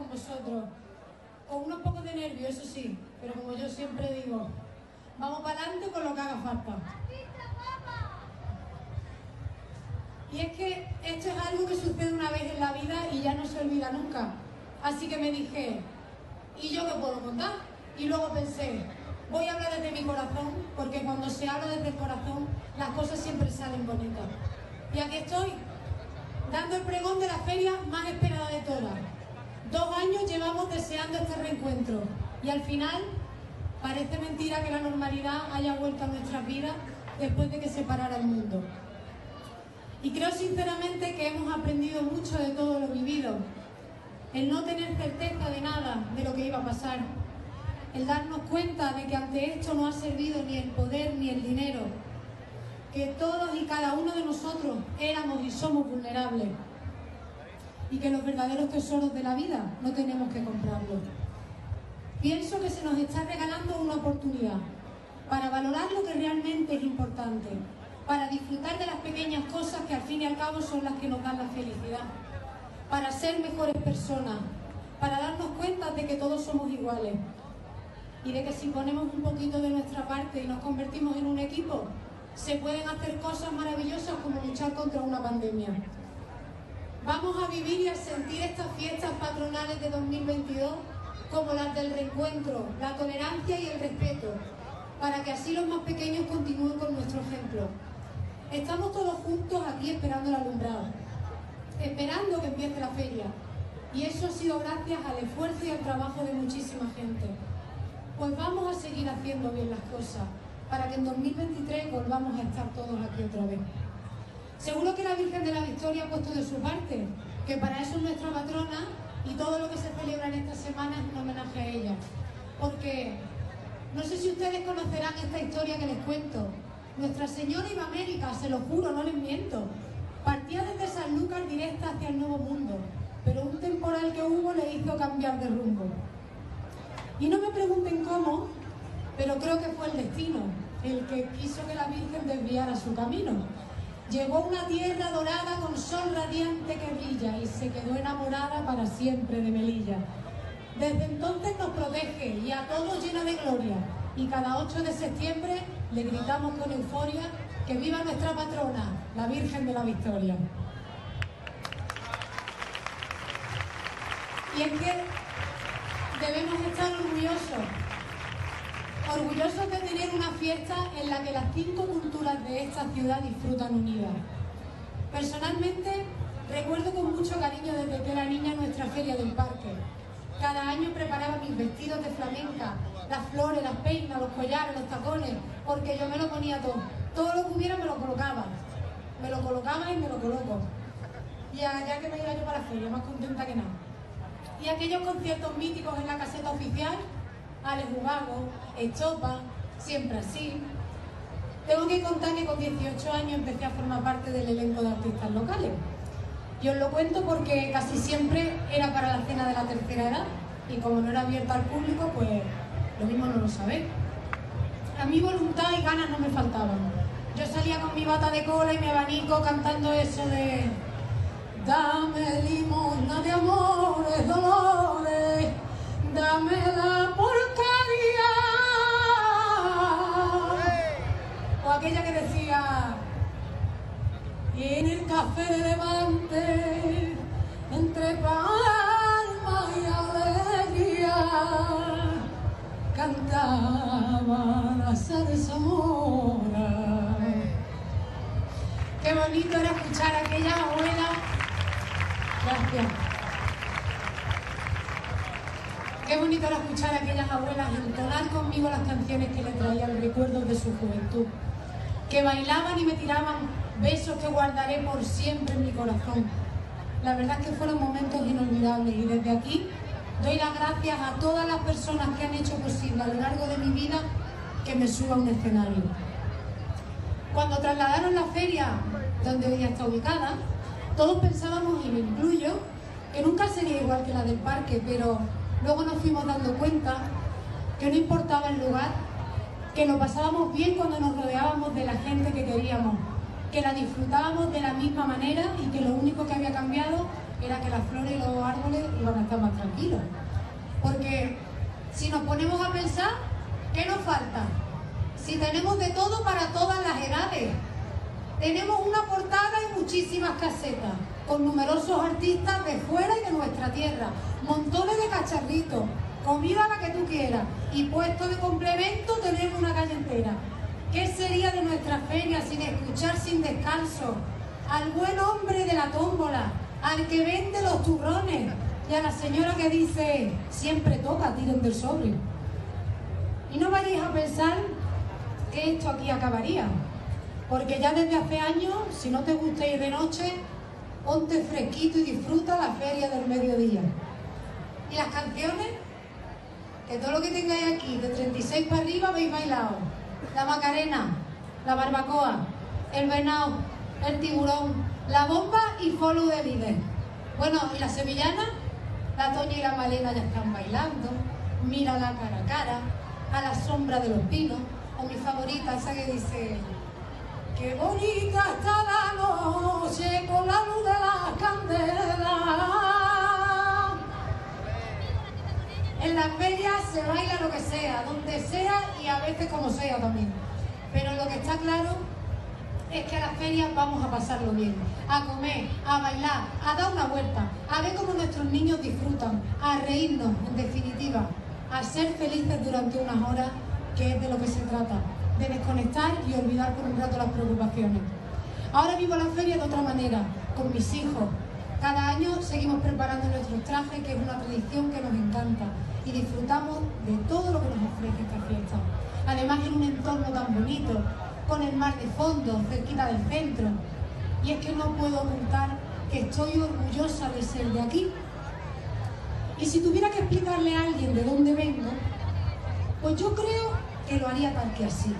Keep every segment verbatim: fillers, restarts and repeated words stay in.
vosotros, con unos pocos de nervios, eso sí, pero como yo siempre digo, vamos para adelante con lo que haga falta. Y es que esto es algo que sucede una vez en la vida y ya no se olvida nunca. Así que me dije, ¿y yo qué puedo contar? Y luego pensé, voy a hablar desde mi corazón, porque cuando se habla desde el corazón, las cosas siempre salen bonitas. Y aquí estoy, dando el pregón de la feria más esperada de todas. Dos años llevamos deseando este reencuentro y al final parece mentira que la normalidad haya vuelto a nuestras vidas después de que se parara el mundo. Y creo sinceramente que hemos aprendido mucho de todo lo vivido. El no tener certeza de nada de lo que iba a pasar. El darnos cuenta de que ante esto no ha servido ni el poder ni el dinero. Que todos y cada uno de nosotros éramos y somos vulnerables. Y que los verdaderos tesoros de la vida no tenemos que comprarlos. Pienso que se nos está regalando una oportunidad para valorar lo que realmente es importante, para disfrutar de las pequeñas cosas que al fin y al cabo son las que nos dan la felicidad, para ser mejores personas, para darnos cuenta de que todos somos iguales y de que si ponemos un poquito de nuestra parte y nos convertimos en un equipo, se pueden hacer cosas maravillosas como luchar contra una pandemia. Vamos a vivir y a sentir estas fiestas patronales de dos mil veintidós como las del reencuentro, la tolerancia y el respeto, para que así los más pequeños continúen con nuestro ejemplo. Estamos todos juntos aquí esperando el alumbrado, esperando que empiece la feria, y eso ha sido gracias al esfuerzo y al trabajo de muchísima gente. Pues vamos a seguir haciendo bien las cosas, para que en dos mil veintitrés volvamos a estar todos aquí otra vez. Seguro que la Virgen de la Victoria ha puesto de su parte, que para eso es nuestra patrona y todo lo que se celebra en esta semana es un homenaje a ella. Porque no sé si ustedes conocerán esta historia que les cuento. Nuestra Señora iba a América, se lo juro, no les miento. Partía desde Sanlúcar directa hacia el Nuevo Mundo, pero un temporal que hubo le hizo cambiar de rumbo. Y no me pregunten cómo, pero creo que fue el destino el que quiso que la Virgen desviara su camino. Llegó a una tierra dorada con sol radiante que brilla y se quedó enamorada para siempre de Melilla. Desde entonces nos protege y a todos llena de gloria. Y cada ocho de septiembre le gritamos con euforia que viva nuestra patrona, la Virgen de la Victoria. Y es que debemos estar orgullosos, orgullosos de tener una fiesta en la que las cinco culturas de esta ciudad disfrutan unidas. Personalmente, recuerdo con mucho cariño desde que era niña nuestra feria del parque. Cada año preparaba mis vestidos de flamenca, las flores, las peinas, los collares, los tacones, porque yo me lo ponía todo. Todo lo que hubiera me lo colocaba. Me lo colocaba y me lo coloco. Y allá que me iba yo para la feria, más contenta que nada. Y aquellos conciertos míticos en la caseta oficial, Alex Ubago, Estopa, Siempre Así. Tengo que contar que con dieciocho años empecé a formar parte del elenco de artistas locales. Y os lo cuento porque casi siempre era para la cena de la tercera edad y como no era abierta al público, pues lo mismo no lo sabéis. A mí voluntad y ganas no me faltaban. Yo salía con mi bata de cola y mi abanico cantando eso de dame limosna de amores, dolores, dame la porquería. O aquella que decía y en el café de Levante, entre palmas y alegría, cantaba la zarzamora. Qué bonito era escuchar a aquella abuela. Gracias. Qué bonito era escuchar a aquellas abuelas entonar conmigo las canciones que le traían recuerdos de su juventud, que bailaban y me tiraban besos que guardaré por siempre en mi corazón. La verdad es que fueron momentos inolvidables y desde aquí doy las gracias a todas las personas que han hecho posible a lo largo de mi vida que me suba a un escenario. Cuando trasladaron la feria donde hoy está ubicada, todos pensábamos, y me incluyo, que nunca sería igual que la del parque, pero luego nos fuimos dando cuenta que no importaba el lugar, que lo pasábamos bien cuando nos rodeábamos de la gente que queríamos, que la disfrutábamos de la misma manera y que lo único que había cambiado era que las flores y los árboles iban a estar más tranquilos. Porque si nos ponemos a pensar, ¿qué nos falta? Si tenemos de todo para todas las edades. Tenemos una portada y muchísimas casetas, con numerosos artistas de fuera y de nuestra tierra, montones de cacharritos, comida la que tú quieras, y puesto de complemento tenemos una calle entera. ¿Qué sería de nuestra feria sin escuchar sin descanso al buen hombre de la tómbola, al que vende los turrones y a la señora que dice siempre toca, tiren del sobre? Y no vayáis a pensar que esto aquí acabaría, porque ya desde hace años, si no te gusta ir de noche, ponte fresquito y disfruta la feria del mediodía. Y las canciones, que todo lo que tengáis aquí, de treinta y seis para arriba, habéis bailado. La Macarena, la barbacoa, el venado, el tiburón, la bomba y follow de líder. Bueno, y la sevillana, la Toña y la Malena ya están bailando. Mírala cara a cara, a la sombra de los pinos. O mi favorita, esa que dice: qué bonita está la noche con la luz de las candelas. En las ferias se baila lo que sea, donde sea y a veces como sea también. Pero lo que está claro es que a las ferias vamos a pasarlo bien, a comer, a bailar, a dar una vuelta, a ver cómo nuestros niños disfrutan, a reírnos, en definitiva, a ser felices durante unas horas, que es de lo que se trata, de desconectar y olvidar por un rato las preocupaciones. Ahora vivo la feria de otra manera, con mis hijos. Cada año seguimos preparando nuestros trajes, que es una tradición que nos encanta, y disfrutamos de todo lo que nos ofrece esta fiesta. Además, en un entorno tan bonito, con el mar de fondo, cerquita del centro. Y es que no puedo ocultar que estoy orgullosa de ser de aquí. Y si tuviera que explicarle a alguien de dónde vengo, pues yo creo que lo haría tal que así.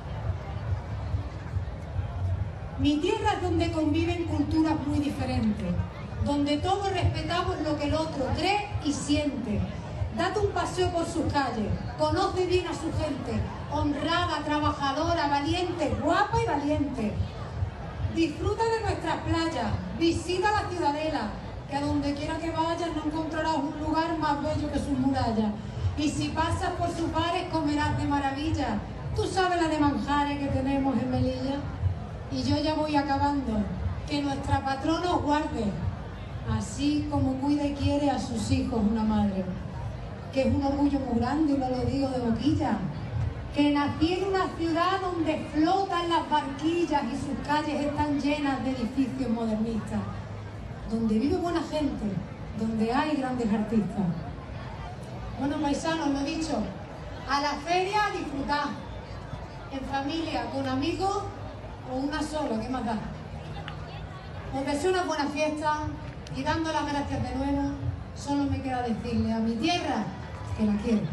Mi tierra es donde conviven culturas muy diferentes, donde todos respetamos lo que el otro cree y siente. Date un paseo por sus calles, conoce bien a su gente, honrada, trabajadora, valiente, guapa y valiente. Disfruta de nuestras playas, visita la ciudadela, que a donde quiera que vayas no encontrarás un lugar más bello que sus murallas. Y si pasas por sus bares comerás de maravilla. Tú sabes la de manjares que tenemos en Melilla. Y yo ya voy acabando. Que nuestra patrona os guarde, así como cuida y quiere a sus hijos una madre. Que es un orgullo muy grande, y no lo digo de boquilla. Que nací en una ciudad donde flotan las barquillas y sus calles están llenas de edificios modernistas. Donde vive buena gente, donde hay grandes artistas. Bueno, paisanos, lo he dicho, a la feria a disfrutar, en familia, con amigos o una sola, ¿qué más da? Os deseo una buena fiesta y dando las gracias de nuevo, solo me queda decirle a mi tierra que la quiero.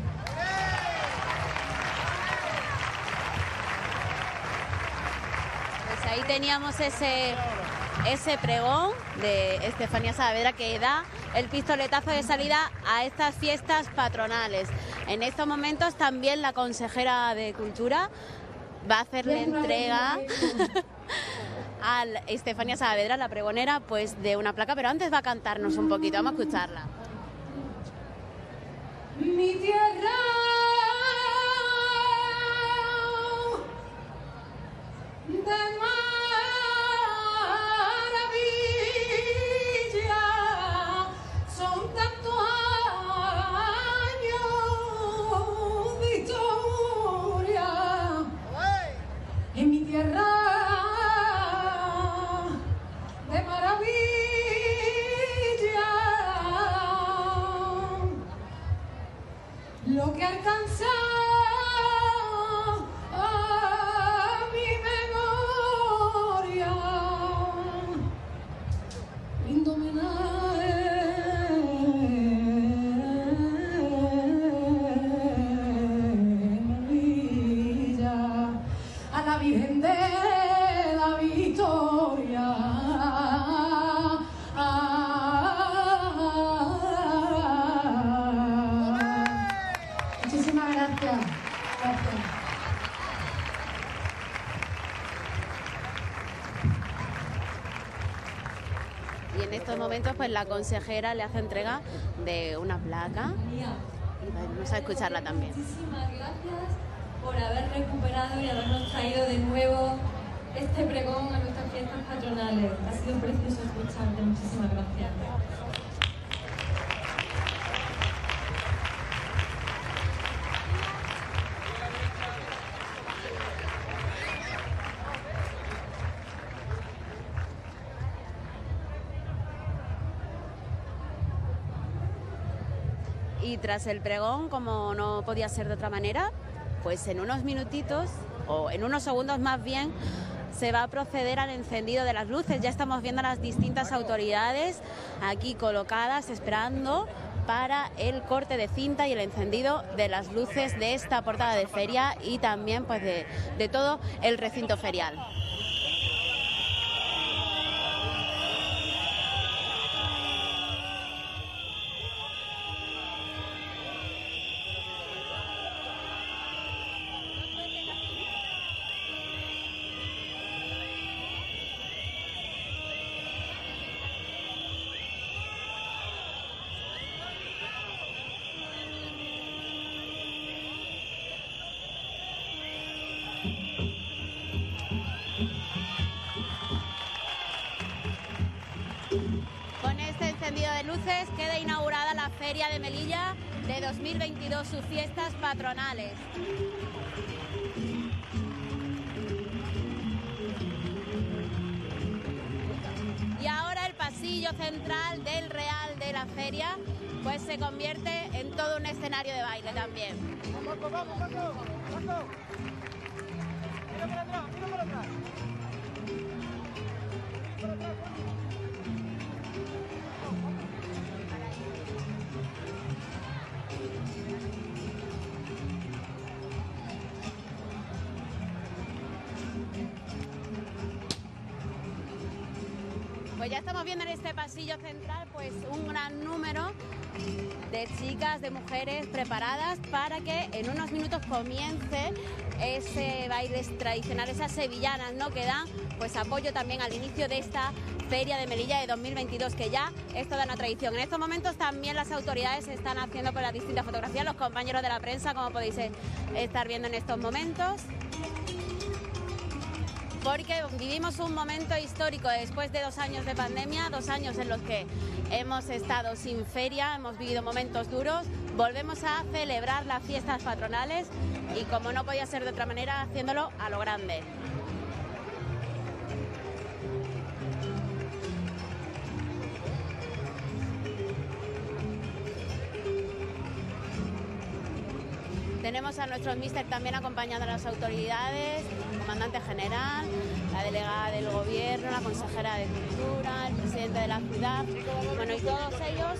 Pues ahí teníamos ese, ese pregón de Estefanía Saavedra, que da el pistoletazo de salida a estas fiestas patronales. En estos momentos también la consejera de Cultura va a hacerle entrega a Estefanía Saavedra, la pregonera, pues de una placa, pero antes va a cantarnos un poquito, vamos a escucharla. Mi tierra de maravilla, son tantos años de historia. En mi tierra de maravilla, lo que alcanza Y en estos momentos pues la consejera le hace entrega de una placa y vamos a escucharla también. Muchísimas gracias por haber recuperado y habernos traído de nuevo este pregón a nuestras fiestas patronales. Ha sido precioso escucharte, muchísimas gracias. Y tras el pregón, como no podía ser de otra manera, pues en unos minutitos, o en unos segundos más bien, se va a proceder al encendido de las luces. Ya estamos viendo a las distintas autoridades aquí colocadas, esperando para el corte de cinta y el encendido de las luces de esta portada de feria y también pues de, de todo el recinto ferial. Con este encendido de luces queda inaugurada la Feria de Melilla de dos mil veintidós, sus fiestas patronales. Y ahora el pasillo central del Real de la Feria pues se convierte en todo un escenario de baile también. Vamos, vamos, vamos, vamos. Mira para atrás, mira para atrás. Mira para atrás. Pues ya estamos viendo en este pasillo central pues un gran número de chicas, de mujeres preparadas para que en unos minutos comience ese baile tradicional, esas sevillanas, ¿no?, que dan pues apoyo también al inicio de esta Feria de Melilla de dos mil veintidós, que ya es toda una tradición. En estos momentos también las autoridades están haciendo por las distintas fotografías, los compañeros de la prensa, como podéis estar viendo en estos momentos, porque vivimos un momento histórico después de dos años de pandemia, dos años en los que hemos estado sin feria, hemos vivido momentos duros. Volvemos a celebrar las fiestas patronales y, como no podía ser de otra manera, haciéndolo a lo grande. Tenemos a nuestros míster también acompañando a las autoridades, el comandante general, la delegada del gobierno, la consejera de Cultura, el presidente de la ciudad, bueno, y todos ellos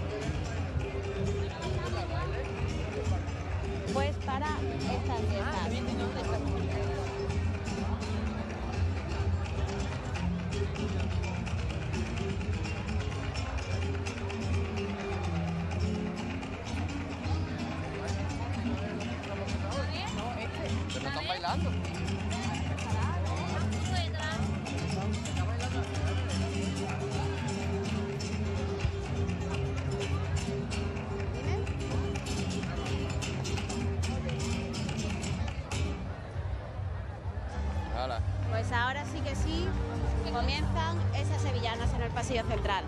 pues para estas fiestas. Pero están bailando. Pues ahora sí que sí, comienzan esas sevillanas en el pasillo central.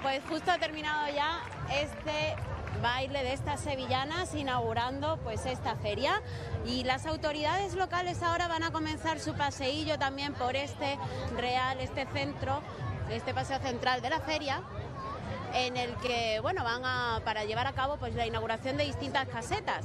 Pues justo ha terminado ya este baile de estas sevillanas, inaugurando pues esta feria, y las autoridades locales ahora van a comenzar su paseillo también por este real, este centro, este paseo central de la feria, en el que bueno van a para llevar a cabo pues la inauguración de distintas casetas.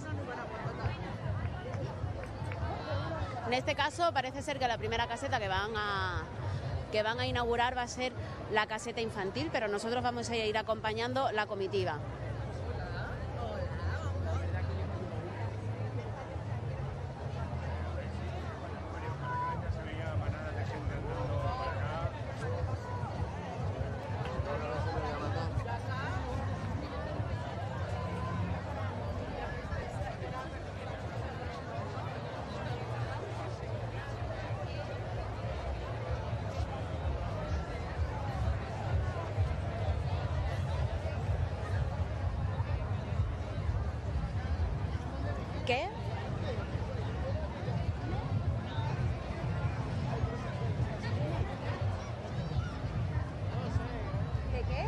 En este caso parece ser que la primera caseta que van a que van a inaugurar va a ser la caseta infantil, pero nosotros vamos a ir acompañando la comitiva. ¿Qué? ¿Qué qué?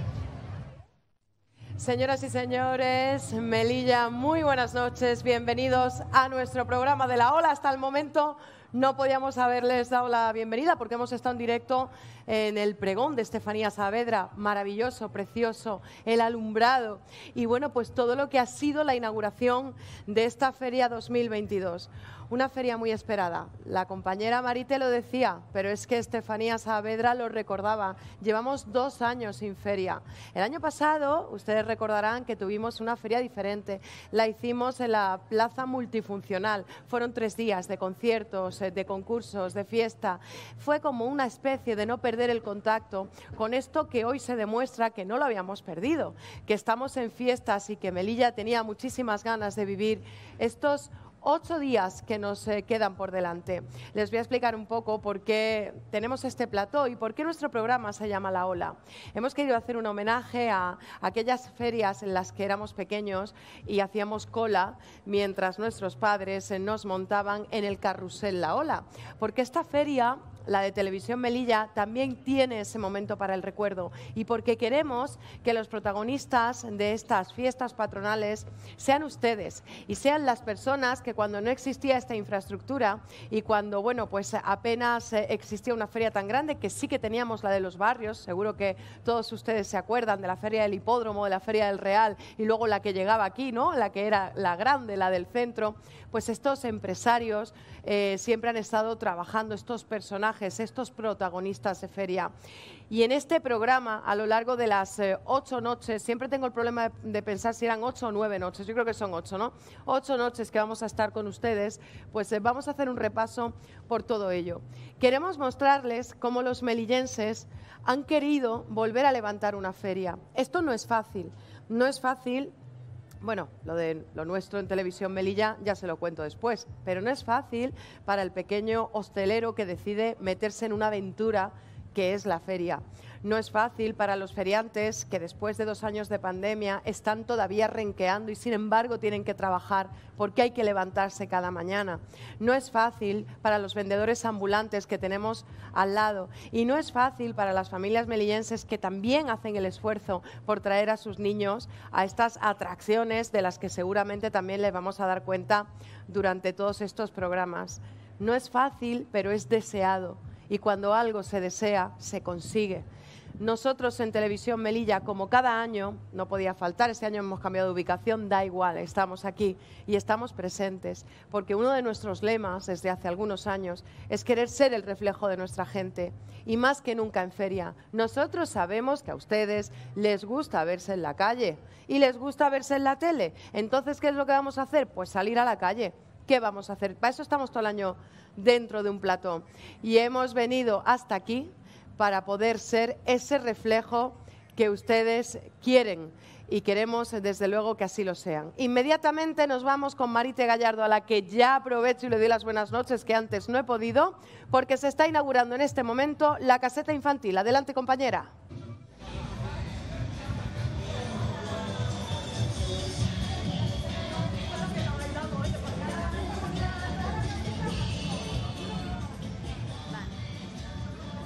Señoras y señores, Melilla, muy buenas noches, bienvenidos a nuestro programa de la Ola. Hasta el momento no podíamos haberles dado la bienvenida porque hemos estado en directo en el pregón de Estefanía Saavedra, maravilloso, precioso, el alumbrado y bueno, pues todo lo que ha sido la inauguración de esta Feria dos mil veintidós. Una feria muy esperada. La compañera Marite lo decía, pero es que Estefanía Saavedra lo recordaba. Llevamos dos años sin feria. El año pasado, ustedes recordarán que tuvimos una feria diferente. La hicimos en la Plaza Multifuncional. Fueron tres días de conciertos, de concursos, de fiesta. Fue como una especie de no perder el contacto con esto que hoy se demuestra que no lo habíamos perdido, que estamos en fiestas y que Melilla tenía muchísimas ganas de vivir estos ocho días que nos eh, quedan por delante. Les voy a explicar un poco por qué tenemos este plató y por qué nuestro programa se llama La Ola. Hemos querido hacer un homenaje a aquellas ferias en las que éramos pequeños y hacíamos cola mientras nuestros padres eh, nos montaban en el carrusel La Ola, porque esta feria, la de Televisión Melilla, también tiene ese momento para el recuerdo y porque queremos que los protagonistas de estas fiestas patronales sean ustedes y sean las personas que cuando no existía esta infraestructura y cuando, bueno, pues apenas existía una feria tan grande, que sí que teníamos la de los barrios, seguro que todos ustedes se acuerdan de la feria del Hipódromo, de la feria del Real y luego la que llegaba aquí, ¿no?, la que era la grande, la del centro, pues estos empresarios eh, siempre han estado trabajando, estos personajes, estos protagonistas de feria. Y en este programa, a lo largo de las eh, ocho noches, siempre tengo el problema de, de pensar si eran ocho o nueve noches, yo creo que son ocho, ¿no? Ocho noches que vamos a estar con ustedes, pues eh, vamos a hacer un repaso por todo ello. Queremos mostrarles cómo los melillenses han querido volver a levantar una feria. Esto no es fácil, no es fácil. Bueno, lo de lo nuestro en Televisión Melilla ya se lo cuento después, pero no es fácil para el pequeño hostelero que decide meterse en una aventura que es la feria. No es fácil para los feriantes que después de dos años de pandemia están todavía renqueando y sin embargo tienen que trabajar porque hay que levantarse cada mañana. No es fácil para los vendedores ambulantes que tenemos al lado y no es fácil para las familias melillenses que también hacen el esfuerzo por traer a sus niños a estas atracciones de las que seguramente también les vamos a dar cuenta durante todos estos programas. No es fácil, pero es deseado. Y cuando algo se desea, se consigue. Nosotros en Televisión Melilla, como cada año, no podía faltar, este año hemos cambiado de ubicación, da igual, estamos aquí y estamos presentes, porque uno de nuestros lemas desde hace algunos años es querer ser el reflejo de nuestra gente, y más que nunca en feria. Nosotros sabemos que a ustedes les gusta verse en la calle y les gusta verse en la tele. Entonces, ¿qué es lo que vamos a hacer? Pues salir a la calle. ¿Qué vamos a hacer? Para eso estamos todo el año dentro de un plató y hemos venido hasta aquí para poder ser ese reflejo que ustedes quieren y queremos desde luego que así lo sean. Inmediatamente nos vamos con Marite Gallardo, a la que ya aprovecho y le doy las buenas noches, que antes no he podido, porque se está inaugurando en este momento la caseta infantil. Adelante, compañera.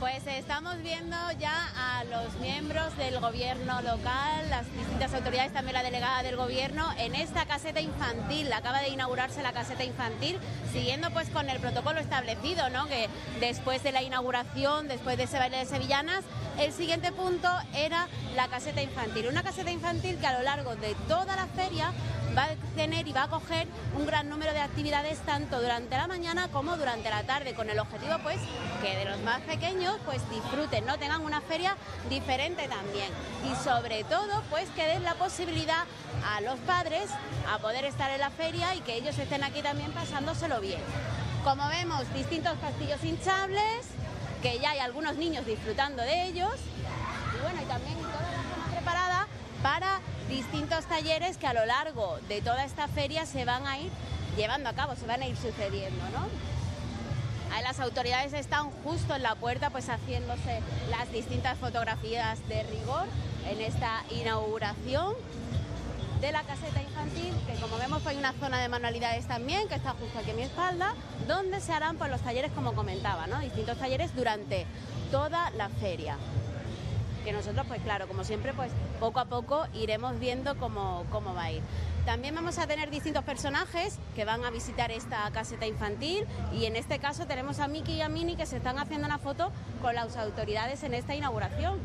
Pues estamos viendo ya a los miembros del gobierno local, las distintas autoridades, también la delegada del gobierno, en esta caseta infantil. Acaba de inaugurarse la caseta infantil, siguiendo pues con el protocolo establecido, ¿no? Que después de la inauguración, después de ese baile de sevillanas, el siguiente punto era la caseta infantil. Una caseta infantil que a lo largo de toda la feria va a tener y va a acoger un gran número de actividades tanto durante la mañana como durante la tarde, con el objetivo pues que de los más pequeños pues disfruten, ¿no? Tengan una feria diferente también, y sobre todo pues que den la posibilidad a los padres a poder estar en la feria y que ellos estén aquí también pasándoselo bien. Como vemos, distintos castillos hinchables, que ya hay algunos niños disfrutando de ellos, y bueno, y también toda la zona preparada para distintos talleres que a lo largo de toda esta feria se van a ir llevando a cabo, se van a ir sucediendo, ¿no? Ahí las autoridades están justo en la puerta pues haciéndose las distintas fotografías de rigor en esta inauguración de la caseta infantil, que como vemos hay una zona de manualidades también que está justo aquí a mi espalda, donde se harán pues los talleres, como comentaba, ¿no? Distintos talleres durante toda la feria, que nosotros pues claro, como siempre pues poco a poco iremos viendo cómo, cómo va a ir. También vamos a tener distintos personajes que van a visitar esta caseta infantil, y en este caso tenemos a Mickey y a Minnie que se están haciendo una foto con las autoridades en esta inauguración.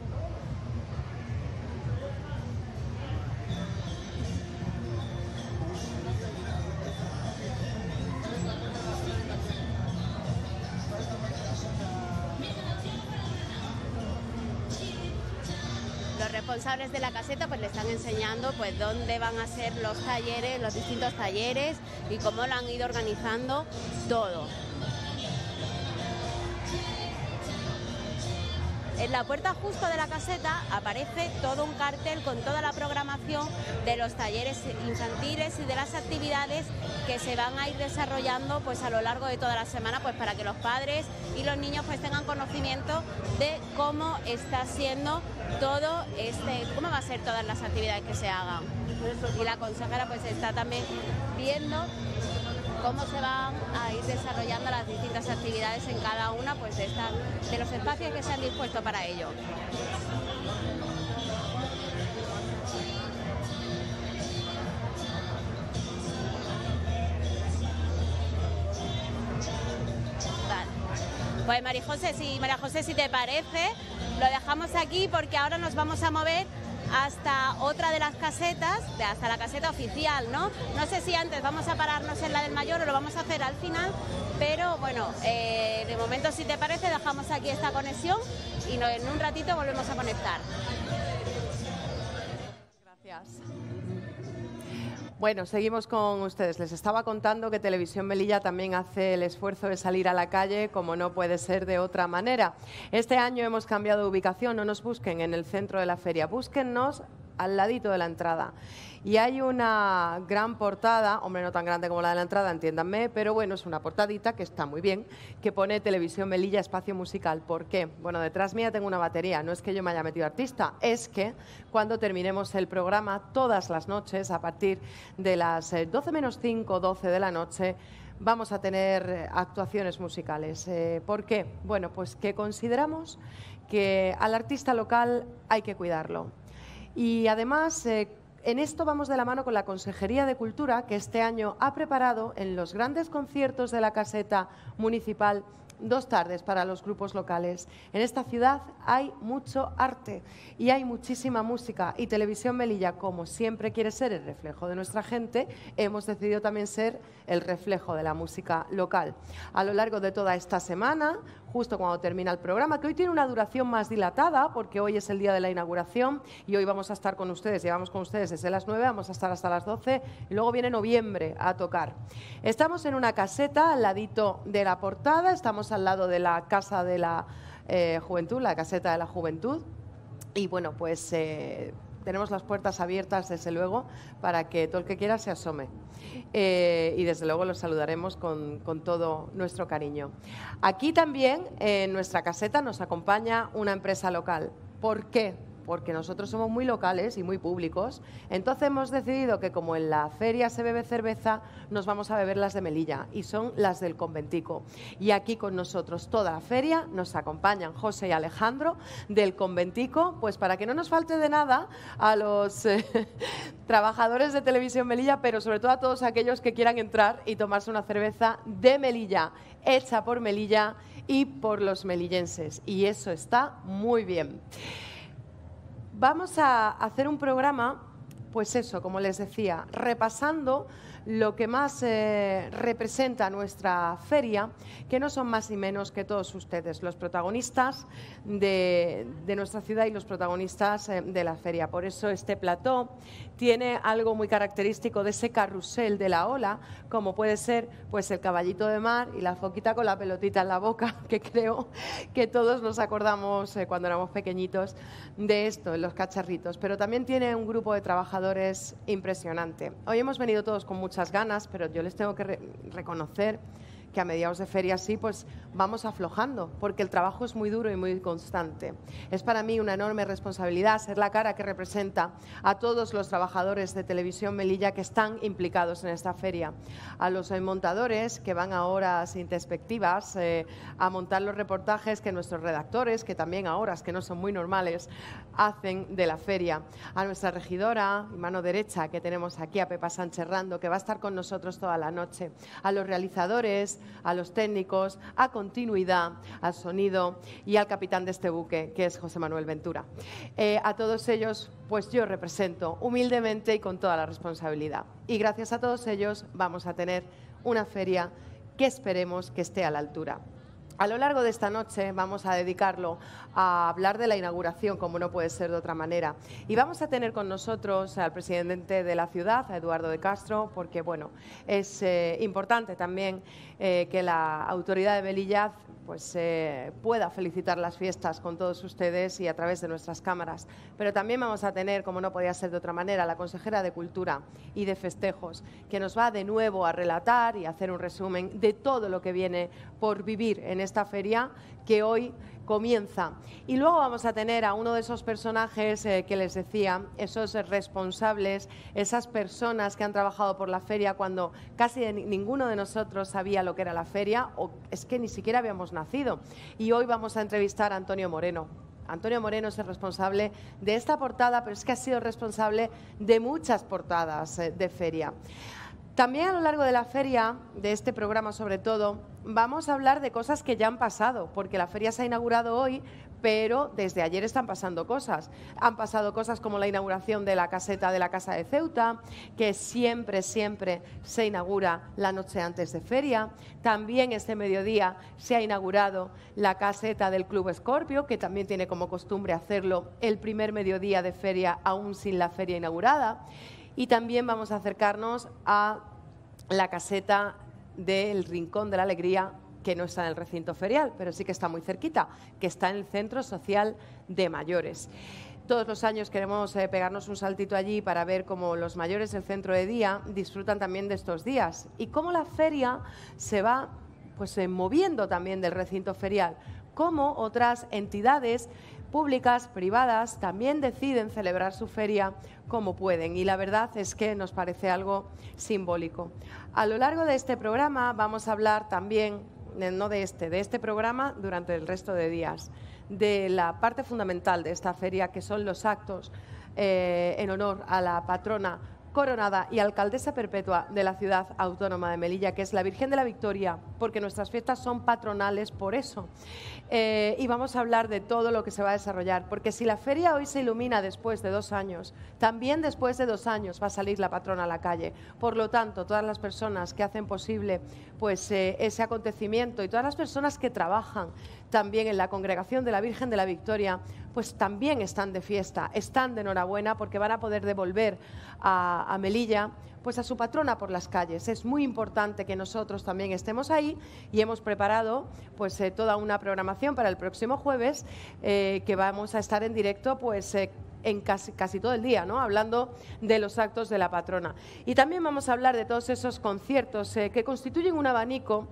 Los responsables de la caseta pues le están enseñando pues dónde van a ser los talleres, los distintos talleres y cómo lo han ido organizando todo. En la puerta justo de la caseta aparece todo un cartel con toda la programación de los talleres infantiles y de las actividades que se van a ir desarrollando pues a lo largo de toda la semana, pues para que los padres y los niños pues tengan conocimiento de cómo está siendo todo este, cómo va a ser todas las actividades que se hagan. Y la consejera pues está también viendo cómo se van a ir desarrollando las distintas actividades en cada una pues de, esta, de los espacios que se han dispuesto para ello. Vale. Pues María José, si, María José, si te parece, lo dejamos aquí porque ahora nos vamos a mover hasta otra de las casetas, hasta la caseta oficial, ¿no? No sé si antes vamos a pararnos en la del Mayor o lo vamos a hacer al final, pero bueno, eh, de momento, si te parece, dejamos aquí esta conexión y no, en un ratito volvemos a conectar. Gracias. Bueno, seguimos con ustedes. Les estaba contando que Televisión Melilla también hace el esfuerzo de salir a la calle, como no puede ser de otra manera. Este año hemos cambiado de ubicación, no nos busquen en el centro de la feria, búsquennos al ladito de la entrada. Y hay una gran portada, hombre, no tan grande como la de la entrada, entiéndanme, pero bueno, es una portadita que está muy bien, que pone Televisión Melilla Espacio Musical. ¿Por qué? Bueno, detrás mía tengo una batería, no es que yo me haya metido artista, es que cuando terminemos el programa, todas las noches, a partir de las doce menos cinco, doce de la noche, vamos a tener actuaciones musicales. Eh, ¿Por qué? Bueno, pues que consideramos que al artista local hay que cuidarlo. Y además, eh, en esto vamos de la mano con la Consejería de Cultura, que este año ha preparado en los grandes conciertos de la caseta municipal dos tardes para los grupos locales. En esta ciudad hay mucho arte y hay muchísima música, y Televisión Melilla, como siempre quiere ser el reflejo de nuestra gente, hemos decidido también ser el reflejo de la música local. A lo largo de toda esta semana, justo cuando termina el programa, que hoy tiene una duración más dilatada, porque hoy es el día de la inauguración y hoy vamos a estar con ustedes, llevamos con ustedes desde las nueve, vamos a estar hasta las doce y luego viene noviembre a tocar. Estamos en una caseta al ladito de la portada, estamos al lado de la Casa de la eh, Juventud, la Caseta de la Juventud, y bueno, pues eh, tenemos las puertas abiertas, desde luego, para que todo el que quiera se asome. Eh, y desde luego los saludaremos con, con todo nuestro cariño. Aquí también, en nuestra caseta, nos acompaña una empresa local. ¿Por qué? porque nosotros somos muy locales y muy públicos. Entonces hemos decidido que como en la feria se bebe cerveza, nos vamos a beber las de Melilla, y son las del Conventico. Y aquí con nosotros toda la feria nos acompañan José y Alejandro del Conventico, pues para que no nos falte de nada a los eh, trabajadores de Televisión Melilla, pero sobre todo a todos aquellos que quieran entrar y tomarse una cerveza de Melilla, hecha por Melilla y por los melillenses. Y eso está muy bien. Vamos a hacer un programa, pues eso, como les decía, repasando lo que más eh, representa nuestra feria, que no son más ni menos que todos ustedes, los protagonistas de, de nuestra ciudad y los protagonistas eh, de la feria. Por eso este plató tiene algo muy característico de ese carrusel de la ola, como puede ser pues el caballito de mar y la foquita con la pelotita en la boca, que creo que todos nos acordamos eh, cuando éramos pequeñitos de esto, los cacharritos. Pero también tiene un grupo de trabajadores impresionante. Hoy hemos venido todos con muchas ganas, pero yo les tengo que re reconocer que a mediados de feria sí, pues vamos aflojando, porque el trabajo es muy duro y muy constante. Es para mí una enorme responsabilidad ser la cara que representa a todos los trabajadores de Televisión Melilla que están implicados en esta feria, a los montadores que van a horas introspectivas eh, a montar los reportajes que nuestros redactores, que también a horas que no son muy normales, hacen de la feria, a nuestra regidora y mano derecha que tenemos aquí, a Pepa Sánchez Rando, que va a estar con nosotros toda la noche, a los realizadores, a los técnicos, a continuidad, al sonido y al capitán de este buque, que es José Manuel Ventura. Eh, a todos ellos, pues yo represento humildemente y con toda la responsabilidad. Y gracias a todos ellos vamos a tener una feria que esperemos que esté a la altura. A lo largo de esta noche vamos a dedicarlo a hablar de la inauguración, como no puede ser de otra manera. Y vamos a tener con nosotros al presidente de la ciudad, a Eduardo de Castro, porque bueno, es eh, importante también eh, que la autoridad de Melilla pues, eh, pueda felicitar las fiestas con todos ustedes y a través de nuestras cámaras. Pero también vamos a tener, como no podía ser de otra manera, la consejera de Cultura y de Festejos, que nos va de nuevo a relatar y a hacer un resumen de todo lo que viene por vivir en esta feria que hoy comienza. Y luego vamos a tener a uno de esos personajes eh, que les decía, esos responsables, esas personas que han trabajado por la feria cuando casi de ninguno de nosotros sabía lo que era la feria, o es que ni siquiera habíamos nacido. Y hoy vamos a entrevistar a Antonio Moreno. Antonio Moreno es el responsable de esta portada, pero es que ha sido responsable de muchas portadas eh, de feria. También a lo largo de la feria, de este programa sobre todo, vamos a hablar de cosas que ya han pasado, porque la feria se ha inaugurado hoy, pero desde ayer están pasando cosas. Han pasado cosas como la inauguración de la caseta de la Casa de Ceuta, que siempre, siempre se inaugura la noche antes de feria. También este mediodía se ha inaugurado la caseta del Club Escorpio, que también tiene como costumbre hacerlo el primer mediodía de feria, aún sin la feria inaugurada. Y también vamos a acercarnos a la caseta del Rincón de la Alegría, que no está en el recinto ferial, pero sí que está muy cerquita, que está en el Centro Social de Mayores. Todos los años queremos eh, pegarnos un saltito allí para ver cómo los mayores del centro de día disfrutan también de estos días y cómo la feria se va pues, eh, moviendo también del recinto ferial, cómo otras entidades públicas, privadas, también deciden celebrar su feria como pueden, y la verdad es que nos parece algo simbólico. A lo largo de este programa vamos a hablar también, no de este, de este programa durante el resto de días, de la parte fundamental de esta feria, que son los actos eh, en honor a la patrona coronada y alcaldesa perpetua de la ciudad autónoma de Melilla, que es la Virgen de la Victoria, porque nuestras fiestas son patronales por eso. Eh, y vamos a hablar de todo lo que se va a desarrollar, porque si la feria hoy se ilumina después de dos años, también después de dos años va a salir la patrona a la calle. Por lo tanto, todas las personas que hacen posible pues, eh, ese acontecimiento y todas las personas que trabajan también en la congregación de la Virgen de la Victoria, pues también están de fiesta, están de enhorabuena porque van a poder devolver a, a Melilla pues a su patrona por las calles. Es muy importante que nosotros también estemos ahí y hemos preparado pues eh, toda una programación para el próximo jueves eh, que vamos a estar en directo pues eh, en casi, casi todo el día, ¿no? Hablando de los actos de la patrona. Y también vamos a hablar de todos esos conciertos eh, que constituyen un abanico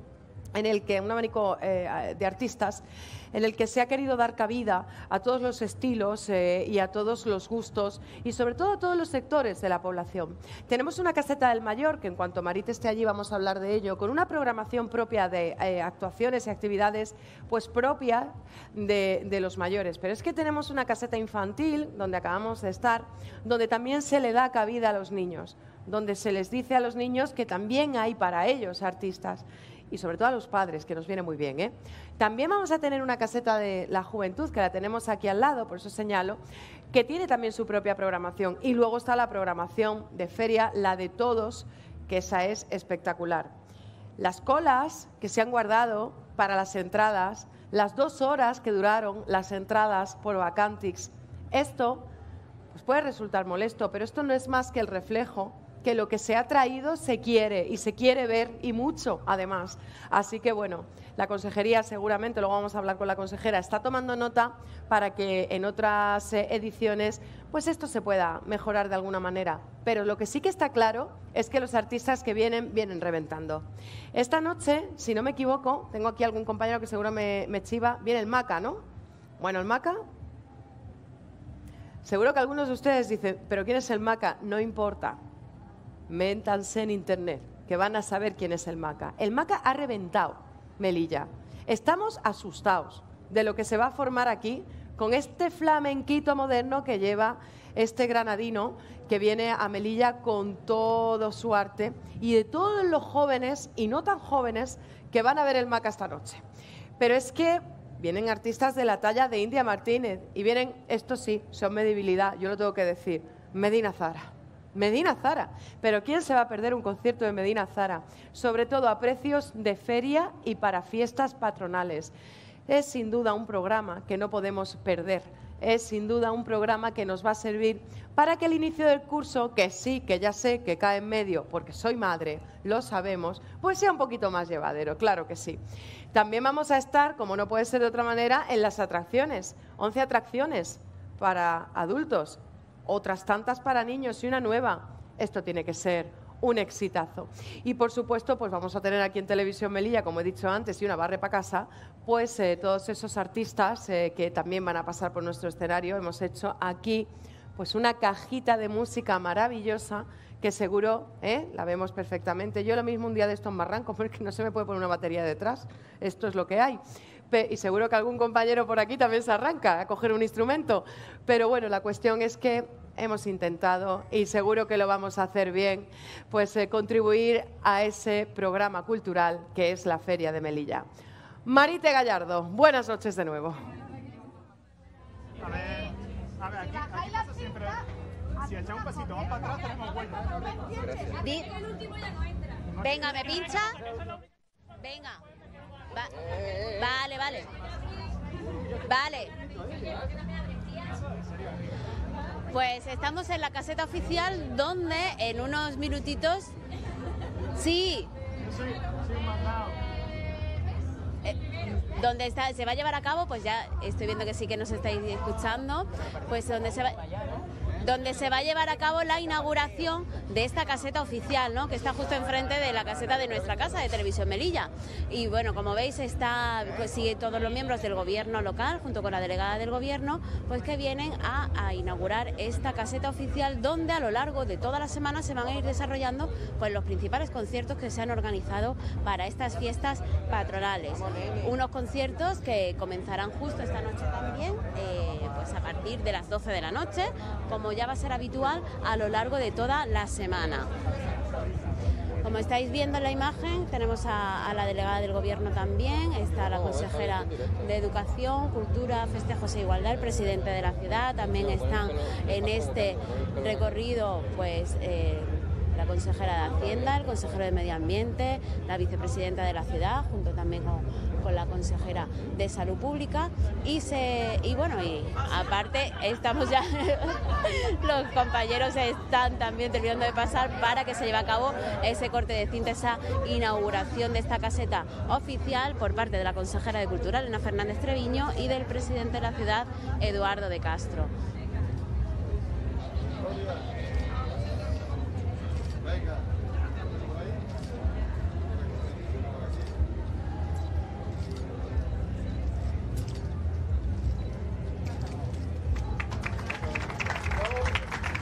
en el que un abanico eh, de artistas en el que se ha querido dar cabida a todos los estilos eh, y a todos los gustos y sobre todo a todos los sectores de la población. Tenemos una caseta del mayor, que en cuanto Marit esté allí vamos a hablar de ello, con una programación propia de eh, actuaciones y actividades pues propia de, de los mayores. Pero es que tenemos una caseta infantil, donde acabamos de estar, donde también se le da cabida a los niños, donde se les dice a los niños que también hay para ellos artistas. Y sobre todo a los padres, que nos viene muy bien, ¿eh? También vamos a tener una caseta de la juventud, que la tenemos aquí al lado, por eso señalo, que tiene también su propia programación. Y luego está la programación de feria, la de todos, que esa es espectacular. Las colas que se han guardado para las entradas, las dos horas que duraron las entradas por Vacantix, esto pues puede resultar molesto, pero esto no es más que el reflejo que lo que se ha traído se quiere y se quiere ver y mucho además. Así que bueno, la consejería seguramente, luego vamos a hablar con la consejera, está tomando nota para que en otras eh, ediciones pues esto se pueda mejorar de alguna manera. Pero lo que sí que está claro es que los artistas que vienen, vienen reventando. Esta noche, si no me equivoco, tengo aquí algún compañero que seguro me, me chiva, viene el Maca, ¿no? Bueno, el Maca... Seguro que algunos de ustedes dicen, ¿pero quién es el Maca? No importa. Métanse en internet, que van a saber quién es el Maca. El Maca ha reventado Melilla. Estamos asustados de lo que se va a formar aquí con este flamenquito moderno que lleva este granadino que viene a Melilla con todo su arte y de todos los jóvenes y no tan jóvenes que van a ver el Maca esta noche. Pero es que vienen artistas de la talla de India Martínez y vienen, estos sí, son medibilidad, yo lo tengo que decir, Medina Zara. Medina Zara, pero ¿quién se va a perder un concierto de Medina Zara? Sobre todo a precios de feria y para fiestas patronales. Es sin duda un programa que no podemos perder, es sin duda un programa que nos va a servir para que el inicio del curso, que sí, que ya sé que cae en medio, porque soy madre, lo sabemos, pues sea un poquito más llevadero, claro que sí. También vamos a estar, como no puede ser de otra manera, en las atracciones, once atracciones para adultos, otras tantas para niños y una nueva. Esto tiene que ser un exitazo. Y por supuesto, pues vamos a tener aquí en Televisión Melilla, como he dicho antes, y una barre para casa, pues eh, todos esos artistas eh, que también van a pasar por nuestro escenario. Hemos hecho aquí pues una cajita de música maravillosa que seguro eh, la vemos perfectamente. Yo lo mismo un día de estos barrancos, porque no se me puede poner una batería detrás. Esto es lo que hay. Y seguro que algún compañero por aquí también se arranca a coger un instrumento. Pero bueno, la cuestión es que hemos intentado, y seguro que lo vamos a hacer bien, pues eh, contribuir a ese programa cultural que es la Feria de Melilla. Marite Gallardo, buenas noches de nuevo. A ver, a ver, aquí, aquí pasa siempre, si echamos un pasito más para atrás tenemos vuelta. Di- Venga, ¿me pincha? Venga. Va- vale, vale. Vale. Pues estamos en la caseta oficial donde en unos minutitos... Sí. Eh, donde está, se va a llevar a cabo, pues ya estoy viendo que sí que nos estáis escuchando, pues donde se va... donde se va a llevar a cabo la inauguración de esta caseta oficial, ¿no? Que está justo enfrente de la caseta de nuestra casa de Televisión Melilla. Y bueno, como veis, está, pues sigue todos los miembros del gobierno local, junto con la delegada del gobierno, pues que vienen a, a inaugurar esta caseta oficial, donde a lo largo de toda la semana se van a ir desarrollando pues los principales conciertos que se han organizado para estas fiestas patronales. Unos conciertos que comenzarán justo esta noche también, eh, pues a partir de las doce de la noche, como ya va a ser habitual a lo largo de toda la semana. Como estáis viendo en la imagen, tenemos a, a la delegada del gobierno también, está la consejera de Educación, Cultura, Festejos e Igualdad, el presidente de la ciudad, también están en este recorrido pues eh, la consejera de Hacienda, el consejero de Medio Ambiente, la vicepresidenta de la ciudad, junto también con, con la consejera de Salud Pública, y se y bueno, y aparte estamos ya, los compañeros están también terminando de pasar para que se lleve a cabo ese corte de cinta, esa inauguración de esta caseta oficial por parte de la consejera de Cultura, Elena Fernández Treviño, y del presidente de la ciudad, Eduardo de Castro.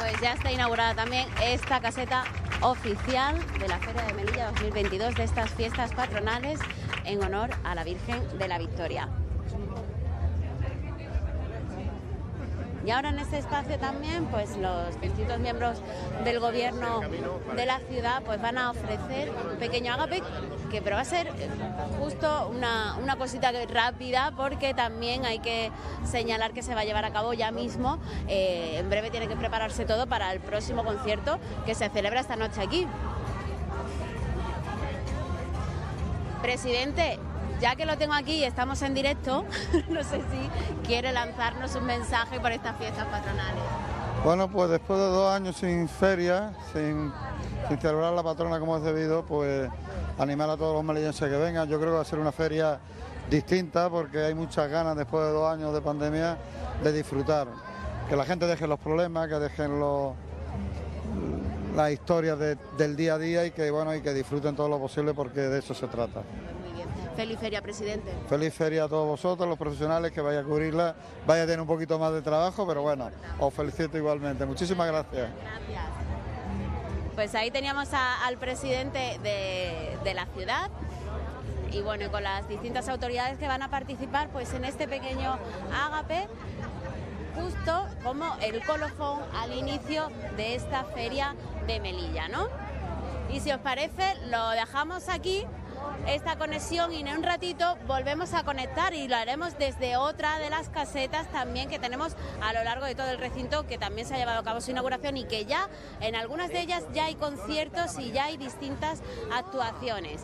pues ya está inaugurada también esta caseta oficial de la Feria de Melilla dos mil veintidós, de estas fiestas patronales en honor a la Virgen de la Victoria. Y ahora en este espacio también, pues los distintos miembros del gobierno de la ciudad pues van a ofrecer un pequeño ágape, que pero va a ser justo una, una cosita rápida, porque también hay que señalar que se va a llevar a cabo ya mismo. Eh, en breve tiene que prepararse todo para el próximo concierto que se celebra esta noche aquí. Presidente, ya que lo tengo aquí y estamos en directo, no sé si quiere lanzarnos un mensaje por estas fiestas patronales. Bueno, pues después de dos años sin feria, sin, sin celebrar la patrona como es debido, pues animar a todos los melillenses que vengan. Yo creo que va a ser una feria distinta, porque hay muchas ganas después de dos años de pandemia de disfrutar. Que la gente deje los problemas, que dejen los, las historias de, del día a día y que, bueno, y que disfruten todo lo posible, porque de eso se trata. Feliz feria, presidente. Feliz feria a todos vosotros, los profesionales, que vaya a cubrirla, vaya a tener un poquito más de trabajo, pero bueno, os felicito igualmente. Muchísimas gracias. Gracias. Pues ahí teníamos a, al presidente de, de la ciudad y bueno, y con las distintas autoridades que van a participar pues en este pequeño ágape, justo como el colofón al inicio de esta feria de Melilla, ¿no? Y si os parece, lo dejamos aquí, esta conexión, y en un ratito volvemos a conectar y lo haremos desde otra de las casetas también que tenemos a lo largo de todo el recinto, que también se ha llevado a cabo su inauguración y que ya en algunas de ellas ya hay conciertos y ya hay distintas actuaciones.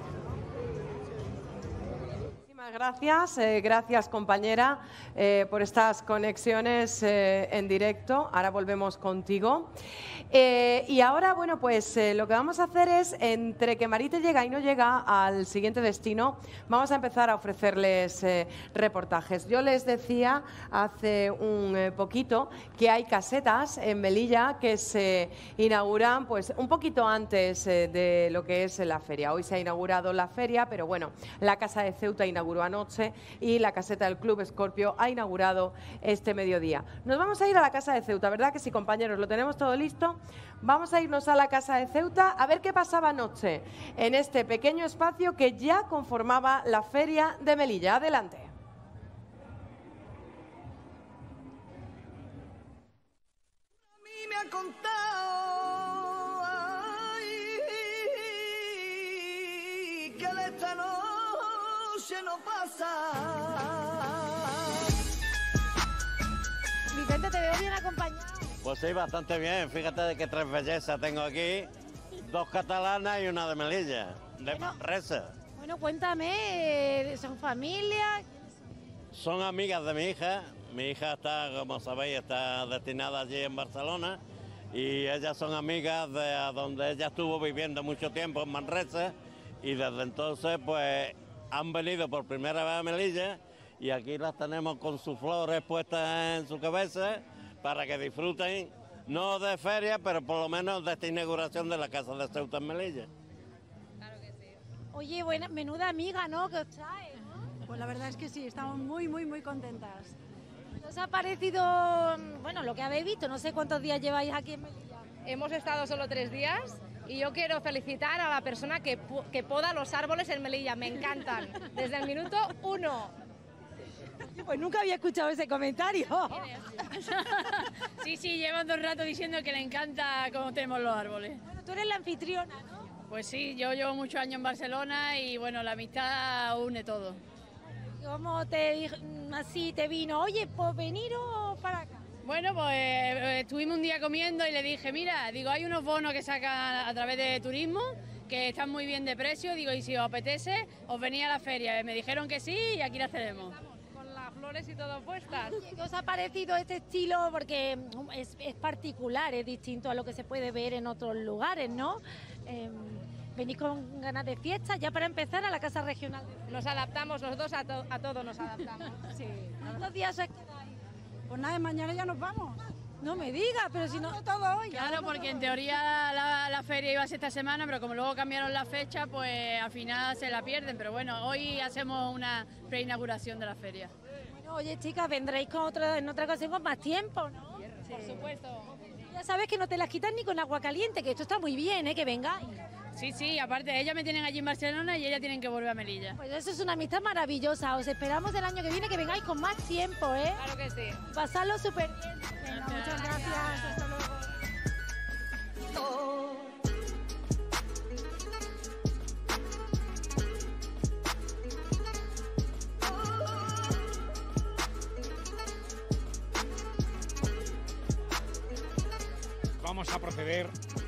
Gracias, eh, gracias compañera eh, por estas conexiones eh, en directo. Ahora volvemos contigo. Eh, y ahora, bueno, pues eh, lo que vamos a hacer es, entre que Marite llega y no llega al siguiente destino, vamos a empezar a ofrecerles eh, reportajes. Yo les decía hace un eh, poquito que hay casetas en Melilla que se inauguran pues un poquito antes eh, de lo que es la feria. Hoy se ha inaugurado la feria, pero bueno, la Casa de Ceuta inauguró anoche y la caseta del Club Escorpio ha inaugurado este mediodía. Nos vamos a ir a la Casa de Ceuta, ¿verdad que sí, compañeros? ¿Lo tenemos todo listo? Vamos a irnos a la Casa de Ceuta a ver qué pasaba anoche en este pequeño espacio que ya conformaba la Feria de Melilla. Adelante. A mí me han contado ay, que de esta noche no pasa. Vicente, te veo bien acompañado. Pues sí, bastante bien. Fíjate de qué tres bellezas tengo aquí. Dos catalanas y una de Melilla, de Bueno. Manresa. Bueno, cuéntame, ¿son familia? Son amigas de mi hija. Mi hija está, como sabéis, está destinada allí en Barcelona. Y ellas son amigas de a donde ella estuvo viviendo mucho tiempo, en Manresa. Y desde entonces, pues, han venido por primera vez a Melilla. Y aquí las tenemos con sus flores puestas en su cabeza, para que disfruten, no de feria, pero por lo menos de esta inauguración de la Casa de Ceuta en Melilla. Claro que sí. Oye, buena, menuda amiga, ¿no? Que os trae, ¿no? Pues la verdad es que sí, estamos muy, muy, muy contentas. ¿Qué os ha parecido, bueno, lo que habéis visto? No sé cuántos días lleváis aquí en Melilla. Hemos estado solo tres días y yo quiero felicitar a la persona que, que poda los árboles en Melilla. Me encantan, desde el minuto uno. Pues nunca había escuchado ese comentario. Sí, sí, llevan dos rato diciendo que le encanta cómo tenemos los árboles. Bueno, tú eres la anfitriona, ¿no? Pues sí, yo llevo muchos años en Barcelona y bueno, la amistad une todo. ¿Cómo te dijo, así te vino? Oye, ¿pues venir o para acá? Bueno, pues eh, estuvimos un día comiendo y le dije, mira, digo, hay unos bonos que sacan a través de turismo que están muy bien de precio, digo, y si os apetece, os venía a la feria. Me dijeron que sí y aquí las tenemos. Flores y todo puestas. ¿Qué os ha parecido este estilo? Porque es, es particular, es distinto a lo que se puede ver en otros lugares, ¿no? Eh, venís con ganas de fiesta, ya para empezar a la Casa Regional. Nos adaptamos, nosotros a, to a todo nos adaptamos. Sí. ¿Cuántos días os quedáis? Pues nada, mañana ya nos vamos. No me digas, pero si no... todo hoy. Claro, porque en teoría la, la feria iba a ser esta semana, pero como luego cambiaron la fecha, pues al final se la pierden. Pero bueno, hoy hacemos una preinauguración de la feria. Bueno, oye chicas, vendréis con otra, en otra ocasión con más tiempo, ¿no? Sí. Por supuesto. Ya sabes que no te las quitas ni con agua caliente, que esto está muy bien, ¿eh? Que vengáis. Sí, sí, aparte, ellas me tienen allí en Barcelona y ellas tienen que volver a Melilla. Pues eso es una amistad maravillosa. Os esperamos el año que viene que vengáis con más tiempo, ¿eh? Claro que sí. Pasadlo súper bien. Venga, muchas gracias. Hasta luego. Vamos a proceder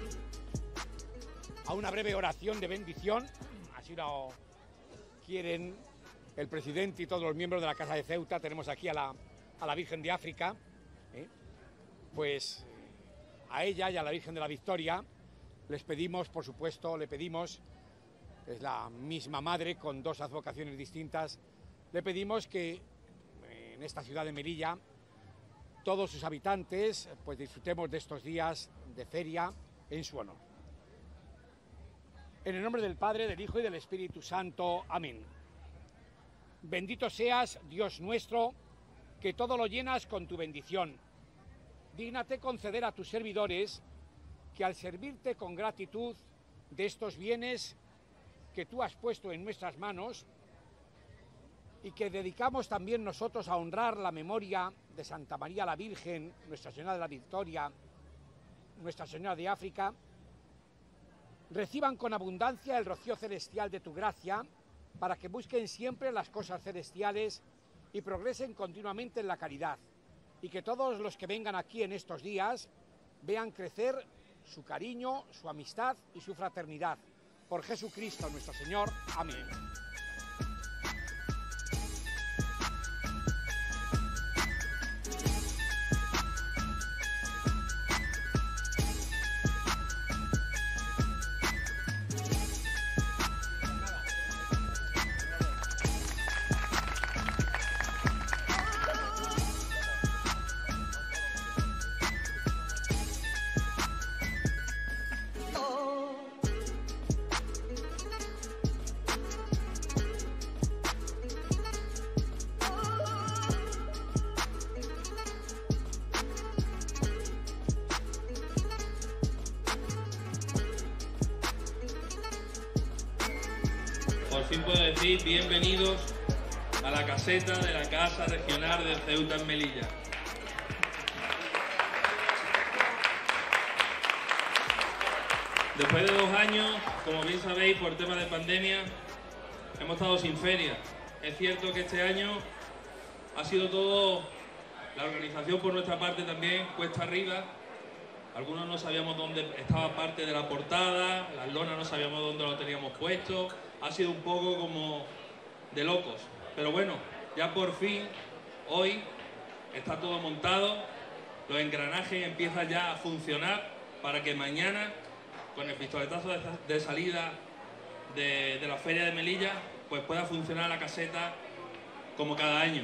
a una breve oración de bendición, así lo quieren el presidente y todos los miembros de la Casa de Ceuta. Tenemos aquí a la, a la Virgen de África, ¿eh? Pues a ella y a la Virgen de la Victoria les pedimos, por supuesto, le pedimos, es la misma madre con dos advocaciones distintas, le pedimos que en esta ciudad de Melilla todos sus habitantes pues disfrutemos de estos días de feria en su honor. En el nombre del Padre, del Hijo y del Espíritu Santo. Amén. Bendito seas, Dios nuestro, que todo lo llenas con tu bendición. Dígnate conceder a tus servidores que al servirte con gratitud de estos bienes que tú has puesto en nuestras manos y que dedicamos también nosotros a honrar la memoria de Santa María la Virgen, Nuestra Señora de la Victoria, Nuestra Señora de África, reciban con abundancia el rocío celestial de tu gracia, para que busquen siempre las cosas celestiales y progresen continuamente en la caridad, y que todos los que vengan aquí en estos días vean crecer su cariño, su amistad y su fraternidad. Por Jesucristo nuestro Señor. Amén. Por fin puedo decir bienvenidos a la caseta de la Casa Regional de Ceuta en Melilla. Después de dos años, como bien sabéis, por tema de pandemia, hemos estado sin feria. Es cierto que este año ha sido todo, la organización por nuestra parte también, cuesta arriba. Algunos no sabíamos dónde estaba parte de la portada, las lonas no sabíamos dónde lo teníamos puesto. Ha sido un poco como de locos. Pero bueno, ya por fin, hoy, está todo montado, los engranajes empiezan ya a funcionar para que mañana, con el pistoletazo de, de salida de, de la Feria de Melilla, pues pueda funcionar la caseta como cada año.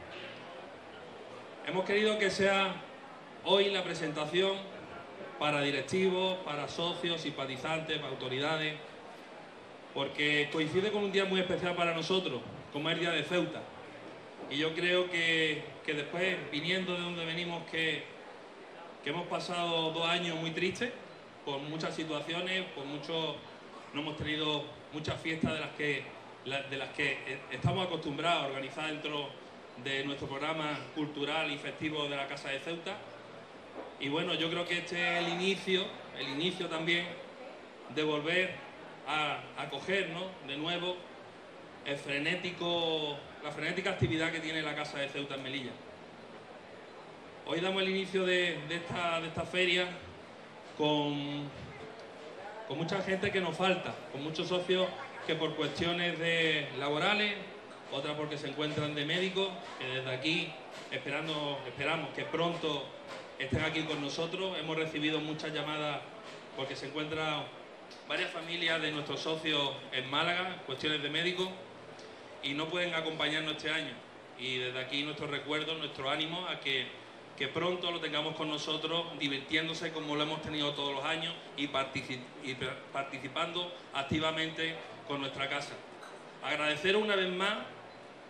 Hemos querido que sea hoy la presentación para directivos, para socios, simpatizantes, para autoridades, porque coincide con un día muy especial para nosotros, como es el Día de Ceuta. Y yo creo que, que después, viniendo de donde venimos, que, que hemos pasado dos años muy tristes, por muchas situaciones, por muchos, no hemos tenido muchas fiestas de las que, de las que estamos acostumbrados a organizar dentro de nuestro programa cultural y festivo de la Casa de Ceuta. Y bueno, yo creo que este es el inicio, el inicio también de volver a acoger, ¿no?, de nuevo el frenético, la frenética actividad que tiene la Casa de Ceuta en Melilla. Hoy damos el inicio de, de, esta, de esta feria con, con mucha gente que nos falta, con muchos socios que por cuestiones de laborales, otras porque se encuentran de médicos, que desde aquí esperando, esperamos que pronto estén aquí con nosotros. Hemos recibido muchas llamadas porque se encuentran varias familias de nuestros socios en Málaga, cuestiones de médicos, y no pueden acompañarnos este año. Y desde aquí nuestro recuerdo, nuestro ánimo a que, que pronto lo tengamos con nosotros, divirtiéndose como lo hemos tenido todos los años y, particip y participando activamente con nuestra casa. Agradeceros una vez más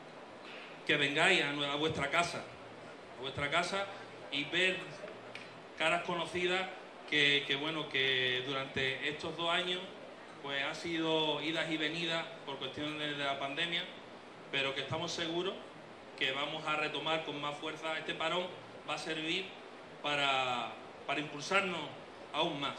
que vengáis a, a vuestra casa, a vuestra casa y ver caras conocidas que, que, bueno, que durante estos dos años pues han sido idas y venidas por cuestiones de la pandemia, pero que estamos seguros que vamos a retomar con más fuerza. Este parón va a servir para, para impulsarnos aún más.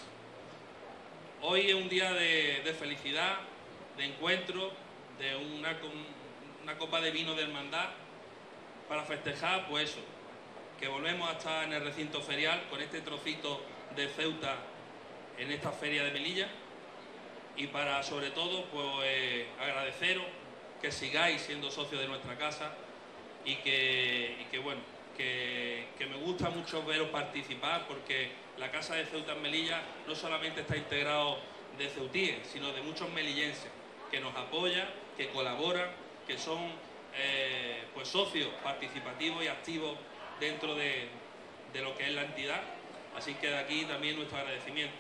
Hoy es un día de, de felicidad, de encuentro, de una, una copa de vino de hermandad, para festejar, pues eso, que volvemos a estar en el recinto ferial con este trocito de Ceuta en esta feria de Melilla, y para sobre todo pues eh, agradeceros que sigáis siendo socios de nuestra casa y que, y que bueno, que, que me gusta mucho veros participar, porque la Casa de Ceuta en Melilla no solamente está integrado de ceutíes, sino de muchos melillenses que nos apoyan, que colaboran, que son eh, pues socios participativos y activos dentro de, de lo que es la entidad. Así que de aquí también nuestro agradecimiento.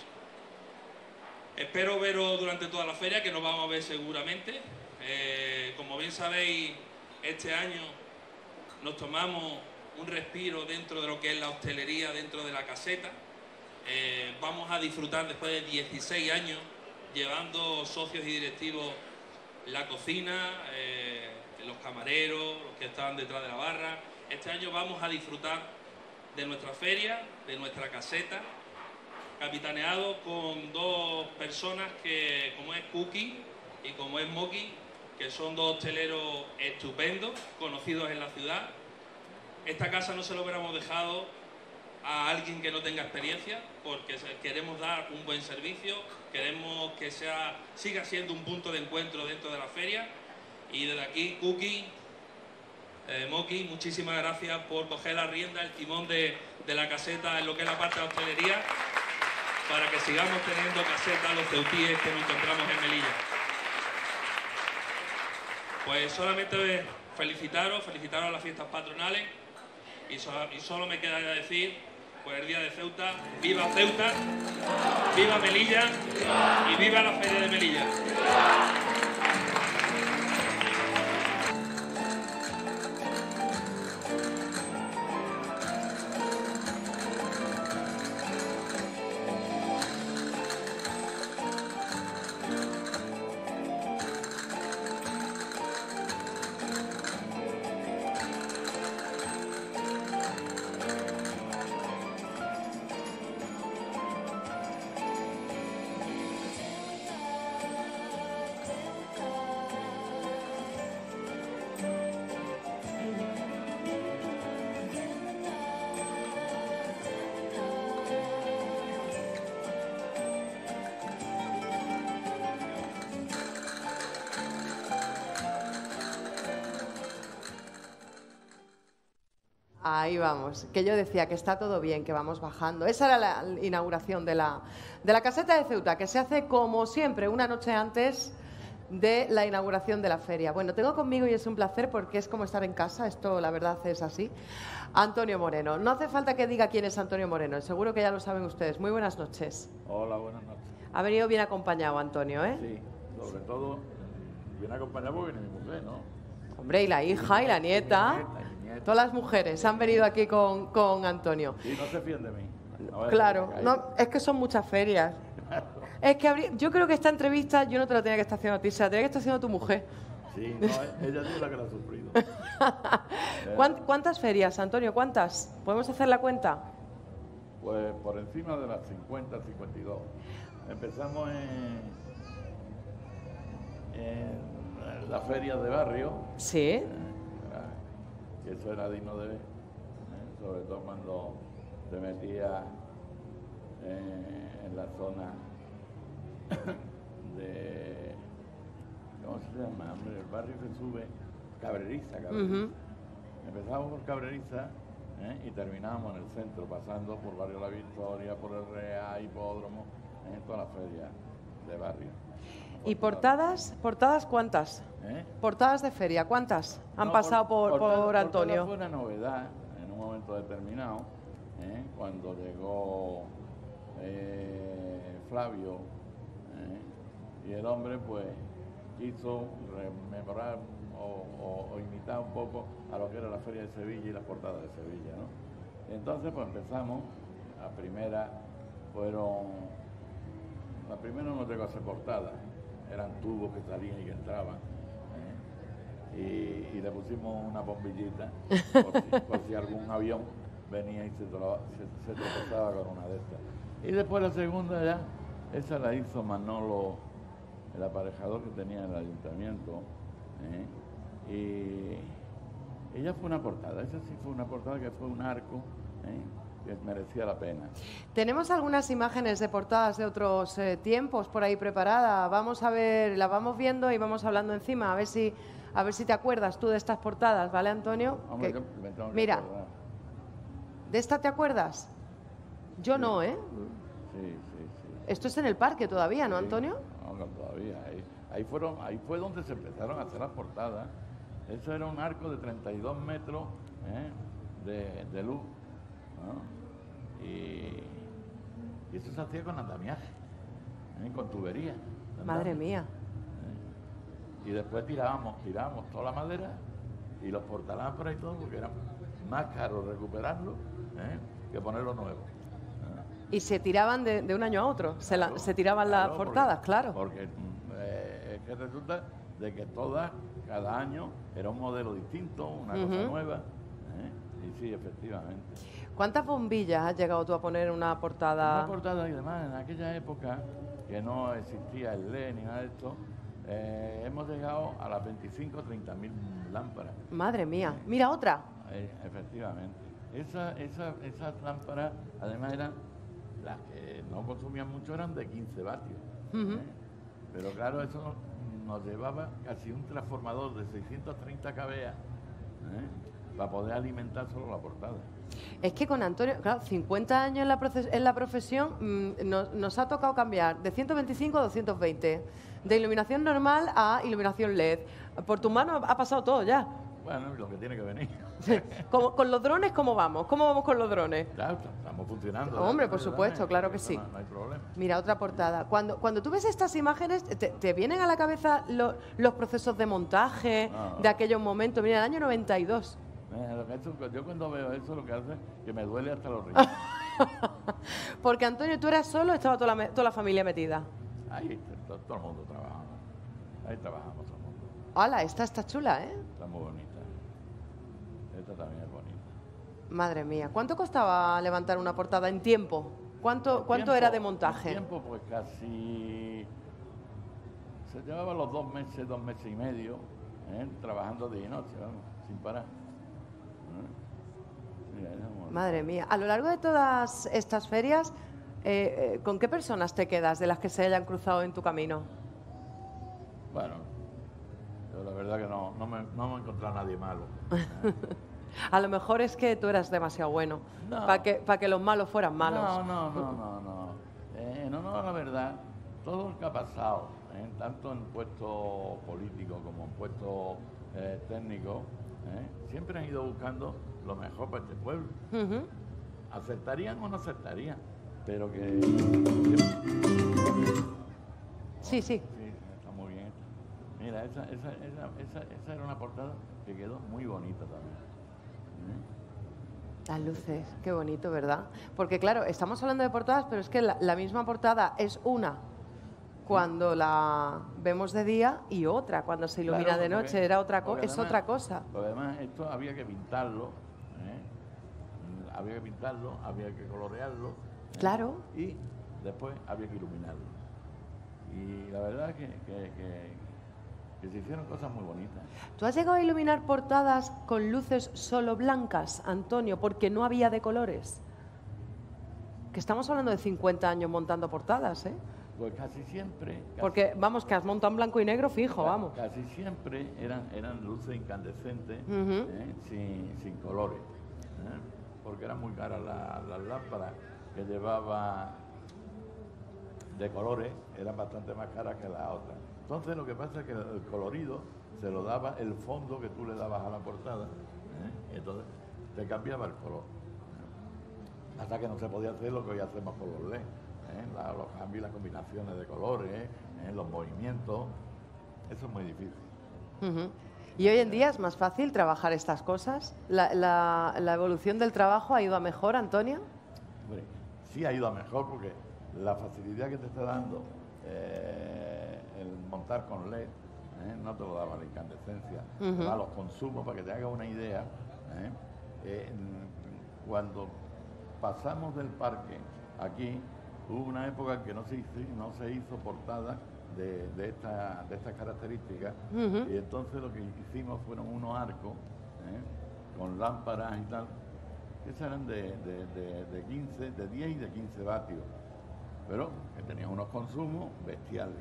Espero veros durante toda la feria, que nos vamos a ver seguramente. Eh, como bien sabéis, este año nos tomamos un respiro dentro de lo que es la hostelería, dentro de la caseta. Eh, vamos a disfrutar después de dieciséis años llevando socios y directivos la cocina, eh, los camareros, los que estaban detrás de la barra. Este año vamos a disfrutar de nuestra feria, de nuestra caseta, capitaneado con dos personas que, como es Cookie y como es Moki, que son dos hosteleros estupendos, conocidos en la ciudad. Esta casa no se lo hubiéramos dejado a alguien que no tenga experiencia, porque queremos dar un buen servicio, queremos que sea, siga siendo un punto de encuentro dentro de la feria. Y desde aquí, Cookie, eh, Moki, muchísimas gracias por coger la rienda, el timón de, de la caseta en lo que es la parte de hostelería, para que sigamos teniendo caseta los ceutíes que nos encontramos en Melilla. Pues solamente felicitaros, felicitaros a las fiestas patronales, y, so, y solo me queda decir, pues el día de Ceuta, viva Ceuta, viva Melilla y viva la Feria de Melilla. Ahí vamos, que yo decía que está todo bien, que vamos bajando. Esa era la inauguración de la, de la caseta de Ceuta, que se hace como siempre, una noche antes de la inauguración de la feria. Bueno, tengo conmigo, y es un placer porque es como estar en casa, esto la verdad es así, Antonio Moreno. No hace falta que diga quién es Antonio Moreno, seguro que ya lo saben ustedes. Muy buenas noches. Hola, buenas noches. Ha venido bien acompañado, Antonio, ¿eh? Sí, sobre todo bien acompañado porque viene mi mujer, ¿no? Hombre, y la hija y la nieta. Todas las mujeres han venido aquí con, con Antonio. Y no se fíen de mí. No claro, no, es que son muchas ferias. Es que habría, yo creo que esta entrevista yo no te la tenía que estar haciendo a ti, se la tenía que estar haciendo tu mujer. Sí, no, ella es la que la ha sufrido. ¿Cuántas ferias, Antonio? ¿Cuántas? ¿Podemos hacer la cuenta? Pues por encima de las cincuenta, cincuenta y dos. Empezamos en, en las ferias de barrio. Sí. Eh, y eso era digno de ver, ¿eh? Sobre todo cuando te metías eh, en la zona de, ¿cómo se llama? Hombre, el barrio que sube, Cabreriza, Cabreriza. Uh-huh. Empezamos por Cabreriza, ¿eh? Y terminábamos en el centro, pasando por Barrio La Victoria, por el Real, Hipódromo, en ¿eh? Toda la feria de barrio. ¿Y portadas? ¿Portadas cuántas? ¿Eh? ¿Portadas de feria? ¿Cuántas han no, pasado por, por, portada, por Antonio? Fue una novedad en un momento determinado, ¿eh? Cuando llegó eh, Flavio, ¿eh? Y el hombre pues quiso rememorar o, o, o imitar un poco a lo que era la Feria de Sevilla y las portadas de Sevilla, ¿no? Y entonces pues empezamos la primera fueron, la primera no llegó a ser portada, eran tubos que salían y que entraban, ¿eh? y, y le pusimos una bombillita por si, por si algún avión venía y se, tro, se, se tropezaba con una de estas. Y después la segunda ya, esa la hizo Manolo, el aparejador que tenía en el ayuntamiento, ¿eh? y ella fue una portada, esa sí fue una portada que fue un arco, ¿eh? que merecía la pena. Tenemos algunas imágenes de portadas de otros eh, tiempos por ahí preparadas. Vamos a ver, las vamos viendo y vamos hablando encima, a ver si, a ver si te acuerdas tú de estas portadas, ¿vale, Antonio? Hombre, que, yo me tengo que mira, acordar. ¿de esta te acuerdas? Yo sí. no, ¿eh? Sí, sí, sí. Esto es en el parque todavía, ¿no, Sí. Antonio? No, no, todavía. Ahí, ahí, fueron, ahí fue donde se empezaron a hacer las portadas. Eso era un arco de treinta y dos metros, ¿eh? de, de luz, ¿no? Y, y eso se hacía con andamiaje, ¿eh? con tubería. Madre mía. ¿Eh? Y después tirábamos, tirábamos toda la madera y los portalámparas y todo, porque era más caro recuperarlo, ¿eh? que ponerlo nuevo. Y se tiraban de, de un año a otro, se, la, Claro, se tiraban claro, las portadas, porque, claro. Porque eh, es que resulta de que todas, cada año, era un modelo distinto, una cosa Ujú. nueva. ¿eh? Y sí, efectivamente. ¿Cuántas bombillas has llegado tú a poner en una portada? Una portada y demás, en aquella época, que no existía el L E D ni nada de esto, eh, hemos llegado a las veinticinco o treinta mil lámparas. Madre mía. Mira otra. Eh, efectivamente. Esa, esa, esas lámparas, además, eran las que no consumían mucho, eran de quince vatios. Ujú. ¿eh? Pero claro, eso nos, nos llevaba casi un transformador de seiscientos treinta kVA, ¿eh? para poder alimentar solo la portada. Es que con Antonio, claro, cincuenta años en la, proces- en la profesión, mmm, nos, nos ha tocado cambiar de ciento veinticinco a doscientos veinte, de iluminación normal a iluminación L E D. Por tus manos ha pasado todo ya. Bueno, lo que tiene que venir. Como- con los drones, ¿cómo vamos? ¿Cómo vamos con los drones? Claro, estamos funcionando. Hombre, ¿eh? por supuesto, claro que sí. No, no hay problema. Mira, otra portada. Cuando, cuando tú ves estas imágenes, ¿te, te vienen a la cabeza lo- los procesos de montaje No. de aquellos momentos? Mira, el año noventa y dos. Eh, lo que eso- yo cuando veo eso, lo que hace es que me duele hasta los riñones. Porque, Antonio, ¿tú eras solo o estaba toda la, me- toda la familia metida? Ahí todo, todo el mundo trabajamos. Ahí trabajamos todo el mundo. ¡Hala! Esta está chula, ¿eh? Está muy bonita. Esta también es bonita. Madre mía. ¿Cuánto costaba levantar una portada en tiempo? ¿Cuánto, El cuánto tiempo- era de el montaje? tiempo, pues casi. Se llevaba los dos meses, dos meses y medio, ¿eh? trabajando día y noche, vamos, sin parar. ¿Eh? Mira, vamos. Madre mía. A lo largo de todas estas ferias, eh, eh, ¿con qué personas te quedas de las que se hayan cruzado en tu camino? Bueno, yo la verdad que no, no, me, no me he encontrado a nadie malo. A lo mejor es que tú eras demasiado bueno No. para que, para que los malos fueran malos. No, no, no, no, no. Eh, en honor a la verdad, todo lo que ha pasado, eh, tanto en puestos políticos como en puestos eh, técnicos, eh, siempre han ido buscando lo mejor para este pueblo. Ujú. ¿Aceptarían o no aceptarían? Pero que... Sí, sí. Sí, está muy bien. Mira, esa, esa, esa, esa, esa era una portada que quedó muy bonita también. ¿Eh? Las luces, qué bonito, ¿verdad? Porque claro, estamos hablando de portadas, pero es que la, la misma portada es una cuando la vemos de día y otra cuando se ilumina Claro, de porque- noche, era otra co- porque es además- otra cosa. Porque además esto había que pintarlo, ¿eh? Mm, había que pintarlo, había que colorearlo. ¿eh? Claro. Y después había que iluminarlo. Y la verdad es que, que, que, que se hicieron cosas muy bonitas. ¿Tú has llegado a iluminar portadas con luces solo blancas, Antonio, porque no había de colores? Que estamos hablando de cincuenta años montando portadas, ¿eh? Pues casi siempre... casi- Porque, vamos, que has montado en blanco y negro fijo, ca- vamos. Casi siempre eran, eran luces incandescentes, Ujú. ¿eh? sin, sin colores. ¿eh? Porque eran muy caras la- las lámparas que llevaba de colores, eran bastante más caras que las otras. Entonces lo que pasa es que el colorido se lo daba el fondo que tú le dabas a la portada, ¿eh? y entonces te cambiaba el color. ¿eh? Hasta que no se podía hacer lo que hoy hacemos con los L E D, ¿eh? La- los cambios y las combinaciones de colores, ¿eh? los movimientos, eso es muy difícil. Ujú. ¿Y hoy en día es más fácil trabajar estas cosas? ¿La, la- la evolución del trabajo ha ido a mejor, Antonio? Hombre, sí ha ido a mejor porque la facilidad que te está dando eh, el montar con L E D, ¿eh? no te lo daba la incandescencia, Ujú. te da los consumos para que te hagas una idea. ¿eh? Eh, cuando pasamos del parque aquí, hubo una época que no se hizo, no se hizo portada de, de, esta, de estas características, Ujú. y entonces lo que hicimos fueron unos arcos ¿eh? con lámparas y tal, que eran de, de, de, de quince, de diez y de quince vatios, pero que tenían unos consumos bestiales.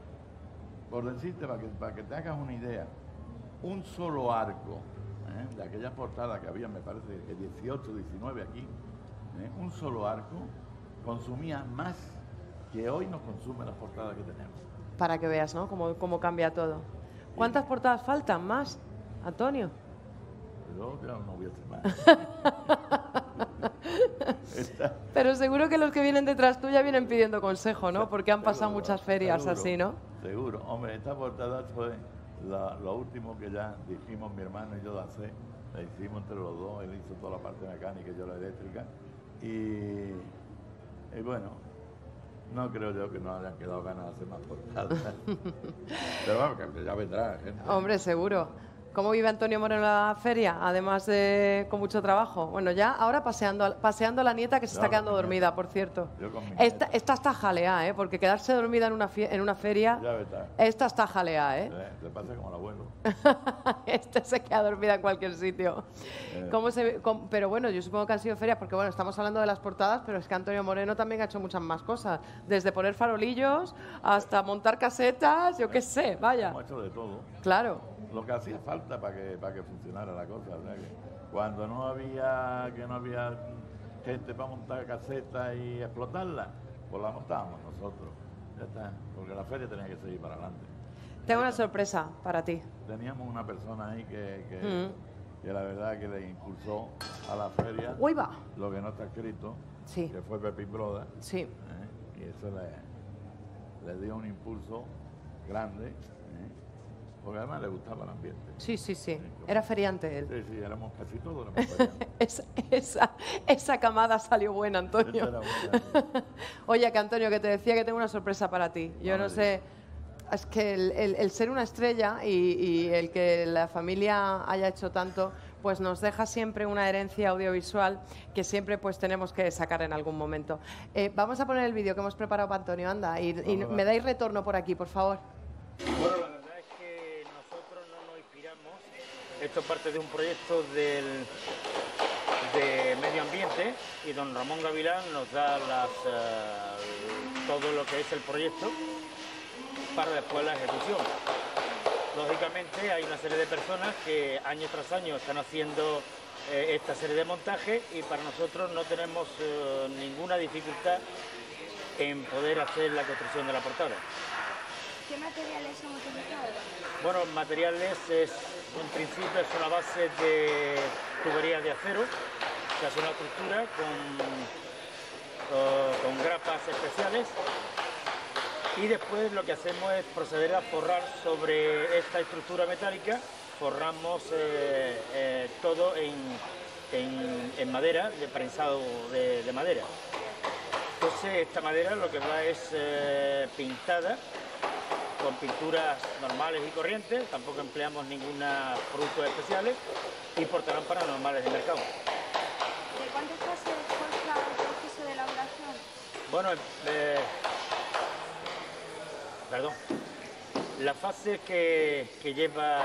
Por decirte, para que, para que te hagas una idea, un solo arco ¿eh? de aquella portada que había, me parece que dieciocho, diecinueve aquí, ¿eh? un solo arco consumía más que hoy nos consume las portadas que tenemos. Para que veas, ¿no? Cómo, cómo cambia todo. ¿Cuántas portadas faltan más, Antonio? Pero ya no voy a hacer más. Esta- Pero seguro que los que vienen detrás tuya vienen pidiendo consejo, ¿no? Porque han pasado Seguro, muchas ferias seguro, así, ¿no? Seguro. Hombre, esta portada fue la- lo último que ya dijimos mi hermano y yo de hacer. La hicimos entre los dos, él hizo toda la parte mecánica y yo la eléctrica. Y, y bueno, no creo yo que nos hayan quedado ganas de hacer más portadas. Pero vamos, que ya vendrá gente. Hombre, seguro. ¿Cómo vive Antonio Moreno la feria? Además de con mucho trabajo. Bueno, ya ahora paseando, a- paseando a la nieta que se Yo está con quedando mi dormida, por cierto. Yo con mi Esta, nieta. esta está jaleada, ¿eh? Porque quedarse dormida en una, fie- en una feria, Ya vendrá. esta está jaleada, ¿eh? Eh, te pasa como el abuelo. Este se queda dormida en cualquier sitio. Eh. ¿Cómo se ve? cómo- pero bueno, yo supongo que han sido ferias, porque bueno, estamos hablando de las portadas, pero es que Antonio Moreno también ha hecho muchas más cosas. Desde poner farolillos hasta montar casetas, yo qué sé, vaya. Hemos hecho de todo. Claro. Lo que hacía falta para que, para que funcionara la cosa. O sea, que cuando no había, que no había gente para montar casetas y explotarla, pues la montábamos nosotros. Ya está, porque la feria tenía que seguir para adelante. Tengo una sorpresa para ti. Teníamos una persona ahí que, que, Mm. que la verdad que le impulsó a la feria Uy, va. lo que no está escrito, Sí. que fue Pepín Broda. Sí. ¿eh? Y eso le, le dio un impulso grande, ¿eh? porque además le gustaba el ambiente. Sí, sí, sí. Era feriante él. Sí, sí, éramos casi todos éramos feriantes. Esa, esa, esa camada salió buena, Antonio. Esa era buena. Oye, que Antonio, que te decía que tengo una sorpresa para ti. Yo No no me sé, es que el, el- el ser una estrella y, y el que la familia haya hecho tanto, pues nos deja siempre una herencia audiovisual que siempre pues tenemos que sacar en algún momento. Eh, vamos a poner el vídeo que hemos preparado para Antonio, anda, y, y Vamos a me ver. dais retorno por aquí, por favor. Bueno, la verdad es que nosotros no nos inspiramos. Esto parte de un proyecto del, de medio ambiente y don Ramón Gavilán nos da las, eh, todo lo que es el proyecto para después la ejecución. Lógicamente hay una serie de personas que año tras año están haciendo eh, esta serie de montajes y para nosotros no tenemos eh, ninguna dificultad en poder hacer la construcción de la portada. ¿Qué materiales son utilizados? Bueno, materiales es, en principio es una base de tuberías de acero, se hace una estructura con, eh, con grapas especiales y después lo que hacemos es proceder a forrar sobre esta estructura metálica, forramos eh, eh, todo en, en- en madera, de prensado de, de madera. Entonces esta madera lo que va es eh, pintada con pinturas normales y corrientes, tampoco empleamos ninguna productos especiales y portalámparas normales de mercado. ¿De cuántas fases consta el proceso de elaboración? Bueno, eh, perdón, la fase que, que lleva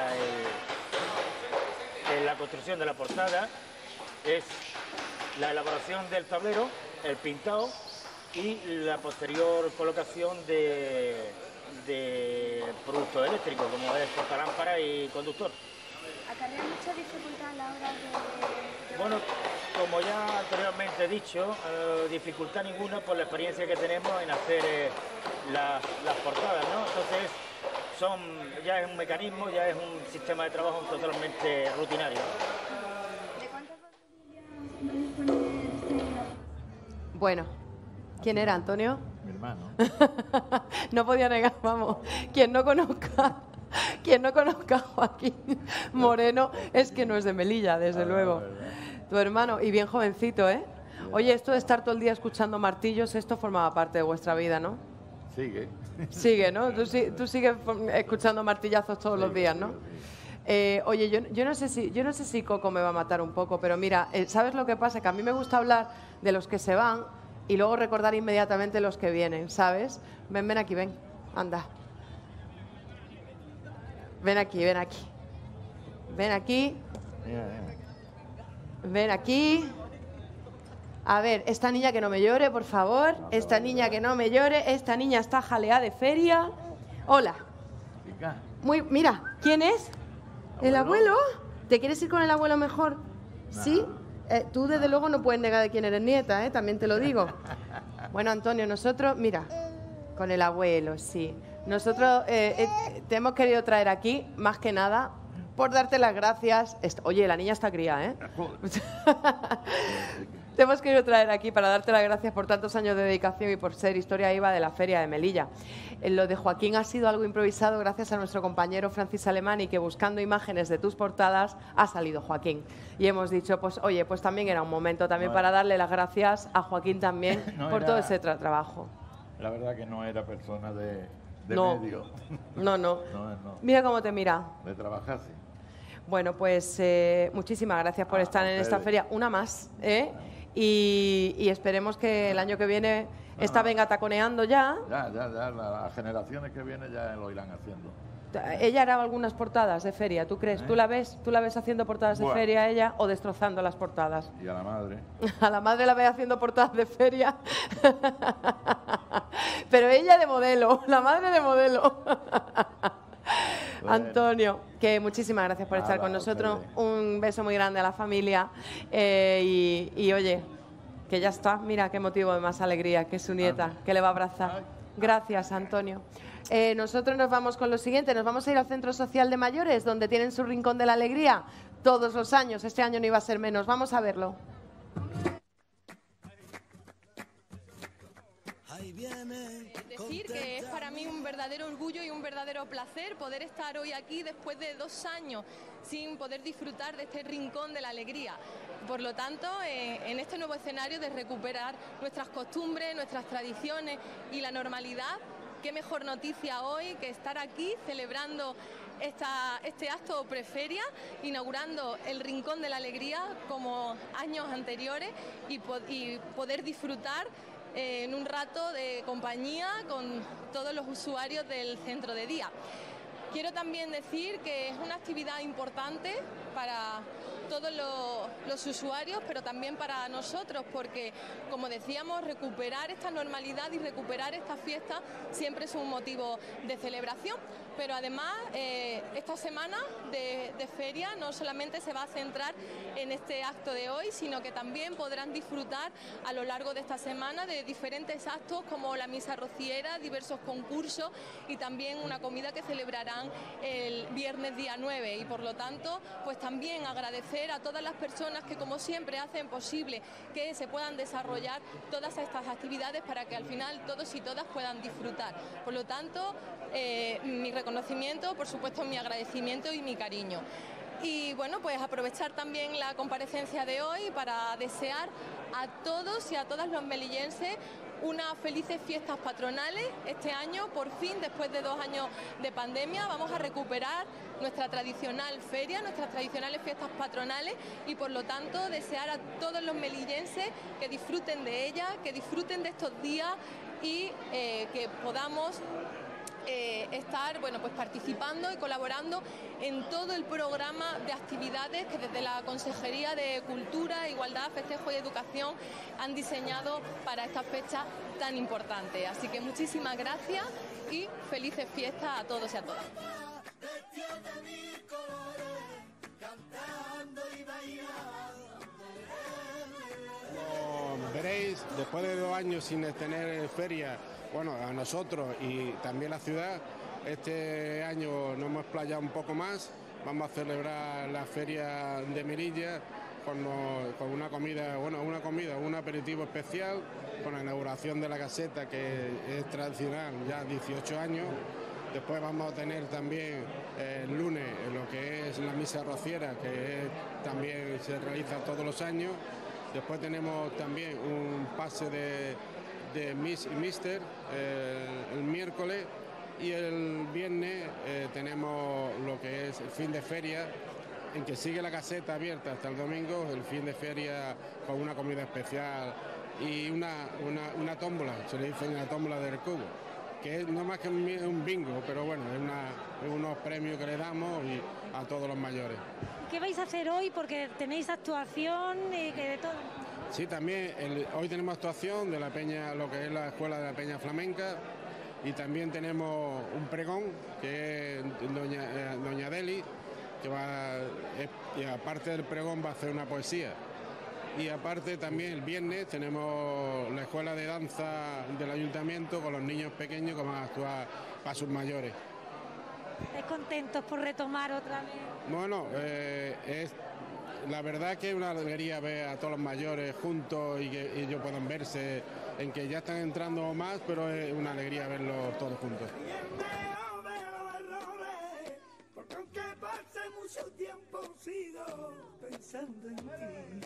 el- en la construcción de la portada es la elaboración del tablero, el pintado y la posterior colocación de, de productos eléctricos como es portalámpara y conductor. ¿Acarrea mucha dificultad a la hora de...? Bueno, como ya anteriormente he dicho, eh, dificultad ninguna por la experiencia que tenemos en hacer eh, las, las portadas, ¿no? Entonces, son, ya es un mecanismo, ya es un sistema de trabajo totalmente rutinario. ¿De cuántas baterías dispone este? Bueno, ¿quién era, Antonio? Mi hermano. No podía negar, vamos. Quien no conozca, quien no conozca a Joaquín Moreno es que no es de Melilla, desde Ah, luego. verdad. Tu hermano, y bien jovencito, ¿eh? Oye, esto de estar todo el día escuchando martillos, esto formaba parte de vuestra vida, ¿no? Sigue. Sigue, ¿no? Tú, si- tú sigues escuchando martillazos todos los días, ¿no? Eh, oye, yo, yo, no sé si, yo no sé si Coco me va a matar un poco, pero mira, eh, ¿sabes lo que pasa? Que a mí me gusta hablar de los que se van y luego recordar inmediatamente los que vienen, ¿sabes? Ven, ven aquí, ven, anda. Ven aquí, ven aquí. Ven aquí. Mira, mira. Ven aquí. A ver, esta niña que no me llore, por favor. Esta niña que no me llore. Esta niña está jaleada de feria. Hola. Chica. Muy, mira, ¿quién es? ¿El abuelo? ¿Te quieres ir con el abuelo mejor? ¿Sí? Eh, tú desde luego no puedes negar de quién eres nieta, ¿eh? También te lo digo. Bueno, Antonio, nosotros, mira, con el abuelo, sí. Nosotros eh, eh, te hemos querido traer aquí, más que nada, por darte las gracias. Est- Oye, la niña está cría, ¿eh? Te hemos querido traer aquí para darte las gracias por tantos años de dedicación y por ser historia viva de la Feria de Melilla. Eh, Lo de Joaquín ha sido algo improvisado gracias a nuestro compañero Francis Alemán y que buscando imágenes de tus portadas ha salido Joaquín. Y hemos dicho, pues oye, pues también era un momento también No, para darle las gracias a Joaquín también No por era- todo ese tra- trabajo. La verdad que no era persona de, de No. medio. No, no. No, no. Mira cómo te mira. De trabajar, sí. Bueno, pues eh, muchísimas gracias por Ah, estar en esta ustedes. feria. Una más, ¿eh? Y, y esperemos que el año que viene esta venga taconeando ya. Ya, ya, ya. la- Las generaciones que vienen ya lo irán haciendo. Ella hará algunas portadas de feria, ¿tú crees? ¿Eh? ¿Tú la ves? ¿Tú la ves haciendo portadas de Buah. feria ella o destrozando las portadas? Y a la madre. A la madre la ve haciendo portadas de feria. Pero ella de modelo, la madre de modelo. Bueno. Antonio, que muchísimas gracias por estar Nada, con a nosotros. ustedes. Un beso muy grande a la familia. Eh, y, y oye, que ya está. Mira qué motivo de más alegría, que es su nieta, que le va a abrazar. Gracias, Antonio. Eh, nosotros nos vamos con lo siguiente. Nos vamos a ir al Centro Social de Mayores, donde tienen su Rincón de la Alegría todos los años. Este año no iba a ser menos. Vamos a verlo. Decir que es para mí un verdadero orgullo y un verdadero placer poder estar hoy aquí después de dos años sin poder disfrutar de este rincón de la alegría. Por lo tanto, eh, en este nuevo escenario de recuperar nuestras costumbres, nuestras tradiciones y la normalidad, qué mejor noticia hoy que estar aquí celebrando esta, este acto preferia, inaugurando el Rincón de la Alegría como años anteriores y, po- y poder disfrutar eh, en un rato de compañía con todos los usuarios del centro de día. Quiero también decir que es una actividad importante para todos los, los usuarios, pero también para nosotros, porque, como decíamos, recuperar esta normalidad y recuperar esta fiesta siempre es un motivo de celebración. Pero además, eh, esta semana de, de feria no solamente se va a centrar en este acto de hoy, sino que también podrán disfrutar a lo largo de esta semana de diferentes actos como la misa rociera, diversos concursos y también una comida que celebrarán el viernes día nueve. Y por lo tanto, pues también agradecer a todas las personas que, como siempre, hacen posible que se puedan desarrollar todas estas actividades para que al final todos y todas puedan disfrutar. Por lo tanto, eh, mi reconocimiento, por supuesto mi agradecimiento y mi cariño. Y bueno, pues aprovechar también la comparecencia de hoy para desear a todos y a todas los melillenses unas felices fiestas patronales. Este año, por fin, después de dos años de pandemia, vamos a recuperar nuestra tradicional feria, nuestras tradicionales fiestas patronales y, por lo tanto, desear a todos los melillenses que disfruten de ellas, que disfruten de estos días y eh, que podamos Eh, estar bueno, pues participando y colaborando en todo el programa de actividades que desde la Consejería de Cultura, Igualdad, Festejo y Educación han diseñado para esta fecha tan importante. Así que muchísimas gracias y felices fiestas a todos y a todas. Como veréis, después de dos años sin tener feria, bueno, a nosotros y también la ciudad, este año nos hemos explayado un poco más. Vamos a celebrar la feria de Melilla con, lo- con una comida, bueno, una comida, un aperitivo especial, con la inauguración de la caseta, que es tradicional ya dieciocho años. Después vamos a tener también eh, el lunes lo que es la misa rociera, que es- también se realiza todos los años. Después tenemos también un pase de, de Miss y Mister eh, el miércoles, y el viernes eh, tenemos lo que es el fin de feria, en que sigue la caseta abierta hasta el domingo, el fin de feria con una comida especial y una, una, una tómbola, se le dice una tómbola del cubo, que es no más que un, un bingo, pero bueno, es, una, es unos premios que le damos y a todos los mayores. ¿Qué vais a hacer hoy? Porque tenéis actuación y que de todo. Sí, también el, hoy tenemos actuación de la Peña, lo que es la Escuela de la Peña Flamenca, y también tenemos un pregón que es Doña, eh, Doña Deli, que va, es, y aparte del pregón va a hacer una poesía. Y aparte también el viernes tenemos la escuela de danza del ayuntamiento con los niños pequeños que van a actuar para sus mayores. ¿Estáis contentos por retomar otra vez? Bueno, eh, es, la verdad que es una alegría ver a todos los mayores juntos y que ellos puedan verse, en que ya están entrando más, pero es una alegría verlos todos juntos. Porque aunque pase mucho tiempo sigo pensando en ti.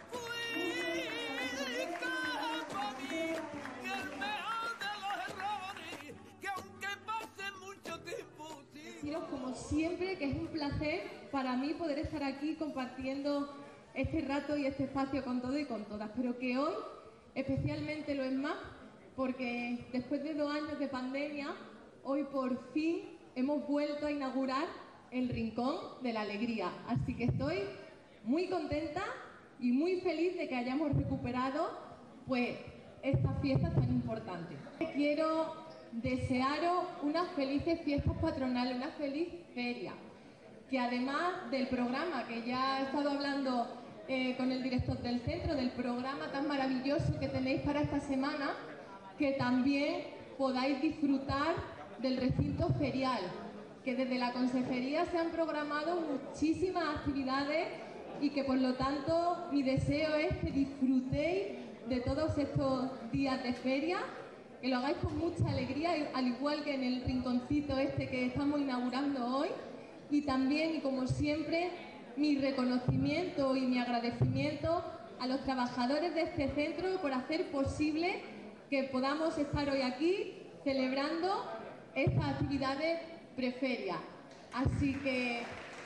Fui para mí que el mejor de los errores, que aunque pase mucho tiempo sigo. Deciros como siempre que es un placer para mí poder estar aquí compartiendo este rato y este espacio con todos y con todas, pero que hoy especialmente lo es más porque después de dos años de pandemia, hoy por fin hemos vuelto a inaugurar el Rincón de la Alegría, así que estoy muy contenta y muy feliz de que hayamos recuperado pues estas fiestas tan importantes. Quiero desearos unas felices fiestas patronales, una feliz feria, que además del programa que ya he estado hablando eh, con el director del centro, del programa tan maravilloso que tenéis para esta semana, que también podáis disfrutar del recinto ferial, que desde la consejería se han programado muchísimas actividades y que por lo tanto mi deseo es que disfrutéis de todos estos días de feria, que lo hagáis con mucha alegría, al igual que en el rinconcito este que estamos inaugurando hoy, y también, y como siempre, mi reconocimiento y mi agradecimiento a los trabajadores de este centro por hacer posible que podamos estar hoy aquí celebrando estas actividades preferia. Así que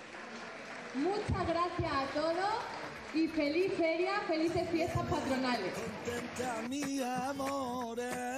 muchas gracias a todos y feliz feria, felices fiestas patronales. Contenta mi amor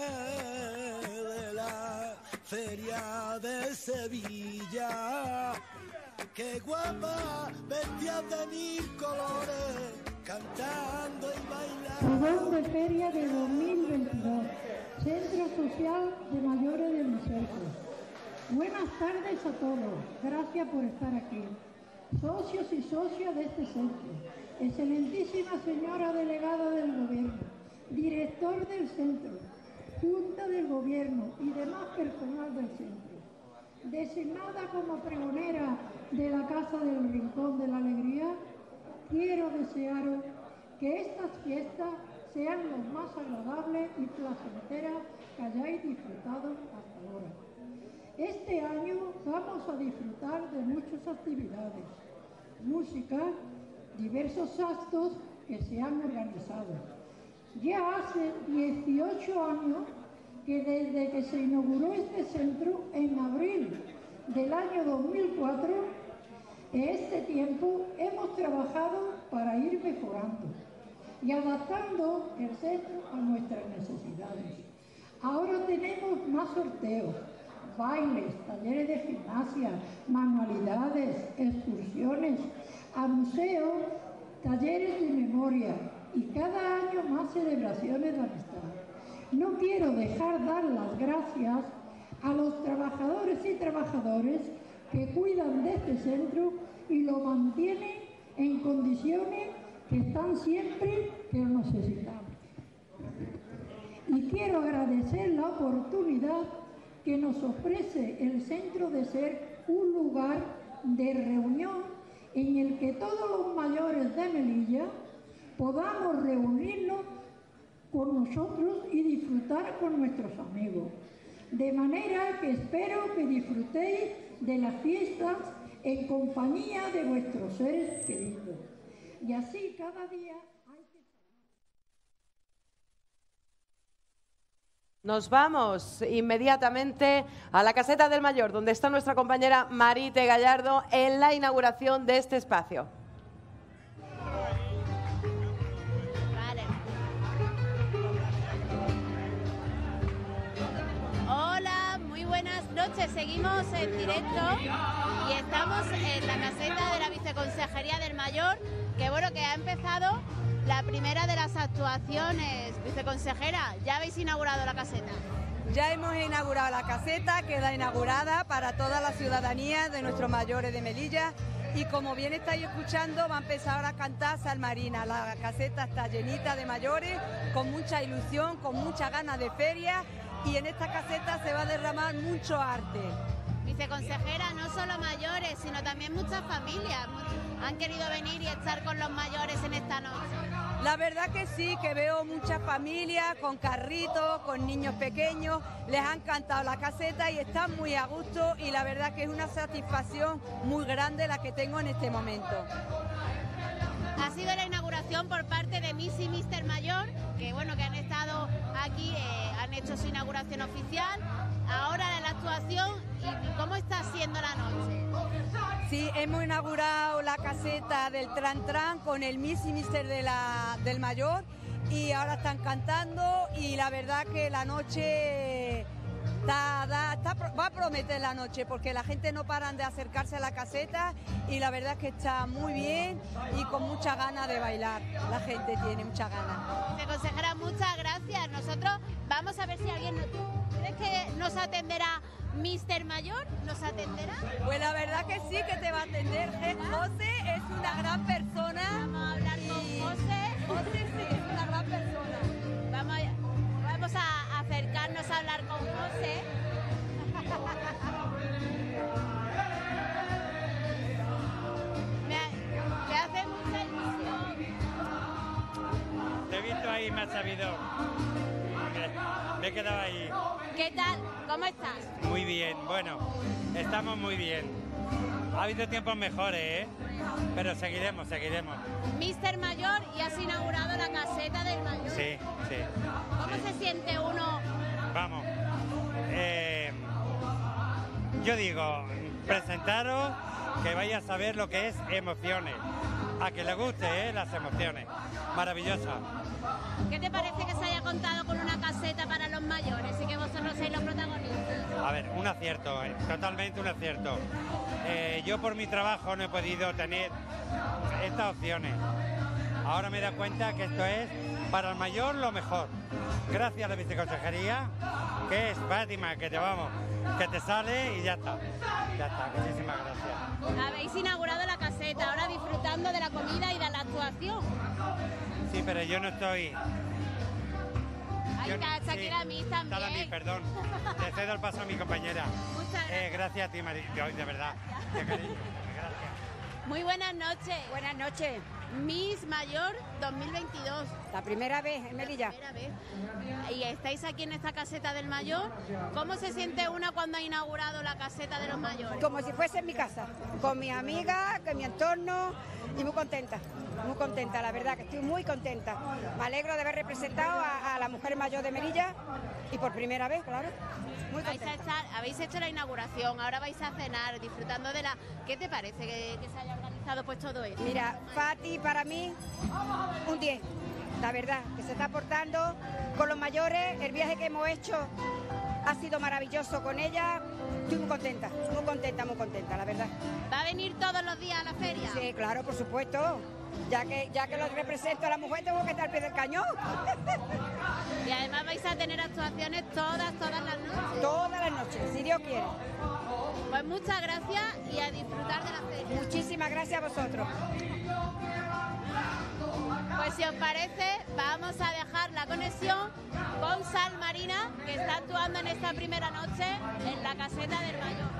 de la feria de Sevilla. Qué guapa, vestida de mil colores, cantando y bailando. Pregón de feria de dos mil veintidós, Centro Social de Mayores del Miserco. Buenas tardes a todos, gracias por estar aquí. Socios y socias de este centro, excelentísima señora delegada del gobierno, director del centro, junta del gobierno y demás personal del centro. Designada como pregonera de la Casa del Rincón de la Alegría, quiero desearos que estas fiestas sean lo más agradables y placenteras que hayáis disfrutado hasta ahora. Este año vamos a disfrutar de muchas actividades, música, diversos actos que se han organizado. Ya hace dieciocho años que desde que se inauguró este centro en abril del año dos mil cuatro, en este tiempo hemos trabajado para ir mejorando y adaptando el centro a nuestras necesidades. Ahora tenemos más sorteos, bailes, talleres de gimnasia, manualidades, excursiones, a museos, talleres de memoria y cada año más celebraciones de amistad. No quiero dejar dar las gracias a los trabajadores y trabajadoras que cuidan de este centro y lo mantienen en condiciones que están siempre que lo necesitamos. Y quiero agradecer la oportunidad que nos ofrece el centro de ser un lugar de reunión en el que todos los mayores de Melilla podamos reunirnos con nosotros y disfrutar con nuestros amigos. De manera que espero que disfrutéis de las fiestas en compañía de vuestros seres queridos. Y así cada día hay que... Nos vamos inmediatamente a la Caseta del Mayor, donde está nuestra compañera Marite Gallardo en la inauguración de este espacio. Vale. Hola, muy buenas noches. Seguimos en directo y estamos en la caseta de la Viceconsejería del Mayor, que bueno, que ha empezado la primera de las actuaciones. Viceconsejera, ya habéis inaugurado la caseta. Ya hemos inaugurado la caseta, queda inaugurada para toda la ciudadanía de nuestros mayores de Melilla, y como bien estáis escuchando, va a empezar ahora a cantar Salmarina. La caseta está llenita de mayores, con mucha ilusión, con mucha ganas de feria, y en esta caseta se va a derramar mucho arte. Viceconsejera, no solo mayores, sino también muchas familias han querido venir y estar con los mayores en esta noche. La verdad que sí, que veo muchas familias con carritos, con niños pequeños, les ha encantado la caseta y están muy a gusto, y la verdad que es una satisfacción muy grande la que tengo en este momento. Ha sido la inauguración por parte de Miss y Mister Mayor, que bueno, que han estado aquí, eh, han hecho su inauguración oficial. Ahora de la actuación, ¿y cómo está siendo la noche? Sí, hemos inaugurado la caseta del Tran Tran con el Miss y Mister de la, del Mayor, y ahora están cantando, y la verdad que la noche está, da, está, va a prometer la noche, porque la gente no paran de acercarse a la caseta, y la verdad es que está muy bien y con mucha ganas de bailar. La gente tiene mucha ganas. Viceconsejera, muchas gracias. Nosotros vamos a ver si alguien nos... ¿Crees que nos atenderá Mister Mayor? ¿Nos atenderá? Pues la verdad que sí, que te va a atender. José es una gran persona. Vamos a hablar con José. José sí, es una gran persona. Vamos a, vamos a acercarnos a hablar con José. me, me hace mucha ilusión. Te he visto ahí, me has sabido. Me he quedado ahí. ¿Qué tal? ¿Cómo estás? Muy bien, bueno, estamos muy bien. Ha habido tiempos mejores, ¿eh? Pero seguiremos, seguiremos. Mister Mayor, y has inaugurado la caseta del Mayor. Sí, sí. ¿Cómo sí. se siente uno? Vamos. Eh, yo digo, presentaros, que vayas a saber lo que es emociones. A que le guste, ¿eh? Las emociones. Maravillosa. ¿Qué te parece que se haya contado con una caseta para los mayores y que vosotros seáis los protagonistas? A ver, un acierto, eh, totalmente un acierto. Eh, yo por mi trabajo no he podido tener estas opciones. Ahora me he dado cuenta que esto es para el mayor lo mejor. Gracias a la Viceconsejería, que es Fátima, que te vamos, que te sale y ya está. Ya está, muchísimas gracias. Habéis inaugurado la caseta, ahora disfrutando de la comida y de la actuación. Sí, pero yo no estoy... Ahí yo, está, Shakira sí, Miss también. está la Miss, perdón. Le cedo el paso a mi compañera. Muchas gracias. Eh, gracias a ti, María, de verdad. Qué cariño. Gracias. Muy buenas noches. Buenas noches. Miss Mayor dos mil veintidós. La primera vez en Melilla. La primera vez. Y estáis aquí en esta caseta del Mayor. ¿Cómo se siente una cuando ha inaugurado la caseta de los mayores? Como si fuese en mi casa, con mi amiga, con mi entorno, y muy contenta, muy contenta, la verdad que estoy muy contenta. Me alegro de haber representado a, a la mujer mayor de Melilla, y por primera vez, claro. Muy Vais a estar, habéis hecho la inauguración, ahora vais a cenar, disfrutando de la... ¿Qué te parece que, que se haya organizado pues todo esto? Mira, Fati para mí un diez, la verdad, que se está portando con los mayores. El viaje que hemos hecho ha sido maravilloso con ella. Estoy muy contenta, muy contenta, muy contenta, la verdad. ¿Va a venir todos los días a la feria? Sí, claro, por supuesto. Ya que, ya que lo represento a la mujer, tengo que estar al pie del cañón. Y además vais a tener actuaciones todas, todas las noches. Todas las noches, si Dios quiere. Pues muchas gracias y a disfrutar de la feria. Muchísimas gracias a vosotros. Pues si os parece, vamos a dejar la conexión con Salmarina, que está actuando en esta primera noche en la caseta del Mayor.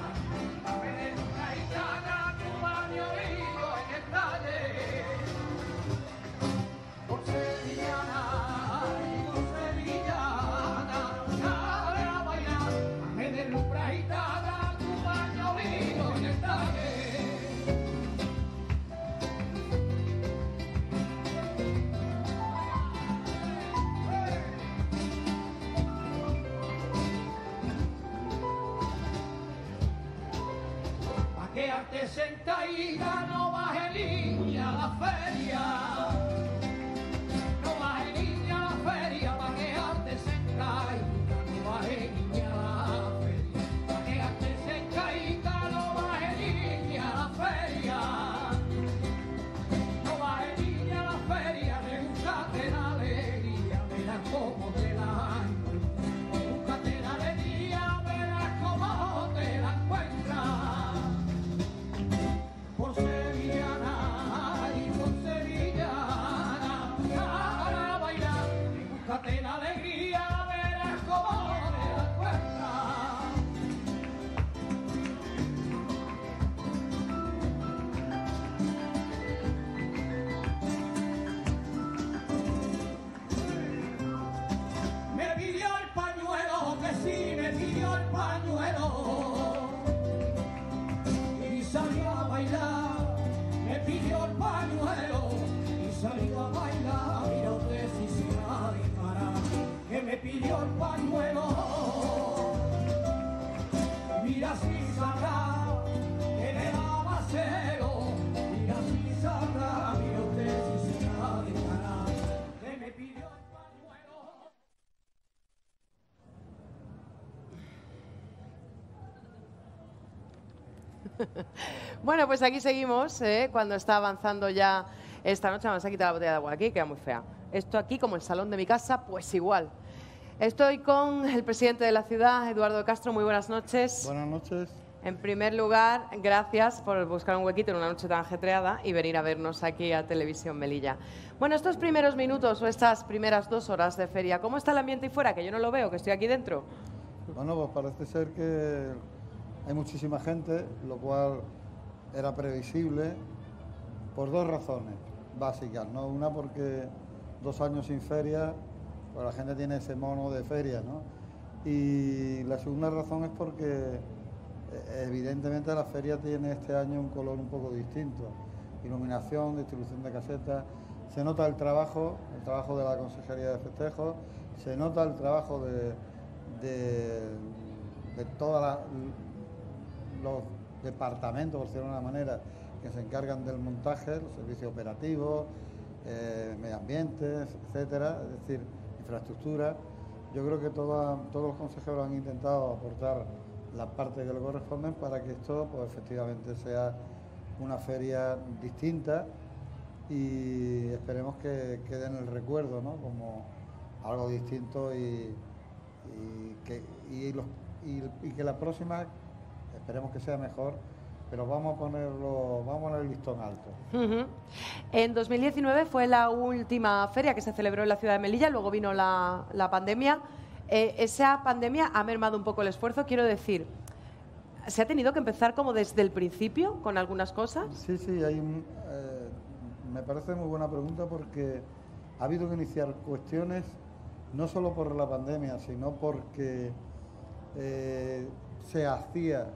quedarte sentadita, no baje niña a la feria. No baje niña a la feria, pa' quedarte sentadita, no baje niña a la feria. Pa' quedarte sentadita, no baje niña a la feria. No baje niña a la feria, me búscate la alegría, verás cómo te la encuentras. Búscate la alegría, verás cómo te la encuentras. Por sevillana y por sevillana, para bailar, búscate la alegría, verás cómo te la encuentras. Me pidió el pañuelo, que sí, me pidió el pañuelo. Y salió a bailar, me pidió el pañuelo. Y salió a bailar, mira usted si se va a disparar. Que me pidió el pañuelo. Mira si sabrá, que le daba celo. Mira si sabrá, mira usted si se va a disparar. Que me pidió el Bueno, pues aquí seguimos, ¿eh? Cuando está avanzando ya esta noche. Vamos a quitar la botella de agua aquí, queda muy fea. Esto aquí, como el salón de mi casa, pues igual. Estoy con el presidente de la ciudad, Eduardo de Castro. Muy buenas noches. Buenas noches. En primer lugar, gracias por buscar un huequito en una noche tan ajetreada y venir a vernos aquí a Televisión Melilla. Bueno, estos primeros minutos o estas primeras dos horas de feria, ¿cómo está el ambiente ahí fuera? Que yo no lo veo, que estoy aquí dentro. Bueno, pues parece ser que hay muchísima gente, lo cual era previsible por dos razones básicas, ¿no? Una porque dos años sin feria, pues la gente tiene ese mono de feria, ¿no? Y la segunda razón es porque evidentemente la feria tiene este año un color un poco distinto. Iluminación, distribución de casetas, se nota el trabajo, el trabajo de la Consejería de Festejos, se nota el trabajo de, de, de todos los departamentos, por decirlo de una manera, que se encargan del montaje, los servicios operativos, eh, medio ambiente, etcétera, es decir, infraestructura. Yo creo que toda, todos los consejeros han intentado aportar la parte que le corresponden para que esto, pues efectivamente sea una feria distinta y esperemos que quede en el recuerdo, ¿no? Como algo distinto y, y, que, y, los, y, y que la próxima esperemos que sea mejor, pero vamos a ponerlo, vamos a poner el listón alto. Uh-huh. En dos mil diecinueve fue la última feria que se celebró en la ciudad de Melilla, luego vino la, la pandemia. Eh, esa pandemia ha mermado un poco el esfuerzo, quiero decir, ¿se ha tenido que empezar como desde el principio con algunas cosas? Sí, sí, hay un, eh, me parece muy buena pregunta porque ha habido que iniciar cuestiones no solo por la pandemia, sino porque eh, se hacía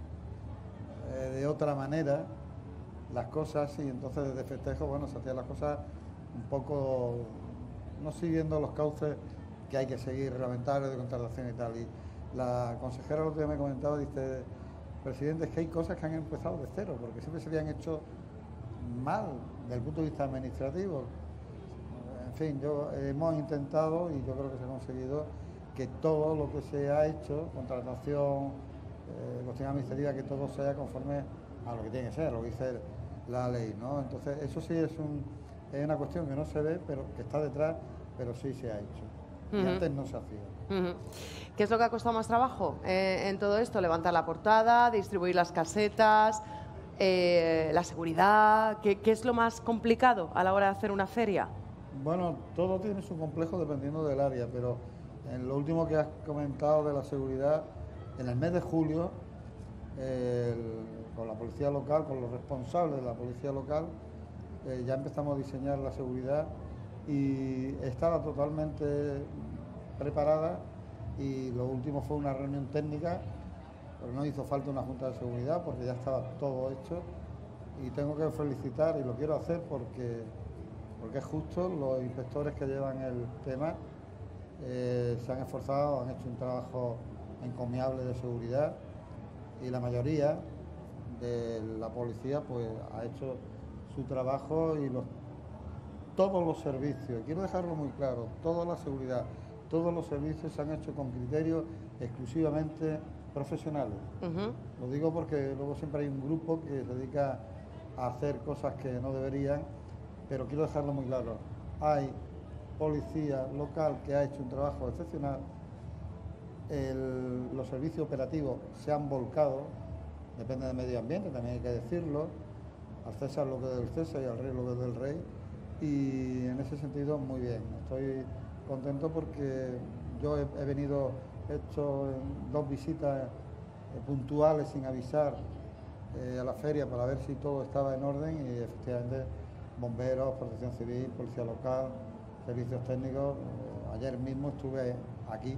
eh, de otra manera las cosas y entonces desde festejo, bueno, se hacían las cosas un poco no siguiendo los cauces que hay que seguir, reglamentarios de contratación y tal. Y la consejera el otro día me comentaba, dice, presidente, es que hay cosas que han empezado de cero, porque siempre se habían hecho mal desde el punto de vista administrativo. En fin, yo hemos intentado y yo creo que se ha conseguido que todo lo que se ha hecho, contratación, eh, cuestión administrativa, que todo sea conforme a lo que tiene que ser, lo que dice la ley, ¿no? Entonces, eso sí es, un, es una cuestión que no se ve, pero que está detrás, pero sí se ha hecho. Y uh-huh. antes no se hacía. Uh-huh. ¿Qué es lo que ha costado más trabajo eh, en todo esto? Levantar la portada, distribuir las casetas, eh, la seguridad. ¿Qué, ¿Qué es lo más complicado a la hora de hacer una feria? Bueno, todo tiene su complejo dependiendo del área, pero en lo último que has comentado de la seguridad, en el mes de julio, eh, el, con la policía local, con los responsables de la policía local, eh, ya empezamos a diseñar la seguridad y estaba totalmente preparada y lo último fue una reunión técnica, pero no hizo falta una junta de seguridad porque ya estaba todo hecho y tengo que felicitar y lo quiero hacer porque, porque es justo, los inspectores que llevan el tema eh, se han esforzado, han hecho un trabajo encomiable de seguridad y la mayoría de la policía pues ha hecho su trabajo y los, todos los servicios, quiero dejarlo muy claro, toda la seguridad, todos los servicios se han hecho con criterios exclusivamente profesionales. Uh-huh. Lo digo porque luego siempre hay un grupo que se dedica a hacer cosas que no deberían, pero quiero dejarlo muy claro, hay policía local que ha hecho un trabajo excepcional, el, los servicios operativos se han volcado, depende del medio ambiente, también hay que decirlo, al César lo que es del César y al Rey lo que es del Rey, y en ese sentido muy bien, estoy contento porque yo he, he venido, he hecho dos visitas eh, puntuales sin avisar eh, a la feria para ver si todo estaba en orden y efectivamente bomberos, protección civil, policía local, servicios técnicos, eh, ayer mismo estuve aquí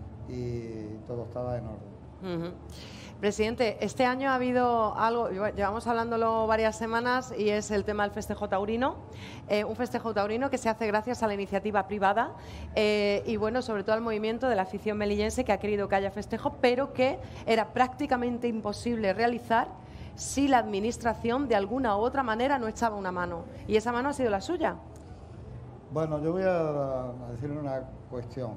y todo estaba en orden. Uh-huh. Presidente, este año ha habido algo, llevamos hablándolo varias semanas, y es el tema del festejo taurino, eh, un festejo taurino que se hace gracias a la iniciativa privada eh, y bueno, sobre todo al movimiento de la afición melillense que ha querido que haya festejo, pero que era prácticamente imposible realizar si la administración de alguna u otra manera no echaba una mano, y esa mano ha sido la suya. Bueno, yo voy a, a decirle una cuestión.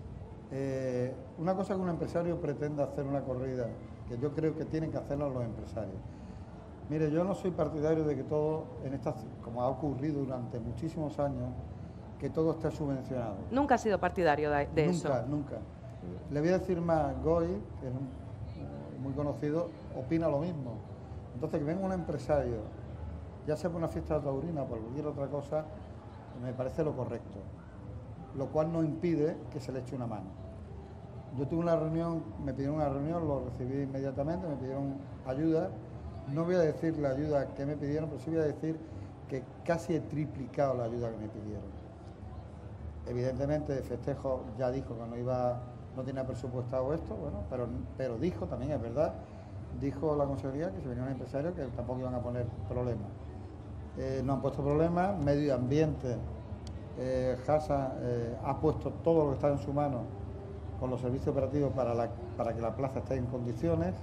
Eh, una cosa que un empresario pretenda hacer una corrida, que yo creo que tienen que hacerlo los empresarios. Mire, yo no soy partidario de que todo, en esta, como ha ocurrido durante muchísimos años, que todo esté subvencionado. Nunca ha sido partidario de, de nunca, eso. Nunca, nunca. Le voy a decir más, Goy, que es un, eh, muy conocido, opina lo mismo. Entonces, que venga un empresario, ya sea por una fiesta taurina o por cualquier otra cosa, me parece lo correcto. Lo cual no impide que se le eche una mano. Yo tuve una reunión, me pidieron una reunión, lo recibí inmediatamente, me pidieron ayuda. No voy a decir la ayuda que me pidieron, pero sí voy a decir que casi he triplicado la ayuda que me pidieron. Evidentemente, Festejo ya dijo que no iba, no tenía presupuestado esto, bueno, pero, pero dijo, también es verdad, dijo la consejería que si venía un empresario que tampoco iban a poner problemas. Eh, no han puesto problemas, medio ambiente, eh, Hasa eh, ha puesto todo lo que está en su mano con los servicios operativos para, la, para que la plaza esté en condiciones.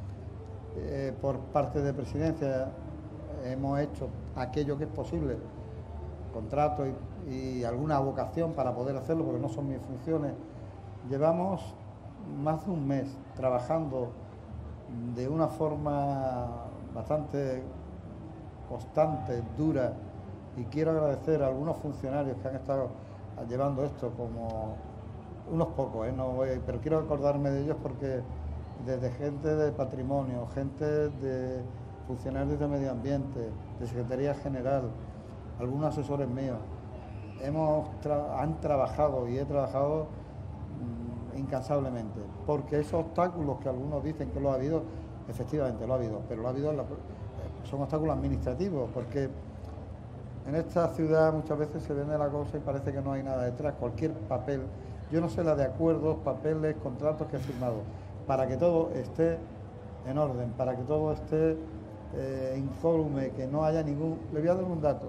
Eh, por parte de Presidencia hemos hecho aquello que es posible, contrato y, y alguna vocación para poder hacerlo, porque no son mis funciones. Llevamos más de un mes trabajando de una forma bastante constante, dura, y quiero agradecer a algunos funcionarios que han estado llevando esto, como unos pocos, ¿eh? No voy, pero quiero acordarme de ellos porque desde gente de patrimonio, gente de funcionarios de medio ambiente, de Secretaría General, algunos asesores míos, hemos tra han trabajado y he trabajado mmm, incansablemente, porque esos obstáculos que algunos dicen que lo ha habido, efectivamente lo ha habido, pero lo ha habido en la, son obstáculos administrativos, porque en esta ciudad muchas veces se vende la cosa y parece que no hay nada detrás, cualquier papel. Yo no sé la de acuerdos, papeles, contratos que he firmado, para que todo esté en orden, para que todo esté eh, incólume, que no haya ningún... Le voy a dar un dato.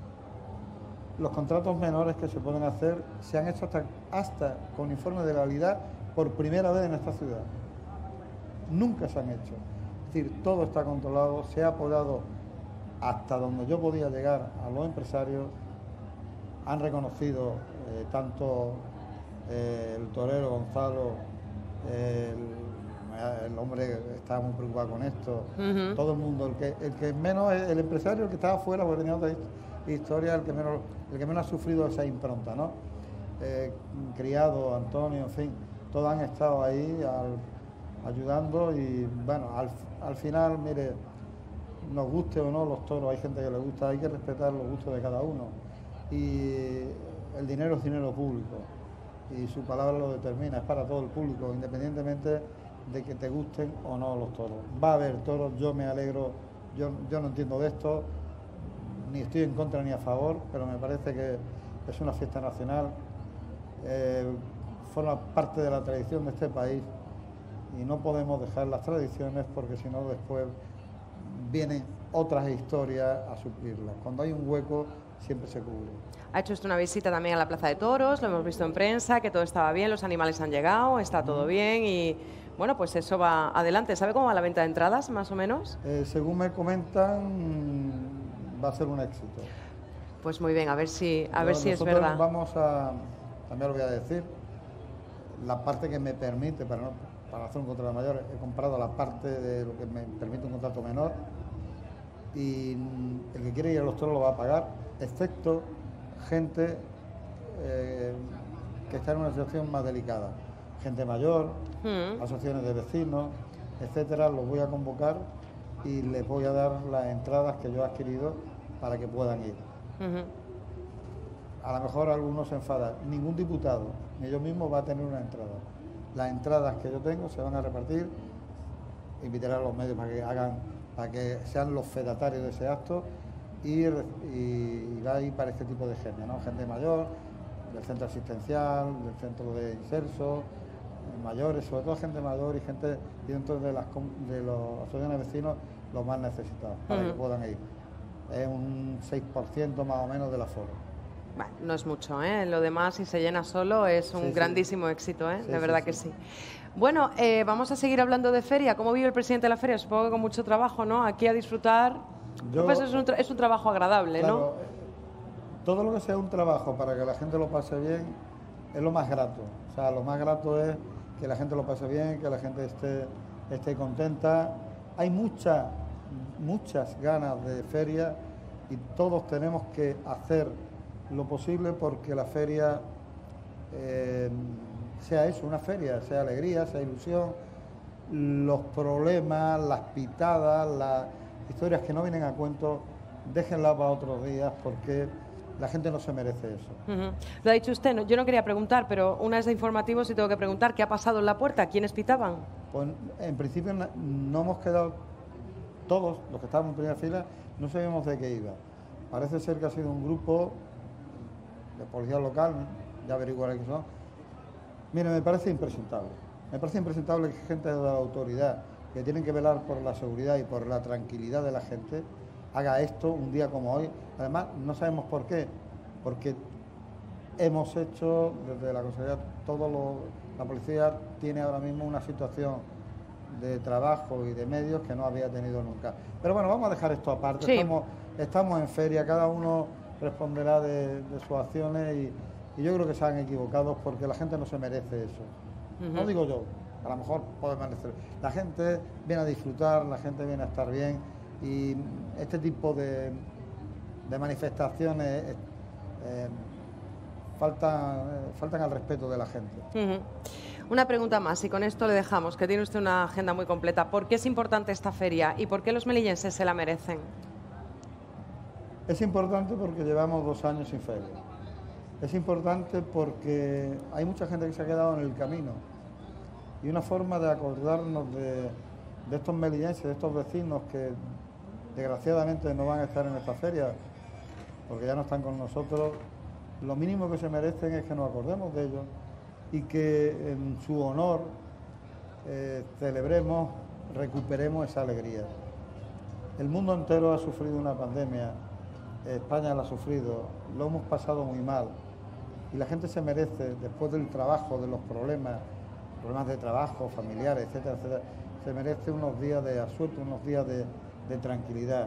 Los contratos menores que se pueden hacer se han hecho hasta, hasta con informe de legalidad por primera vez en esta ciudad. Nunca se han hecho. Es decir, todo está controlado, se ha apoyado hasta donde yo podía llegar a los empresarios, han reconocido eh, tanto... Eh, el torero Gonzalo, eh, el, el hombre estaba muy preocupado con esto, uh-huh. Todo el mundo, el que, el que menos, el empresario, el que estaba fuera, porque tenía otra historia, el que menos, el que menos ha sufrido esa impronta, ¿no? Eh, Criado, Antonio, en fin, todos han estado ahí al, ayudando y bueno, al, al final, mire, nos guste o no los toros, hay gente que le gusta, hay que respetar los gustos de cada uno y el dinero es dinero público. Y su palabra lo determina, es para todo el público, independientemente de que te gusten o no los toros. Va a haber toros, yo me alegro, yo, yo no entiendo de esto, ni estoy en contra ni a favor, pero me parece que es una fiesta nacional, eh, forma parte de la tradición de este país y no podemos dejar las tradiciones porque si no después vienen otras historias a suplirlas. Cuando hay un hueco siempre se cubre. Ha hecho usted una visita también a la Plaza de Toros, lo hemos visto en prensa, que todo estaba bien, los animales han llegado, está todo bien y bueno, pues eso va adelante. ¿Sabe cómo va la venta de entradas, más o menos? Eh, según me comentan, va a ser un éxito. Pues muy bien, a ver si, a Yo- ver si es nosotros verdad. Vamos a, también lo voy a decir, la parte que me permite, para, no, para hacer un contrato mayor, he comprado la parte de lo que me permite un contrato menor y mm, el que quiere ir a los toros lo va a pagar, excepto gente eh, que está en una situación más delicada. Gente mayor, Mm. asociaciones de vecinos, etcétera, los voy a convocar y les voy a dar las entradas que yo he adquirido para que puedan ir. Ujú. A lo mejor algunos se enfadan. Ningún diputado, ni yo mismo, va a tener una entrada. Las entradas que yo tengo se van a repartir. Invitaré a los medios para que hagan, para que sean los fedatarios de ese acto y, re- y, y va a ir para este tipo de gente, ¿no? Gente mayor, del centro asistencial, del centro de inserso, mayores, sobre todo gente mayor y gente y dentro de las com- de los asociaciones de vecinos los más necesitados, para que Ujú. puedan ir. Es un seis por ciento más o menos del aforo. Bueno, no es mucho, ¿eh? Lo demás, si se llena solo, es un Sí, sí. grandísimo éxito, ¿eh? Sí, de sí, verdad sí. que sí. Bueno, eh, vamos a seguir hablando de feria. ¿Cómo vive el presidente de la feria? Supongo que con mucho trabajo, ¿no? Aquí a disfrutar. Yo- Pues es, un tra- es un trabajo agradable, Claro, todo lo que sea un trabajo para que la gente lo pase bien es lo más grato. O sea, lo más grato es que la gente lo pase bien, que la gente esté, esté contenta. Hay muchas, muchas ganas de feria y todos tenemos que hacer lo posible porque la feria eh, sea eso, una feria, sea alegría, sea ilusión. Los problemas, las pitadas, las historias que no vienen a cuento, déjenlas para otros días porque la gente no se merece eso. ¿no? Ujú. Lo ha dicho usted, no- yo no quería preguntar, pero una vez de informativos y tengo que preguntar, ¿qué ha pasado en la puerta? ¿Quiénes pitaban? Pues en principio na- no hemos quedado, todos los que estábamos en primera fila, no sabíamos de qué iba. Parece ser que ha sido un grupo de policía local, ya averiguaré qué son. Mire, me parece impresentable. Me parece impresentable que gente de la autoridad, que tienen que velar por la seguridad y por la tranquilidad de la gente, haga esto un día como hoy. Además, no sabemos por qué, porque hemos hecho desde la Consejería, todo lo, la policía tiene ahora mismo una situación de trabajo y de medios que no había tenido nunca. Pero bueno, vamos a dejar esto aparte. Sí. Estamos, estamos en feria, cada uno responderá de, de sus acciones y, y yo creo que se han equivocado porque la gente no se merece eso. No Ujú. digo yo, a lo mejor puede merecer. La gente viene a disfrutar, la gente viene a estar bien y este tipo de, de manifestaciones eh, eh, faltan, eh, faltan al respeto de la gente. Ujú. Una pregunta más, y con esto le dejamos, que tiene usted una agenda muy completa. ¿Por qué es importante esta feria y por qué los melillenses se la merecen? Es importante porque llevamos dos años sin feria. Es importante porque hay mucha gente que se ha quedado en el camino. Y una forma de acordarnos de, de estos melillenses, de estos vecinos que desgraciadamente no van a estar en esta feria, porque ya no están con nosotros, lo mínimo que se merecen es que nos acordemos de ellos y que en su honor eh, celebremos, recuperemos esa alegría. El mundo entero ha sufrido una pandemia, España la ha sufrido, lo hemos pasado muy mal y la gente se merece, después del trabajo, de los problemas, problemas de trabajo, familiares, etcétera, etcétera, se merece unos días de asueto, unos días de, de tranquilidad.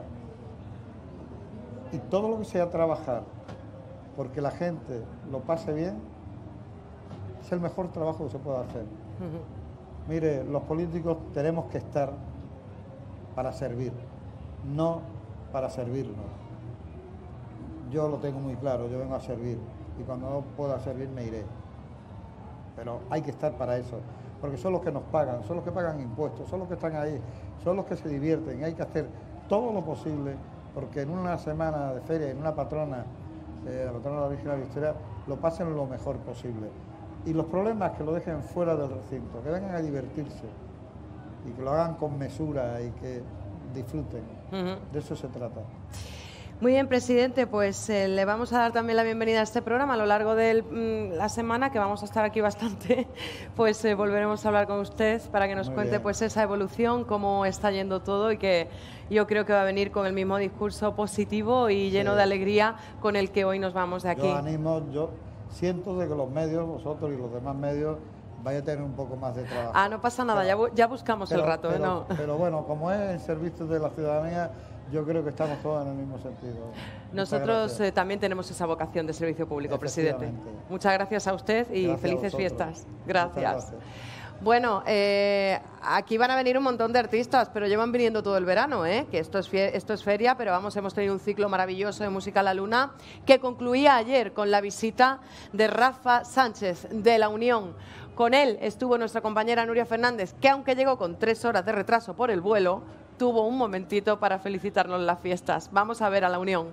Y todo lo que sea trabajar porque la gente lo pase bien es el mejor trabajo que se puede hacer. Ujú. Mire, los políticos tenemos que estar para servir, no para servirnos. Yo lo tengo muy claro, yo vengo a servir y cuando no pueda servir me iré. Pero hay que estar para eso, porque son los que nos pagan, son los que pagan impuestos, son los que están ahí, son los que se divierten y hay que hacer todo lo posible porque en una semana de feria, en una patrona, eh, la patrona de la Virgen de la Victoria, lo pasen lo mejor posible. Y los problemas que lo dejen fuera del recinto, que vengan a divertirse y que lo hagan con mesura y que disfruten. Ujú. De eso se trata. Muy bien, presidente, pues eh, le vamos a dar también la bienvenida a este programa a lo largo de la semana, que vamos a estar aquí bastante, pues eh, volveremos a hablar con usted para que nos Muy cuente bien. pues esa evolución, cómo está yendo todo y que yo creo que va a venir con el mismo discurso positivo y lleno Sí. de alegría con el que hoy nos vamos de aquí. Yo animo, yo siento de que los medios, vosotros y los demás medios, vaya a tener un poco más de trabajo. Ah, no pasa nada, ya, bu- ya buscamos Pero, el rato, ¿eh? pero, No. pero bueno, como es el servicio de la ciudadanía, yo creo que estamos todos en el mismo sentido. Muchas Nosotros gracias. eh, también tenemos esa vocación de servicio público, presidente. Efectivamente. Muchas gracias a usted y Gracias a felices vosotros. fiestas. Muchas Gracias. gracias. Bueno, eh, aquí van a venir un montón de artistas, pero llevan viniendo todo el verano, ¿eh? Que esto es, fie- esto es feria, pero vamos, hemos tenido un ciclo maravilloso de Música a la Luna que concluía ayer con la visita de Rafa Sánchez de La Unión. Con él estuvo nuestra compañera Nuria Fernández, que aunque llegó con tres horas de retraso por el vuelo, tuvo un momentito para felicitarnos las fiestas. Vamos a ver a La Unión.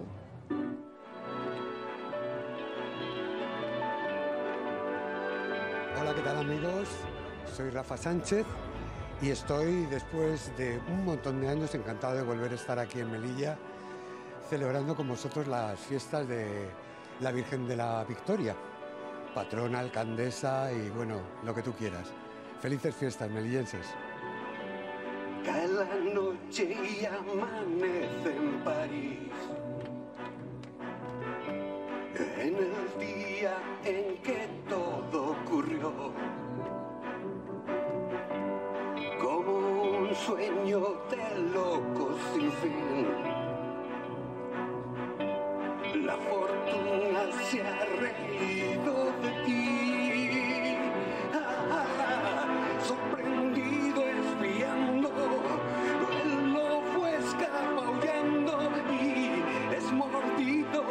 Hola, ¿qué tal amigos? Soy Rafa Sánchez y estoy, después de un montón de años, encantado de volver a estar aquí en Melilla celebrando con vosotros las fiestas de la Virgen de la Victoria, patrona, alcaldesa y bueno, lo que tú quieras. Felices fiestas, melillenses. Cae la noche y amanece en París. En el día en que todo ocurrió, como un sueño de locos sin fin, la fortuna se ha reído de ti. Ah, ah, ah, sorprendido espiando, el lobo escapa huyendo y es mordido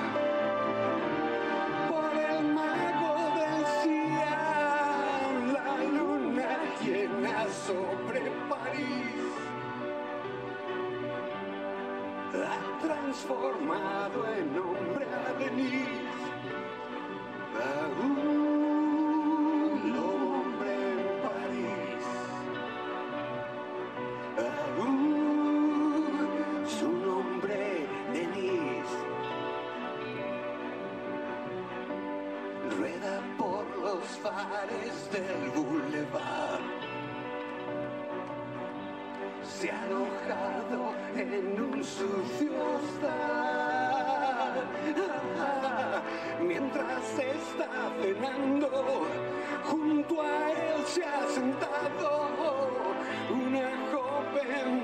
por el mago del cielo. La luna llena sobre París ha transformado en hombre a Denise, a un hombre en París, a un su nombre Denise. Rueda por los fares del boulevard, se ha alojado en un sucio hostal. Mientras está cenando, junto a él se ha sentado una joven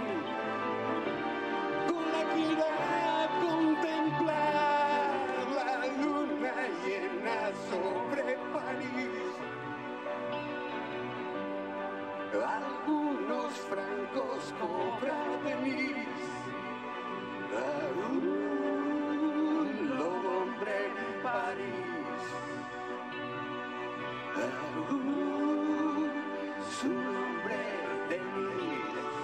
con la que irá a contemplar la luna llena sobre París. Algunos francos cobra Denise, a un lobo hombre en París, a un su nombre Denise.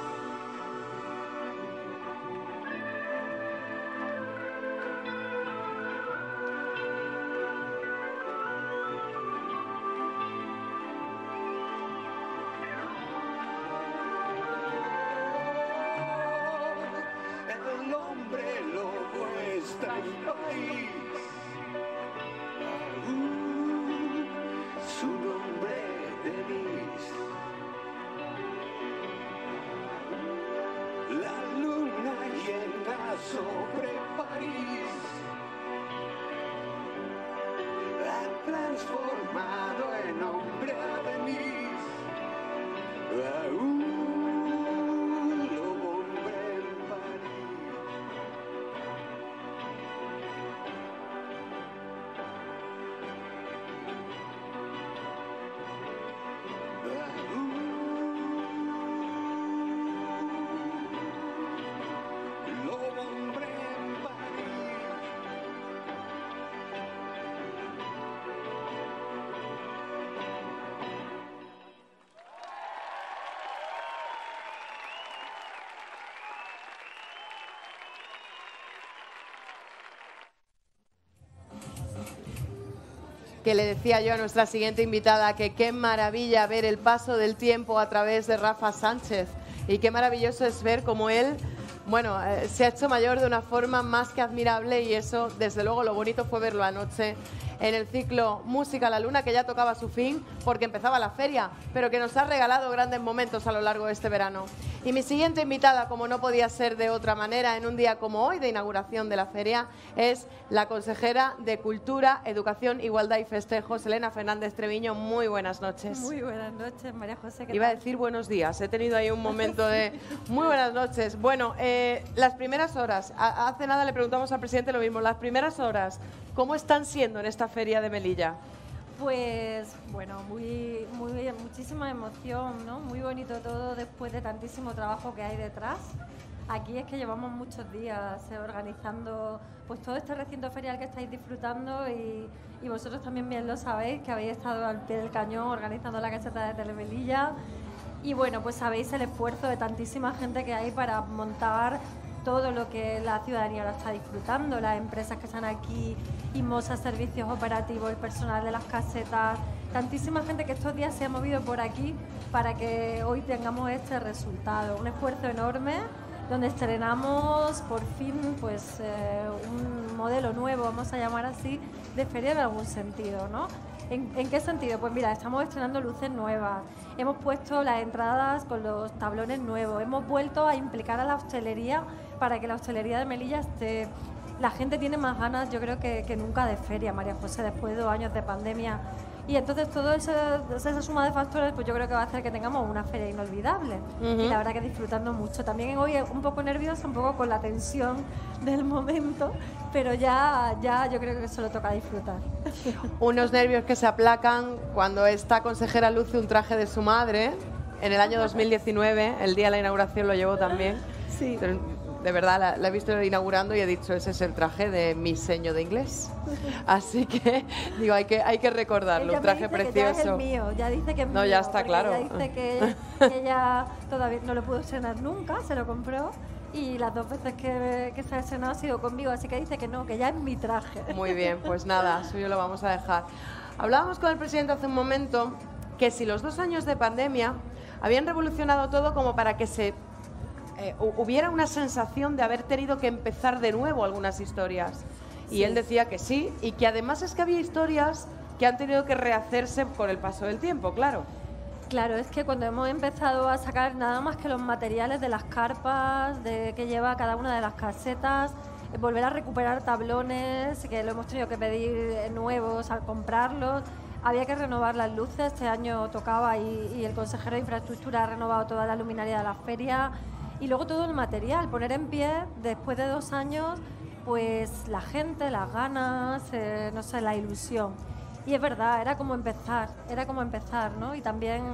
El hombre lobo está en París, aún su nombre Denise. La luna llena sobre París ha transformado en hombre a Denise, aún lobo hombre en París. Lobo hombre en París. Que le decía yo a nuestra siguiente invitada que qué maravilla ver el paso del tiempo a través de Rafa Sánchez y qué maravilloso es ver cómo él, bueno, eh, se ha hecho mayor de una forma más que admirable y eso, desde luego, lo bonito fue verlo anoche en el ciclo Música a la Luna, que ya tocaba su fin porque empezaba la feria, pero que nos ha regalado grandes momentos a lo largo de este verano. Y mi siguiente invitada, como no podía ser de otra manera, en un día como hoy de inauguración de la feria, es la consejera de Cultura, Educación, Igualdad y Festejos, Elena Fernández Treviño. Muy buenas noches. Muy buenas noches, María José. ¿Qué Iba tal? a decir buenos días, he tenido ahí un momento de... Muy buenas noches. Bueno, eh, las primeras horas, a- hace nada le preguntamos al presidente lo mismo, las primeras horas, ¿cómo están siendo en esta feria de Melilla? Pues bueno, muy, muy, muchísima emoción, ¿no? Muy bonito todo después de tantísimo trabajo que hay detrás. Aquí es que llevamos muchos días eh, organizando pues todo este recinto ferial que estáis disfrutando y, y vosotros también bien lo sabéis, que habéis estado al pie del cañón organizando la caseta de Telemelilla. Y bueno, pues sabéis el esfuerzo de tantísima gente que hay para montar todo lo que la ciudadanía ahora está disfrutando, las empresas que están aquí, Imosa, servicios operativos, el personal de las casetas, tantísima gente que estos días se ha movido por aquí para que hoy tengamos este resultado. Un esfuerzo enorme donde estrenamos por fin pues eh, un modelo nuevo, vamos a llamar así, de feria en algún sentido, ¿no? ¿En, ¿En qué sentido? Pues mira, estamos estrenando luces nuevas, hemos puesto las entradas con los tablones nuevos, hemos vuelto a implicar a la hostelería para que la hostelería de Melilla esté... La gente tiene más ganas, yo creo, que, que nunca de feria, María José, después de dos años de pandemia. Y entonces toda esa, esa suma de factores, pues yo creo que va a hacer que tengamos una feria inolvidable. Ujú. Y la verdad que disfrutando mucho. También hoy un poco nerviosa, un poco con la tensión del momento, pero ya, ya yo creo que solo toca disfrutar. Unos nervios que se aplacan cuando esta consejera luce un traje de su madre. En el año dos mil diecinueve, el día de la inauguración lo llevó también. Sí. Pero, de verdad, la, la he visto inaugurando y he dicho, ese es el traje de mi seño de inglés. Así que, digo, hay que, hay que recordarlo, Ella un traje me dice precioso. Que ya es el mío, ya dice que es No, mío, ya está porque claro. Ella dice que, que ella todavía no lo pudo estrenar nunca, se lo compró y las dos veces que, que se ha estrenado ha sido conmigo, así que dice que no, que ya es mi traje. Muy bien, pues nada, suyo lo vamos a dejar. Hablábamos con el presidente hace un momento que si los dos años de pandemia habían revolucionado todo como para que se eh, hu- hubiera una sensación de haber tenido que empezar de nuevo algunas historias. Y Sí. él decía que sí, y que además es que había historias que han tenido que rehacerse con el paso del tiempo, claro. Claro, es que cuando hemos empezado a sacar nada más que los materiales de las carpas, de que lleva cada una de las casetas, eh, volver a recuperar tablones, que lo hemos tenido que pedir eh, nuevos al comprarlos, había que renovar las luces, este año tocaba y, y el consejero de infraestructura ha renovado toda la luminaria de la feria y luego todo el material, poner en pie después de dos años pues la gente, las ganas, eh, no sé, la ilusión. Y es verdad, era como empezar, era como empezar, ¿no? Y también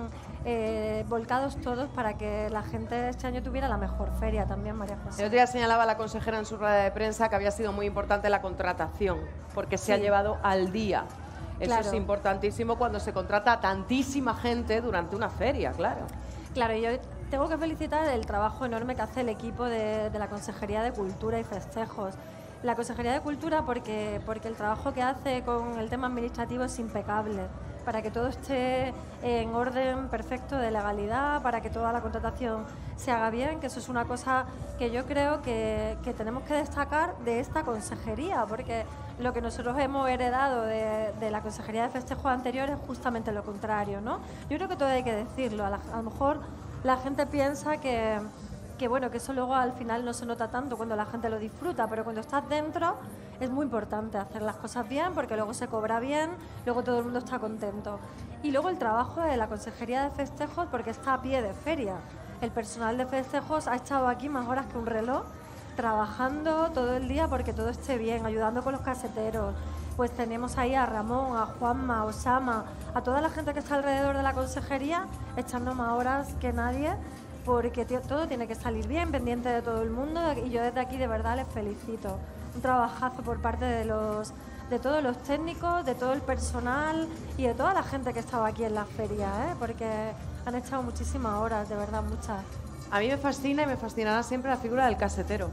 eh, volcados todos para que la gente este año tuviera la mejor feria también, María José. El otro día señalaba la consejera en su rueda de prensa que había sido muy importante la contratación, porque se ha Sí. llevado al día. Eso Claro. es importantísimo cuando se contrata a tantísima gente durante una feria, claro. Claro, yo tengo que felicitar el trabajo enorme que hace el equipo de, de la Consejería de Cultura y Festejos. La Consejería de Cultura porque, porque el trabajo que hace con el tema administrativo es impecable, para que todo esté en orden perfecto de legalidad, para que toda la contratación se haga bien, que eso es una cosa que yo creo que, que tenemos que destacar de esta consejería, porque lo que nosotros hemos heredado de, de la Consejería de Festejos anterior es justamente lo contrario, ¿no? Yo creo que todo hay que decirlo, a, la- a lo mejor la gente piensa que que bueno, que eso luego al final no se nota tanto cuando la gente lo disfruta, pero cuando estás dentro es muy importante hacer las cosas bien porque luego se cobra bien, luego todo el mundo está contento. Y luego el trabajo de la Consejería de Festejos porque está a pie de feria. El personal de festejos ha estado aquí más horas que un reloj, trabajando todo el día porque todo esté bien, ayudando con los caseteros. Pues tenemos ahí a Ramón, a Juanma, a Osama, a toda la gente que está alrededor de la consejería, echando más horas que nadie porque tío, todo tiene que salir bien, pendiente de todo el mundo y yo desde aquí de verdad les felicito. Un trabajazo por parte de los de todos los técnicos, de todo el personal y de toda la gente que estaba aquí en la feria, ¿eh? Porque han echado muchísimas horas, de verdad, muchas. A mí me fascina y me fascinará siempre la figura del casetero,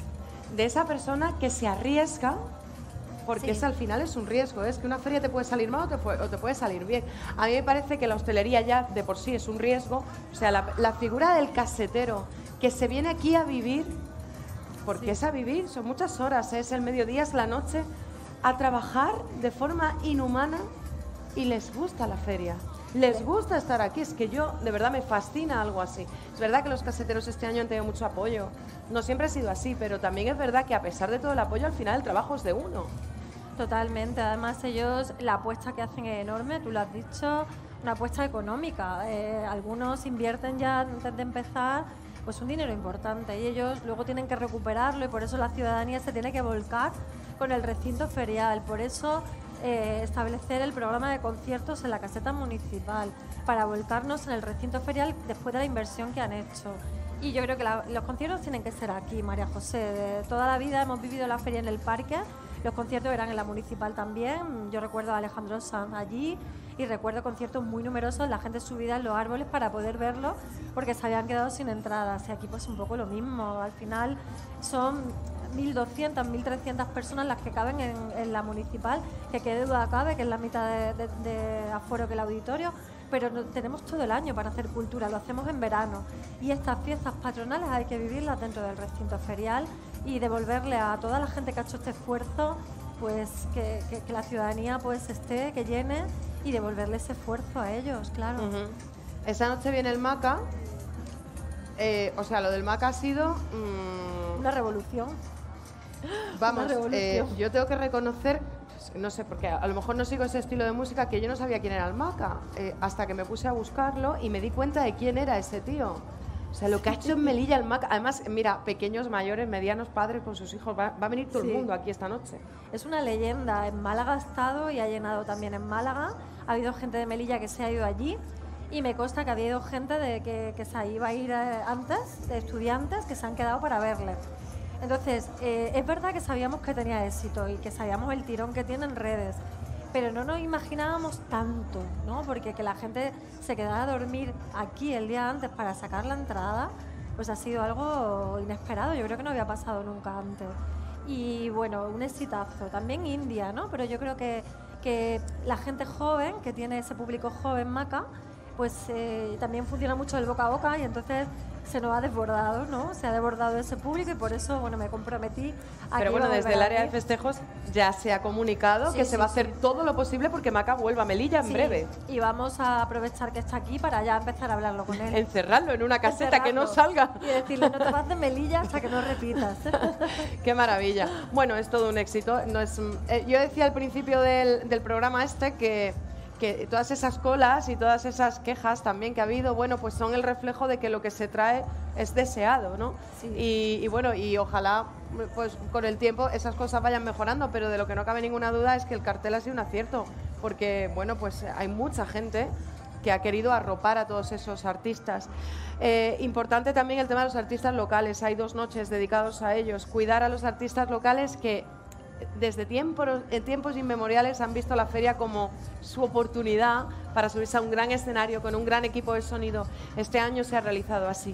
de esa persona que se arriesga, porque Sí. es, al final es un riesgo, es que una feria te puede salir mal o te, puede, o te puede salir bien. A mí me parece que la hostelería ya de por sí es un riesgo, o sea, la, la figura del casetero que se viene aquí a vivir, porque Sí. es a vivir, son muchas horas, es el mediodía, es la noche, a trabajar de forma inhumana y les gusta la feria. Les gusta estar aquí, es que yo, de verdad, me fascina algo así. Es verdad que los caseteros este año han tenido mucho apoyo, no siempre ha sido así, pero también es verdad que a pesar de todo el apoyo, al final el trabajo es de uno. Totalmente, además ellos, la apuesta que hacen es enorme, tú lo has dicho, una apuesta económica. Eh, algunos invierten ya antes de empezar pues un dinero importante y ellos luego tienen que recuperarlo y por eso la ciudadanía se tiene que volcar con el recinto ferial, por eso Eh, establecer el programa de conciertos en la caseta municipal para volcarnos en el recinto ferial después de la inversión que han hecho. Y yo creo que la, los conciertos tienen que ser aquí, María José. De toda la vida hemos vivido la feria en el parque, los conciertos eran en la municipal también. Yo recuerdo a Alejandro Sanz allí y recuerdo conciertos muy numerosos, la gente subida en los árboles para poder verlo porque se habían quedado sin entradas. Y aquí pues un poco lo mismo, al final son mil doscientas, mil trescientas personas las que caben en, en la municipal, que quede duda cabe, que es la mitad de, de, de aforo que el auditorio, pero no, tenemos todo el año para hacer cultura, lo hacemos en verano y estas fiestas patronales hay que vivirlas dentro del recinto ferial y devolverle a toda la gente que ha hecho este esfuerzo, pues que, que, que la ciudadanía pues esté, que llene y devolverle ese esfuerzo a ellos, claro. Uh-huh. Esa noche viene el Maca, eh, o sea, lo del Maca ha sido... Mmm, una revolución. Vamos, eh, yo tengo que reconocer, no sé, porque a lo mejor no sigo ese estilo de música, que yo no sabía quién era el Maca, eh, hasta que me puse a buscarlo y me di cuenta de quién era ese tío. O sea, lo que ha hecho en Melilla el Maca, además, mira, pequeños, mayores, medianos, padres con sus hijos, va, va a venir todo Sí. el mundo aquí esta noche. Es una leyenda, en Málaga ha estado y ha llenado también en Málaga, ha habido gente de Melilla que se ha ido allí y me consta que ha habido gente de que, que se iba a ir eh, antes, de estudiantes que se han quedado para verle. Entonces, eh, es verdad que sabíamos que tenía éxito y que sabíamos el tirón que tiene en redes, pero no nos imaginábamos tanto, ¿no? Porque que la gente se quedara a dormir aquí el día antes para sacar la entrada, pues ha sido algo inesperado, yo creo que no había pasado nunca antes. Y bueno, un exitazo, también India, ¿no? Pero yo creo que, que la gente joven, que tiene ese público joven Maca, pues eh, también funciona mucho el boca a boca y entonces se nos ha desbordado, ¿no? Se ha desbordado ese público y por eso, bueno, me comprometí a Pero que bueno, iba a desde volver el a área de ir. festejos ya se ha comunicado Sí, que sí, se va a sí. hacer todo lo posible porque Maca vuelva a Melilla en Sí, breve. y vamos a aprovechar que está aquí para ya empezar a hablarlo con él. Encerrarlo en una caseta, que no Encerrarlo. salga. Y decirle, no te vas de Melilla hasta que no repitas. Qué maravilla. Bueno, es todo un éxito. No es, eh, yo decía al principio del, del programa este que, que todas esas colas y todas esas quejas también que ha habido, bueno, pues son el reflejo de que lo que se trae es deseado, ¿no? Sí. Y, y bueno, y ojalá pues con el tiempo esas cosas vayan mejorando, pero de lo que no cabe ninguna duda es que el cartel ha sido un acierto, porque bueno, pues hay mucha gente que ha querido arropar a todos esos artistas. Eh, importante también el tema de los artistas locales, hay dos noches dedicados a ellos, cuidar a los artistas locales que desde tiempo, en tiempos inmemoriales han visto la feria como su oportunidad para subirse a un gran escenario con un gran equipo de sonido. Este año se ha realizado así.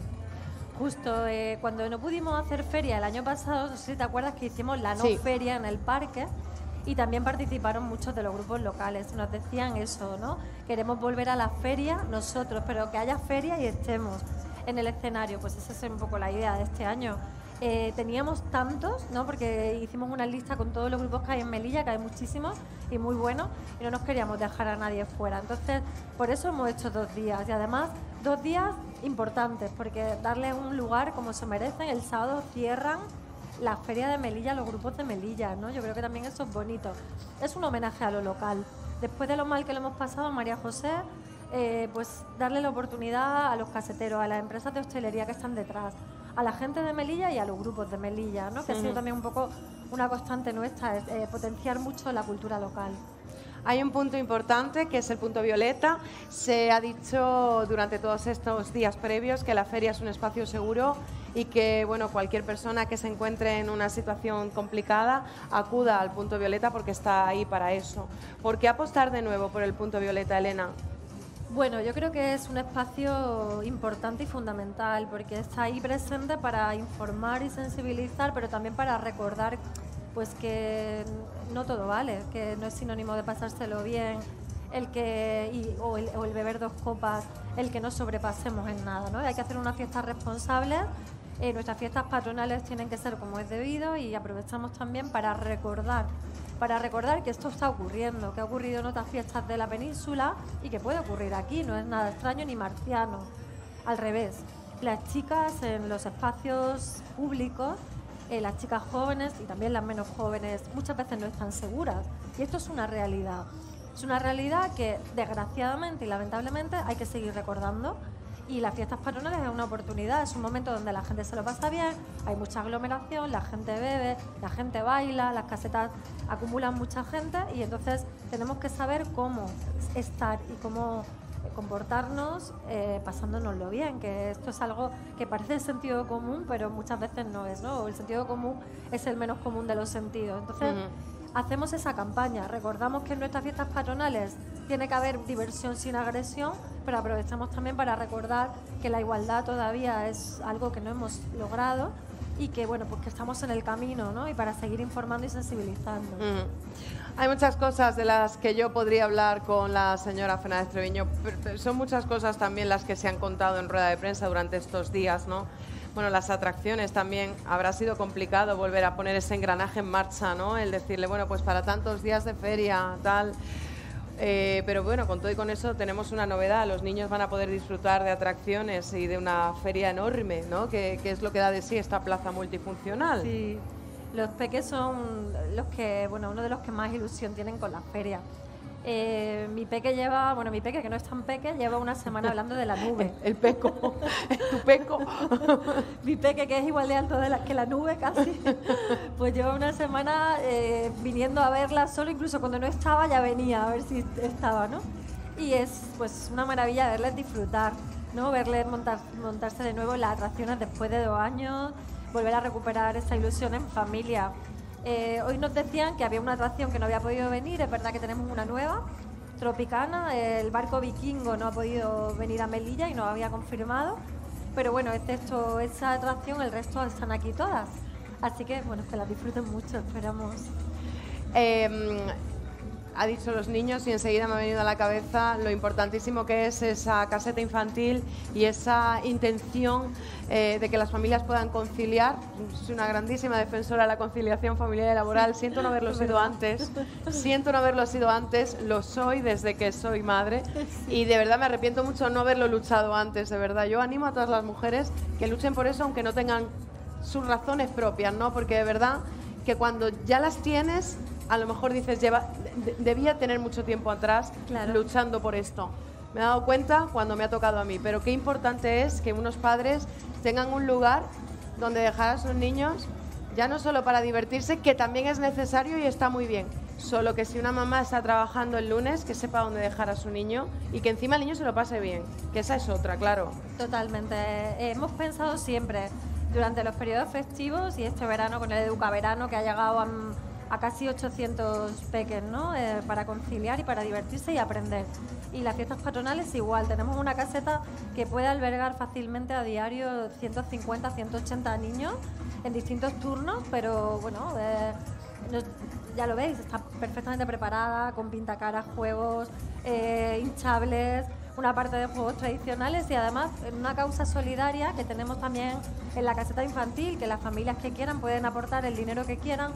Justo, eh, cuando no pudimos hacer feria el año pasado, no sé si te acuerdas que hicimos la no Sí. feria en el parque y también participaron muchos de los grupos locales. Nos decían eso, ¿no? Queremos volver a la feria nosotros, pero que haya feria y estemos en el escenario. Pues esa es un poco la idea de este año. Eh, teníamos tantos, ¿no? Porque hicimos una lista con todos los grupos que hay en Melilla, que hay muchísimos y muy buenos, y no nos queríamos dejar a nadie fuera. Entonces, por eso hemos hecho dos días y además dos días importantes, porque darle un lugar como se merecen. El sábado cierran la feria de Melilla, los grupos de Melilla, ¿no? Yo creo que también eso es bonito. Es un homenaje a lo local. Después de lo mal que lo hemos pasado, María José, eh, pues darle la oportunidad a los caseteros, a las empresas de hostelería que están detrás, a la gente de Melilla y a los grupos de Melilla, ¿no? Que ha sido Ujú. también un poco una constante nuestra, es, eh, potenciar mucho la cultura local. Hay un punto importante que es el punto violeta. Se ha dicho durante todos estos días previos que la feria es un espacio seguro y que bueno, cualquier persona que se encuentre en una situación complicada acuda al punto violeta porque está ahí para eso. ¿Por qué apostar de nuevo por el punto violeta, Elena? Bueno, yo creo que es un espacio importante y fundamental porque está ahí presente para informar y sensibilizar, pero también para recordar pues que no todo vale, que no es sinónimo de pasárselo bien, el que y- o, el, o el beber dos copas, el que no sobrepasemos en nada, ¿no? Hay que hacer una fiesta responsable. Eh, nuestras fiestas patronales tienen que ser como es debido y aprovechamos también para recordar para recordar que esto está ocurriendo, que ha ocurrido en otras fiestas de la península y que puede ocurrir aquí, no es nada extraño ni marciano. Al revés, las chicas en los espacios públicos, eh, las chicas jóvenes y también las menos jóvenes, muchas veces no están seguras. Y esto es una realidad. Es una realidad que, desgraciadamente y lamentablemente, hay que seguir recordando. Y las fiestas patronales es una oportunidad, es un momento donde la gente se lo pasa bien, hay mucha aglomeración, la gente bebe, la gente baila, las casetas acumulan mucha gente y entonces tenemos que saber cómo estar y cómo comportarnos eh, pasándonoslo bien, que esto es algo que parece el sentido común, pero muchas veces no es, ¿no? El sentido común es el menos común de los sentidos. Entonces, uh-huh. hacemos esa campaña, recordamos que en nuestras fiestas patronales tiene que haber diversión sin agresión, pero aprovechamos también para recordar que la igualdad todavía es algo que no hemos logrado y que, bueno, pues que estamos en el camino, ¿no? Y para seguir informando y sensibilizando. Mm. Hay muchas cosas de las que yo podría hablar con la señora Fernández Treviño, pero son muchas cosas también las que se han contado en rueda de prensa durante estos días, ¿no? Bueno, las atracciones también, habrá sido complicado volver a poner ese engranaje en marcha, ¿no? El decirle, bueno, pues para tantos días de feria, tal... Eh, pero bueno, con todo y con eso tenemos una novedad, los niños van a poder disfrutar de atracciones y de una feria enorme, ¿no? Que, que es lo que da de sí esta plaza multifuncional. Sí, los peques son los que, bueno, uno de los que más ilusión tienen con la feria. Eh, mi peque lleva, bueno, mi peque que no es tan peque, lleva una semana hablando de la nube. El peco, tu peco. Mi peque que es igual de alto de la, que la nube casi, pues lleva una semana eh, viniendo a verla solo, incluso cuando no estaba ya venía a ver si estaba, ¿no? Y es pues una maravilla verles disfrutar, ¿no? Verles montar, montarse de nuevo en las atracciones después de dos años, volver a recuperar esa ilusión en familia. Eh, hoy nos decían que había una atracción que no había podido venir, es verdad que tenemos una nueva, Tropicana, el barco vikingo no ha podido venir a Melilla y nos había confirmado, pero bueno, excepto esa atracción, el resto están aquí todas, así que bueno, que las disfruten mucho, esperamos. Eh, ha dicho los niños y enseguida me ha venido a la cabeza lo importantísimo que es esa caseta infantil y esa intención eh, de que las familias puedan conciliar. Soy una grandísima defensora de la conciliación familiar y laboral, siento no haberlo sido antes, siento no haberlo sido antes, lo soy desde que soy madre y de verdad me arrepiento mucho de no haberlo luchado antes, de verdad. Yo animo a todas las mujeres que luchen por eso aunque no tengan sus razones propias, ¿no? Porque de verdad que cuando ya las tienes, a lo mejor dices, lleva, de, debía tener mucho tiempo atrás claro. luchando por esto. Me he dado cuenta cuando me ha tocado a mí, pero qué importante es que unos padres tengan un lugar donde dejar a sus niños, ya no solo para divertirse, que también es necesario y está muy bien, solo que si una mamá está trabajando el lunes, que sepa dónde dejar a su niño y que encima el niño se lo pase bien, que esa es otra, claro. Totalmente. Eh, hemos pensado siempre, durante los periodos festivos y este verano con el Educaverano que ha llegado a... a casi ochocientos peques, ¿no? Eh, para conciliar y para divertirse y aprender. Y las fiestas patronales igual, tenemos una caseta que puede albergar fácilmente a diario ciento cincuenta, ciento ochenta niños en distintos turnos, pero bueno, eh, no, ya lo veis, está perfectamente preparada, con pintacaras, juegos, eh, hinchables, una parte de juegos tradicionales y además en una causa solidaria que tenemos también en la caseta infantil, que las familias que quieran pueden aportar el dinero que quieran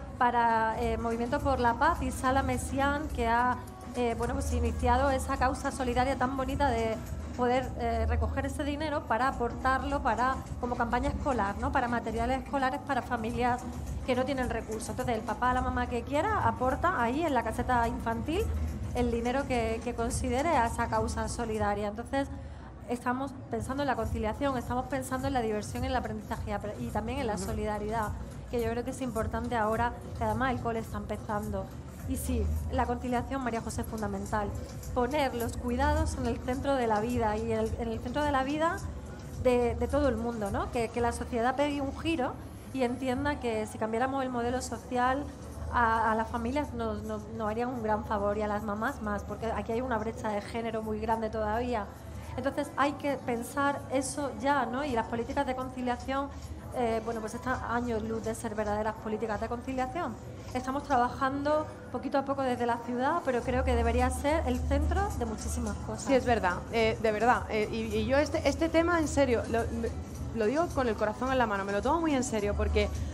para eh, Movimiento por la Paz y Sala Mesián, que ha eh, bueno, pues iniciado esa causa solidaria tan bonita de poder eh, recoger ese dinero para aportarlo para como campaña escolar, ¿no? Para materiales escolares para familias que no tienen recursos. Entonces el papá o la mamá que quiera aporta ahí en la caseta infantil el dinero que, que considere a esa causa solidaria. Entonces estamos pensando en la conciliación, estamos pensando en la diversión, en el aprendizaje y también en la solidaridad, que yo creo que es importante ahora, que además el cole está empezando. Y sí, la conciliación, María José, es fundamental. Poner los cuidados en el centro de la vida y el, en el centro de la vida de, de todo el mundo, ¿no? Que, que la sociedad pegue un giro y entienda que si cambiáramos el modelo social, a, a las familias nos, nos, nos harían un gran favor y a las mamás más, porque aquí hay una brecha de género muy grande todavía. Entonces hay que pensar eso ya, ¿no? Y las políticas de conciliación, eh, bueno, pues están años luz de ser verdaderas políticas de conciliación. Estamos trabajando poquito a poco desde la ciudad, pero creo que debería ser el centro de muchísimas cosas. Sí, es verdad, eh, de verdad. Eh, y, y yo este, este tema, en serio, lo, lo digo con el corazón en la mano, me lo tomo muy en serio, porque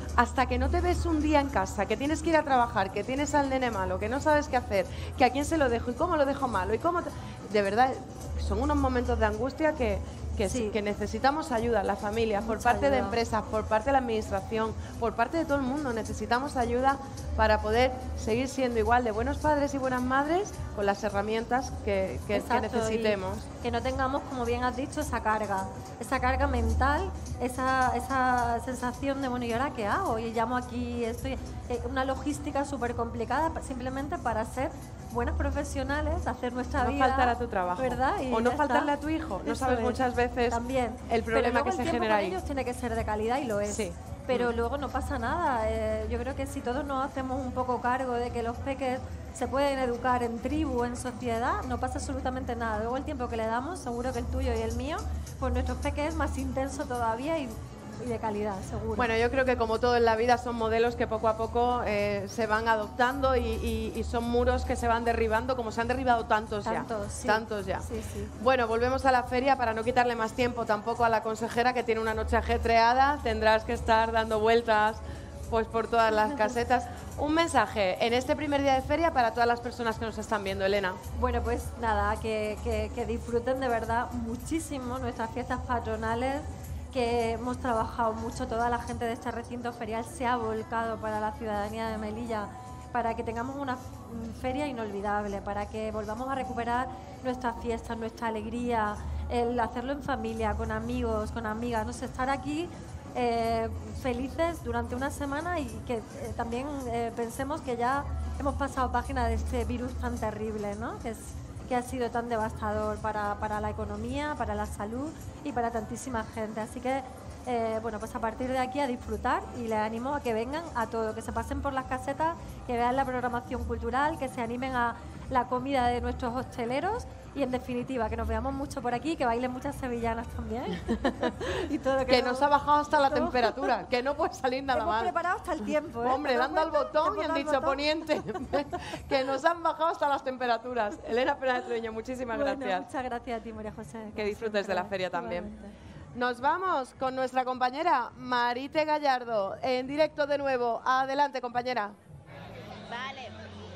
hasta que no te ves un día en casa, que tienes que ir a trabajar, que tienes al nene malo, que no sabes qué hacer, que a quién se lo dejo y cómo lo dejo malo y cómo... te- De verdad, son unos momentos de angustia que, que, sí, que necesitamos ayuda, las familias, por Mucha parte de ayuda. empresas, por parte de la administración, por parte de todo el mundo. Necesitamos ayuda para poder seguir siendo igual de buenos padres y buenas madres con las herramientas que, que- que Exacto, necesitemos. y que no tengamos, como bien has dicho, esa carga, esa carga mental, esa, esa sensación de, bueno, ¿y ahora qué hago? Y llamo aquí, estoy eh, una logística súper complicada pa- simplemente para ser buenas profesionales, hacer nuestra No vida. faltar a tu trabajo. ¿Verdad? Y O no ya faltarle está. a tu hijo. No Eso sabes es. muchas veces También. el problema Pero luego que el se tiempo genera con ahí. ellos tiene que ser de calidad y lo es. Sí. Pero Mm. luego no pasa nada. Eh, yo creo que si todos nos hacemos un poco cargo de que los peques se pueden educar en tribu, en sociedad, no pasa absolutamente nada. Luego el tiempo que le damos, seguro que el tuyo y el mío, pues nuestros peques es más intenso todavía y, y de calidad, seguro. Bueno, yo creo que como todo en la vida son modelos que poco a poco eh, se van adoptando y, y- y son muros que se van derribando, como se han derribado tantos, Tantos, ya. sí. Tantos ya. Sí, sí. Bueno, volvemos a la feria para no quitarle más tiempo tampoco a la consejera, que tiene una noche ajetreada. Tendrás que estar dando vueltas pues por todas las casetas. Un mensaje en este primer día de feria para todas las personas que nos están viendo, Elena. Bueno, pues nada, que, que- que disfruten de verdad muchísimo nuestras fiestas patronales, que hemos trabajado mucho, toda la gente de este recinto ferial se ha volcado para la ciudadanía de Melilla, para que tengamos una mm, feria inolvidable, para que volvamos a recuperar nuestras fiestas, nuestra alegría, el hacerlo en familia, con amigos, con amigas, no sé, estar aquí eh, felices durante una semana y que eh, también eh, pensemos que ya hemos pasado página de este virus tan terrible, ¿no? Que, es, que ha sido tan devastador para, para la economía, para la salud y para tantísima gente. Así que, eh, bueno, pues a partir de aquí a disfrutar y les animo a que vengan a todo, que se pasen por las casetas, que vean la programación cultural, que se animen a la comida de nuestros hosteleros y, en definitiva, que nos veamos mucho por aquí, que bailen muchas sevillanas también. y todo, Que no- nos ha bajado hasta la todo. temperatura, que no puede salir nada Hemos mal. preparado hasta el tiempo, ¿eh? Hombre, ¿Te das dando al cuenta? botón y Hemos han dado al dicho botón. poniente, que nos han bajado hasta las temperaturas. Elena Pérez Trueño, muchísimas Bueno, gracias. muchas gracias a ti, María José. Que disfrutes de la siempre, feria también. igualmente. Nos vamos con nuestra compañera Marite Gallardo, en directo de nuevo. Adelante, compañera. Vale.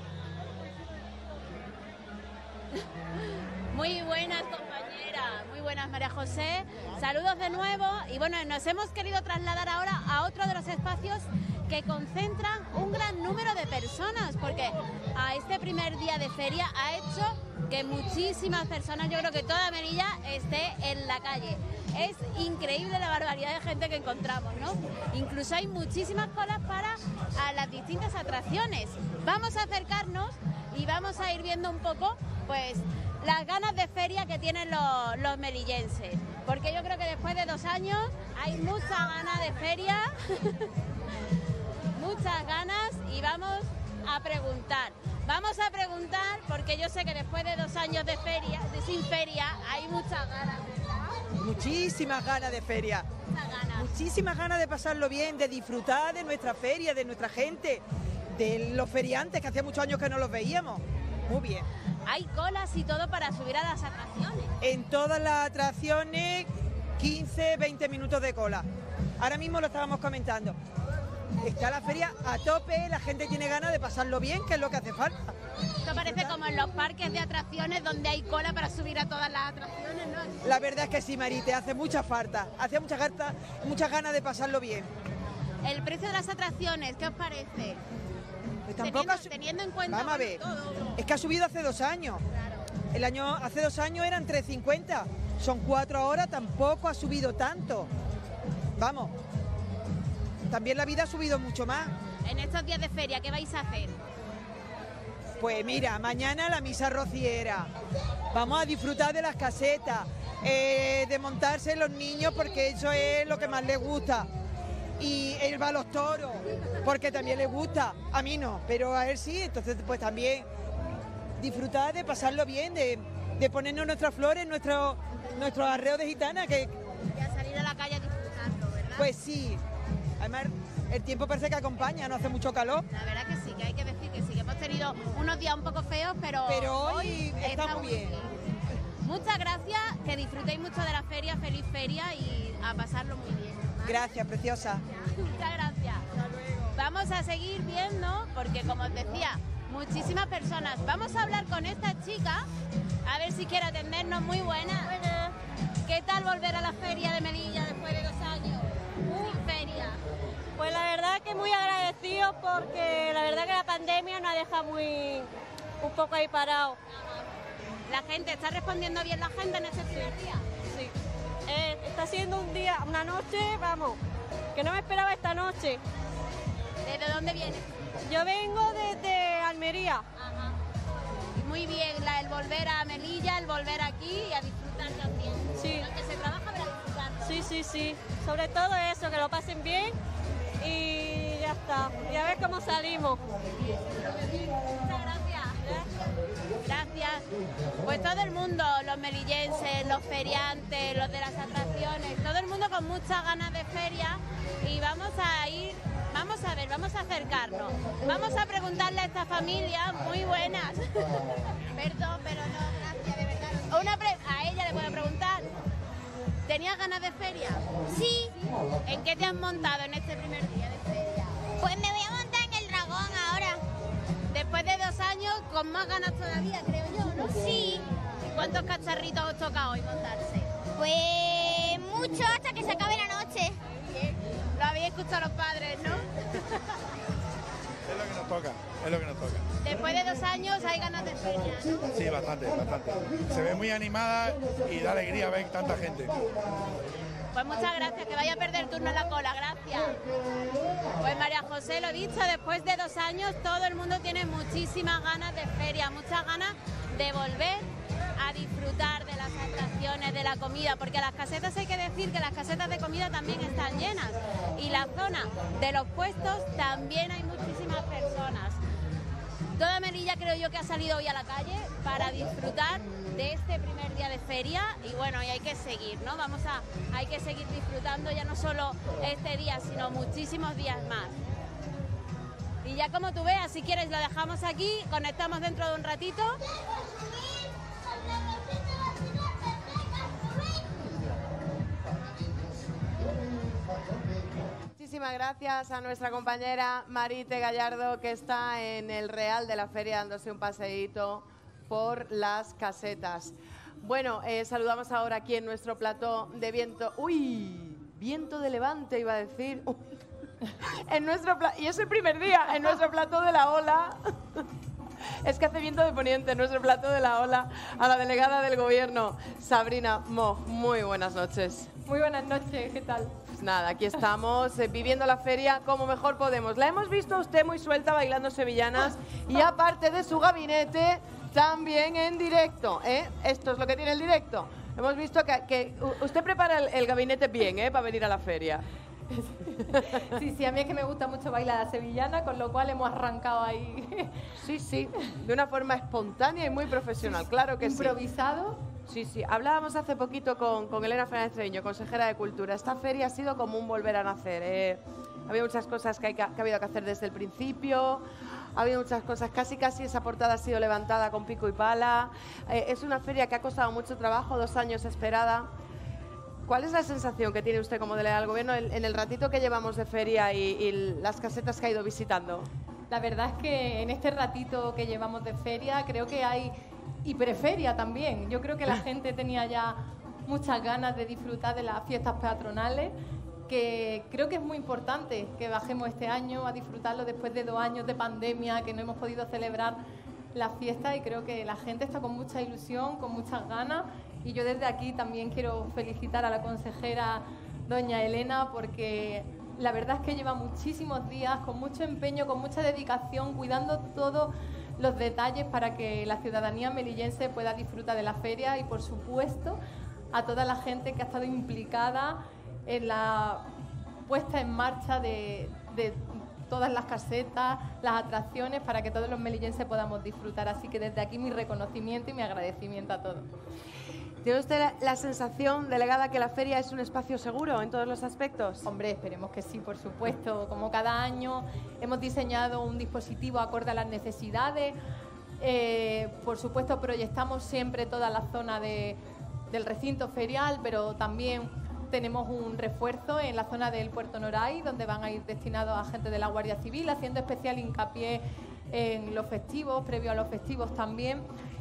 Muy buenas, compañera. Muy buenas, María José. Saludos de nuevo. Y bueno, nos hemos querido trasladar ahora a otro de los espacios que concentran un gran número de personas, porque a este primer día de feria ha hecho que muchísimas personas, yo creo que toda Melilla, esté en la calle. Es increíble la barbaridad de gente que encontramos, ¿no? Incluso hay muchísimas colas para a las distintas atracciones. Vamos a acercarnos y vamos a ir viendo un poco, pues, las ganas de feria que tienen los, los melillenses. Porque yo creo que después de dos años hay mucha ganas de feria, muchas ganas, y vamos a preguntar. Vamos a preguntar porque yo sé que después de dos años de feria, de sin feria, hay muchas ganas, ¿verdad? Muchísimas ganas de feria. Muchas ganas. Muchísimas ganas de pasarlo bien, de disfrutar de nuestra feria, de nuestra gente, de los feriantes que hacía muchos años que no los veíamos. Muy bien. Hay colas y todo para subir a las atracciones. En todas las atracciones, quince, veinte minutos de cola. Ahora mismo lo estábamos comentando. Está la feria a tope, la gente tiene ganas de pasarlo bien, que es lo que hace falta. Esto parece como en los parques de atracciones donde hay cola para subir a todas las atracciones, ¿no? La verdad es que sí, Marite, hace mucha falta, hace muchas ganas, muchas ganas de pasarlo bien. El precio de las atracciones, ¿qué os parece? Pues tampoco teniendo, ha su- teniendo en cuenta Vamos a bueno, ver, todo. es que ha subido hace dos años. El año, hace dos años eran tres cincuenta, son cuatro ahora, tampoco ha subido tanto. Vamos, también la vida ha subido mucho más. En estos días de feria, ¿qué vais a hacer? Pues mira, mañana la misa rociera. Vamos a disfrutar de las casetas, eh, de montarse los niños porque eso es lo que más les gusta. Y él va a los toros porque también le gusta. A mí no, pero a él sí. Entonces pues también disfrutar de pasarlo bien, de, de ponernos nuestras flores, nuestro, nuestro arreo de gitana. Que, Y a salir a la calle a disfrutarlo, ¿verdad? pues sí. Además el tiempo parece que acompaña, no hace mucho calor. La verdad que sí, que hay que decir que sí, que hemos tenido unos días un poco feos, pero, Pero hoy está muy bien. Muchas gracias, que disfrutéis mucho de la feria, feliz feria y a pasarlo muy bien. Gracias, preciosa. Muchas gracias. Vamos a seguir viendo, porque como os decía, muchísimas personas. Vamos a hablar con esta chica, a ver si quiere atendernos. Muy buena. Buenas. ¿Qué tal volver a la feria de Melilla después de dos años? Sin feria. Pues la verdad que muy agradecidos, porque la verdad que la pandemia nos ha dejado muy un poco ahí parado. ¿La gente está respondiendo bien la gente en este primer día? Sí. Eh, está siendo un día, una noche, vamos, que no me esperaba esta noche. ¿Desde dónde vienes? Yo vengo desde Almería. Ajá. Muy bien, la, el volver a Melilla, el volver aquí y a disfrutar también. Sí. Lo que se trabaja para disfrutar. Sí, sí, sí. Sobre todo eso, que lo pasen bien y ya está. Y a ver cómo salimos. Muchas gracias. Gracias. Pues todo el mundo, los melillenses, los feriantes, los de las atracciones, todo el mundo con muchas ganas de feria, y vamos a ir, vamos a ver, vamos a acercarnos. Vamos a preguntarle a esta familia, muy buenas. Perdón, pero no, gracias, de verdad. Una pre- a ella le puedo preguntar, ¿tenías ganas de feria? Sí. ¿En qué te has montado en este primer día de feria? Pues me voy a montar en el dragón ahora. Después de dos años, con más ganas todavía, creo yo, ¿no? Sí. ¿Cuántos cacharritos os toca hoy montarse? Pues mucho, hasta que se acabe la noche. Bien. Lo habéis escuchado los padres, ¿no? Es lo que nos toca, es lo que nos toca. Después de dos años hay ganas de feria, ¿no? Sí, bastante, bastante. Se ve muy animada y da alegría ver tanta gente. Pues muchas gracias, que vaya a perder turno en la cola, gracias. Pues María José, lo dicho, después de dos años todo el mundo tiene muchísimas ganas de feria, muchas ganas de volver a disfrutar de las atracciones, de la comida, porque las casetas, hay que decir que las casetas de comida también están llenas, y la zona de los puestos también hay muchísimas personas. Toda Melilla creo yo que ha salido hoy a la calle para disfrutar de este primer día de feria, y bueno, y hay que seguir, ¿no? Vamos a, hay que seguir disfrutando ya no solo este día, sino muchísimos días más. Y ya como tú veas, si quieres lo dejamos aquí, conectamos dentro de un ratito. Muchísimas gracias a nuestra compañera Marite Gallardo, que está en el Real de la Feria dándose un paseíto por las casetas. Bueno, eh, saludamos ahora aquí en nuestro plató de viento. ¡Uy! Viento de levante, iba a decir. en nuestro pla- y es el primer día en nuestro plató de la ola. Es que hace viento de poniente en nuestro plató de la ola, a la delegada del Gobierno, Sabrina Moch. Muy buenas noches. Muy buenas noches, ¿qué tal? Pues nada, aquí estamos eh, viviendo la feria como mejor podemos. La hemos visto a usted muy suelta bailando sevillanas y aparte de su gabinete, también en directo. ¿eh? Esto es lo que tiene el directo. Hemos visto que, que usted prepara el, el gabinete bien ¿eh? para venir a la feria. Sí, sí, a mí es que me gusta mucho bailar la sevillana, con lo cual hemos arrancado ahí. Sí, sí, de una forma espontánea y muy profesional, claro que sí. Improvisado. Sí, sí. Hablábamos hace poquito con, con Elena Fernández Treviño, consejera de Cultura. Esta feria ha sido como un volver a nacer. ¿eh? Había muchas cosas que, hay que, que ha habido que hacer desde el principio. Ha habido muchas cosas, casi casi esa portada ha sido levantada con pico y pala. Eh, es una feria que ha costado mucho trabajo, dos años esperada. ¿Cuál es la sensación que tiene usted como delegada del Gobierno en, en el ratito que llevamos de feria y, y las casetas que ha ido visitando? La verdad es que en este ratito que llevamos de feria creo que hay y preferia también. Yo creo que la gente tenía ya muchas ganas de disfrutar de las fiestas patronales, que creo que es muy importante que bajemos este año a disfrutarlo después de dos años de pandemia, que no hemos podido celebrar las fiestas, y creo que la gente está con mucha ilusión, con muchas ganas. Y yo desde aquí también quiero felicitar a la consejera doña Elena, porque la verdad es que lleva muchísimos días con mucho empeño, con mucha dedicación, cuidando todos los detalles para que la ciudadanía melillense pueda disfrutar de la feria, y por supuesto a toda la gente que ha estado implicada en la puesta en marcha de, de todas las casetas, las atracciones, para que todos los melillenses podamos disfrutar. Así que desde aquí mi reconocimiento y mi agradecimiento a todos. ¿Tiene usted la, la sensación, delegada, que la feria es un espacio seguro en todos los aspectos? Hombre, esperemos que sí, por supuesto. Como cada año hemos diseñado un dispositivo acorde a las necesidades. Eh, por supuesto, proyectamos siempre toda la zona de, del recinto ferial, pero también tenemos un refuerzo en la zona del Puerto Noray, donde van a ir destinados agentes de la Guardia Civil, haciendo especial hincapié en los festivos, previo a los festivos también.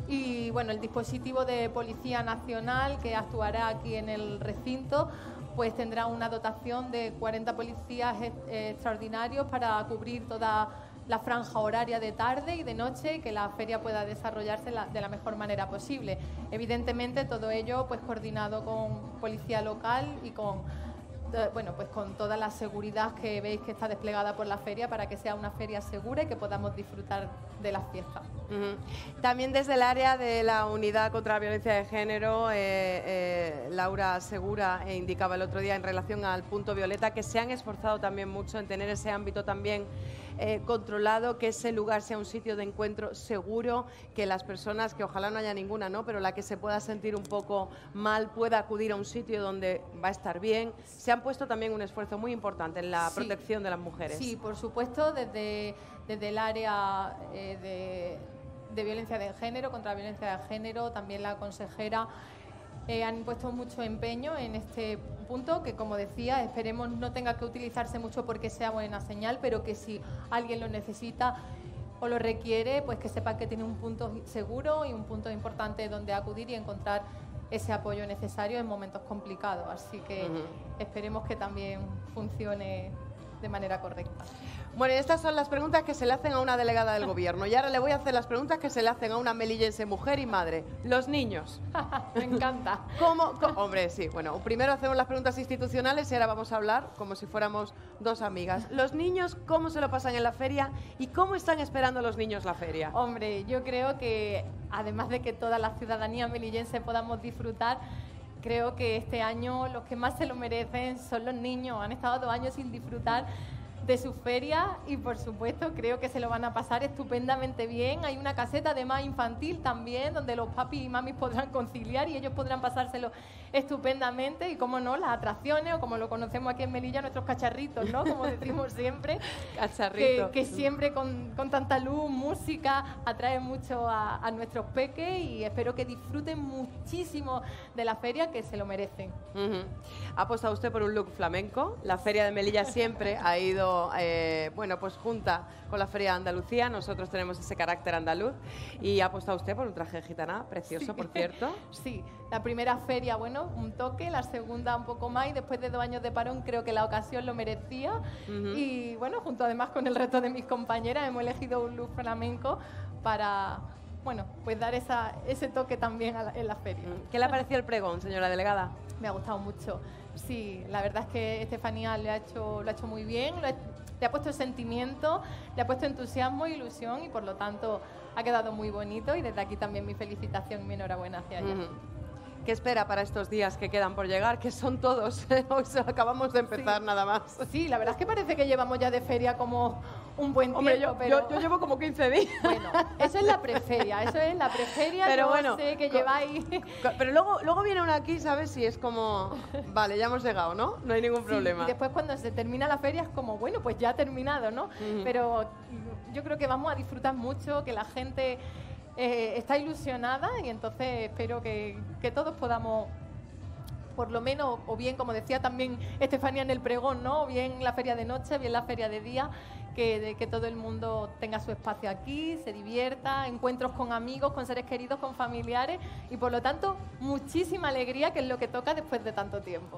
Y bueno, el dispositivo de Policía Nacional que actuará aquí en el recinto, pues tendrá una dotación de cuarenta policías eh, extraordinarios para cubrir toda la franja horaria de tarde y de noche y que la feria pueda desarrollarse la, de la mejor manera posible. Evidentemente todo ello pues coordinado con policía local y con bueno, pues con toda la seguridad que veis que está desplegada por la feria para que sea una feria segura y que podamos disfrutar de las fiestas. Uh-huh. También desde el área de la Unidad contra la Violencia de Género, eh, eh, Laura Segura eh, indicaba el otro día en relación al punto violeta que se han esforzado también mucho en tener ese ámbito también eh, controlado, que ese lugar sea un sitio de encuentro seguro, que las personas, que ojalá no haya ninguna, ¿no?, pero la que se pueda sentir un poco mal pueda acudir a un sitio donde va a estar bien. Se han puesto también un esfuerzo muy importante en la sí. protección de las mujeres. Sí, por supuesto, desde, desde el área eh, de, de violencia de género, contra la violencia de género, también la consejera eh, han puesto mucho empeño en este punto, que como decía, esperemos no tenga que utilizarse mucho porque sea buena señal, pero que si alguien lo necesita o lo requiere, pues que sepa que tiene un punto seguro y un punto importante donde acudir y encontrar ese apoyo necesario en momentos complicados. Así que uh-huh. esperemos que también funcione de manera correcta. Bueno, estas son las preguntas que se le hacen a una delegada del gobierno. Y ahora le voy a hacer las preguntas que se le hacen a una melillense mujer y madre. Los niños. Me encanta. ¿Cómo, cómo? Hombre, sí. Bueno, primero hacemos las preguntas institucionales y ahora vamos a hablar como si fuéramos dos amigas. Los niños, ¿cómo se lo pasan en la feria? ¿Y cómo están esperando los niños la feria? Hombre, yo creo que además de que toda la ciudadanía melillense podamos disfrutar, creo que este año los que más se lo merecen son los niños. Han estado dos años sin disfrutar de su feria y por supuesto creo que se lo van a pasar estupendamente bien. Hay una caseta además infantil también donde los papis y mamis podrán conciliar y ellos podrán pasárselo estupendamente y como no, las atracciones o como lo conocemos aquí en Melilla, nuestros cacharritos, ¿no? Como decimos siempre, Cacharrito. que, que siempre con, con tanta luz, música, atrae mucho a, a nuestros peques y espero que disfruten muchísimo de la feria, que se lo merecen. Uh-huh. ¿Ha apostado usted por un look flamenco? La feria de Melilla siempre ha ido Eh, bueno, pues junta con la Feria de Andalucía, nosotros tenemos ese carácter andaluz y ha apostado usted por un traje de gitana, precioso, sí. por cierto. Sí, la primera feria, bueno, un toque, la segunda un poco más y después de dos años de parón creo que la ocasión lo merecía uh-huh. y bueno, junto además con el resto de mis compañeras hemos elegido un look flamenco para, bueno, pues dar esa, ese toque también a la, en la feria. ¿Qué le ha parecido el pregón, señora delegada? Me ha gustado mucho. Sí, la verdad es que Estefanía le ha hecho, lo ha hecho muy bien, lo ha, le ha puesto sentimiento, le ha puesto entusiasmo e ilusión y por lo tanto ha quedado muy bonito y desde aquí también mi felicitación y mi enhorabuena hacia ella. Uh-huh. ¿Qué espera para estos días que quedan por llegar? Que son todos, hoy acabamos de empezar sí. nada más. Sí, la verdad es que parece que llevamos ya de feria como un buen tiempo. Hombre, yo, pero... yo, yo llevo como quince días. Bueno, eso es la preferia, eso es la preferia, pero yo bueno, sé que lleváis... Pero luego, luego viene uno aquí, ¿sabes? Y es como, vale, ya hemos llegado, ¿no? No hay ningún sí, problema. Y después cuando se termina la feria es como, bueno, pues ya ha terminado, ¿no? Uh-huh. Pero yo creo que vamos a disfrutar mucho, que la gente... Eh, está ilusionada y entonces espero que, que todos podamos, por lo menos, o bien, como decía también Estefanía en el pregón, ¿no? O bien la feria de noche, bien la feria de día, que, de, que todo el mundo tenga su espacio aquí, se divierta, encuentros con amigos, con seres queridos, con familiares y por lo tanto muchísima alegría, que es lo que toca después de tanto tiempo.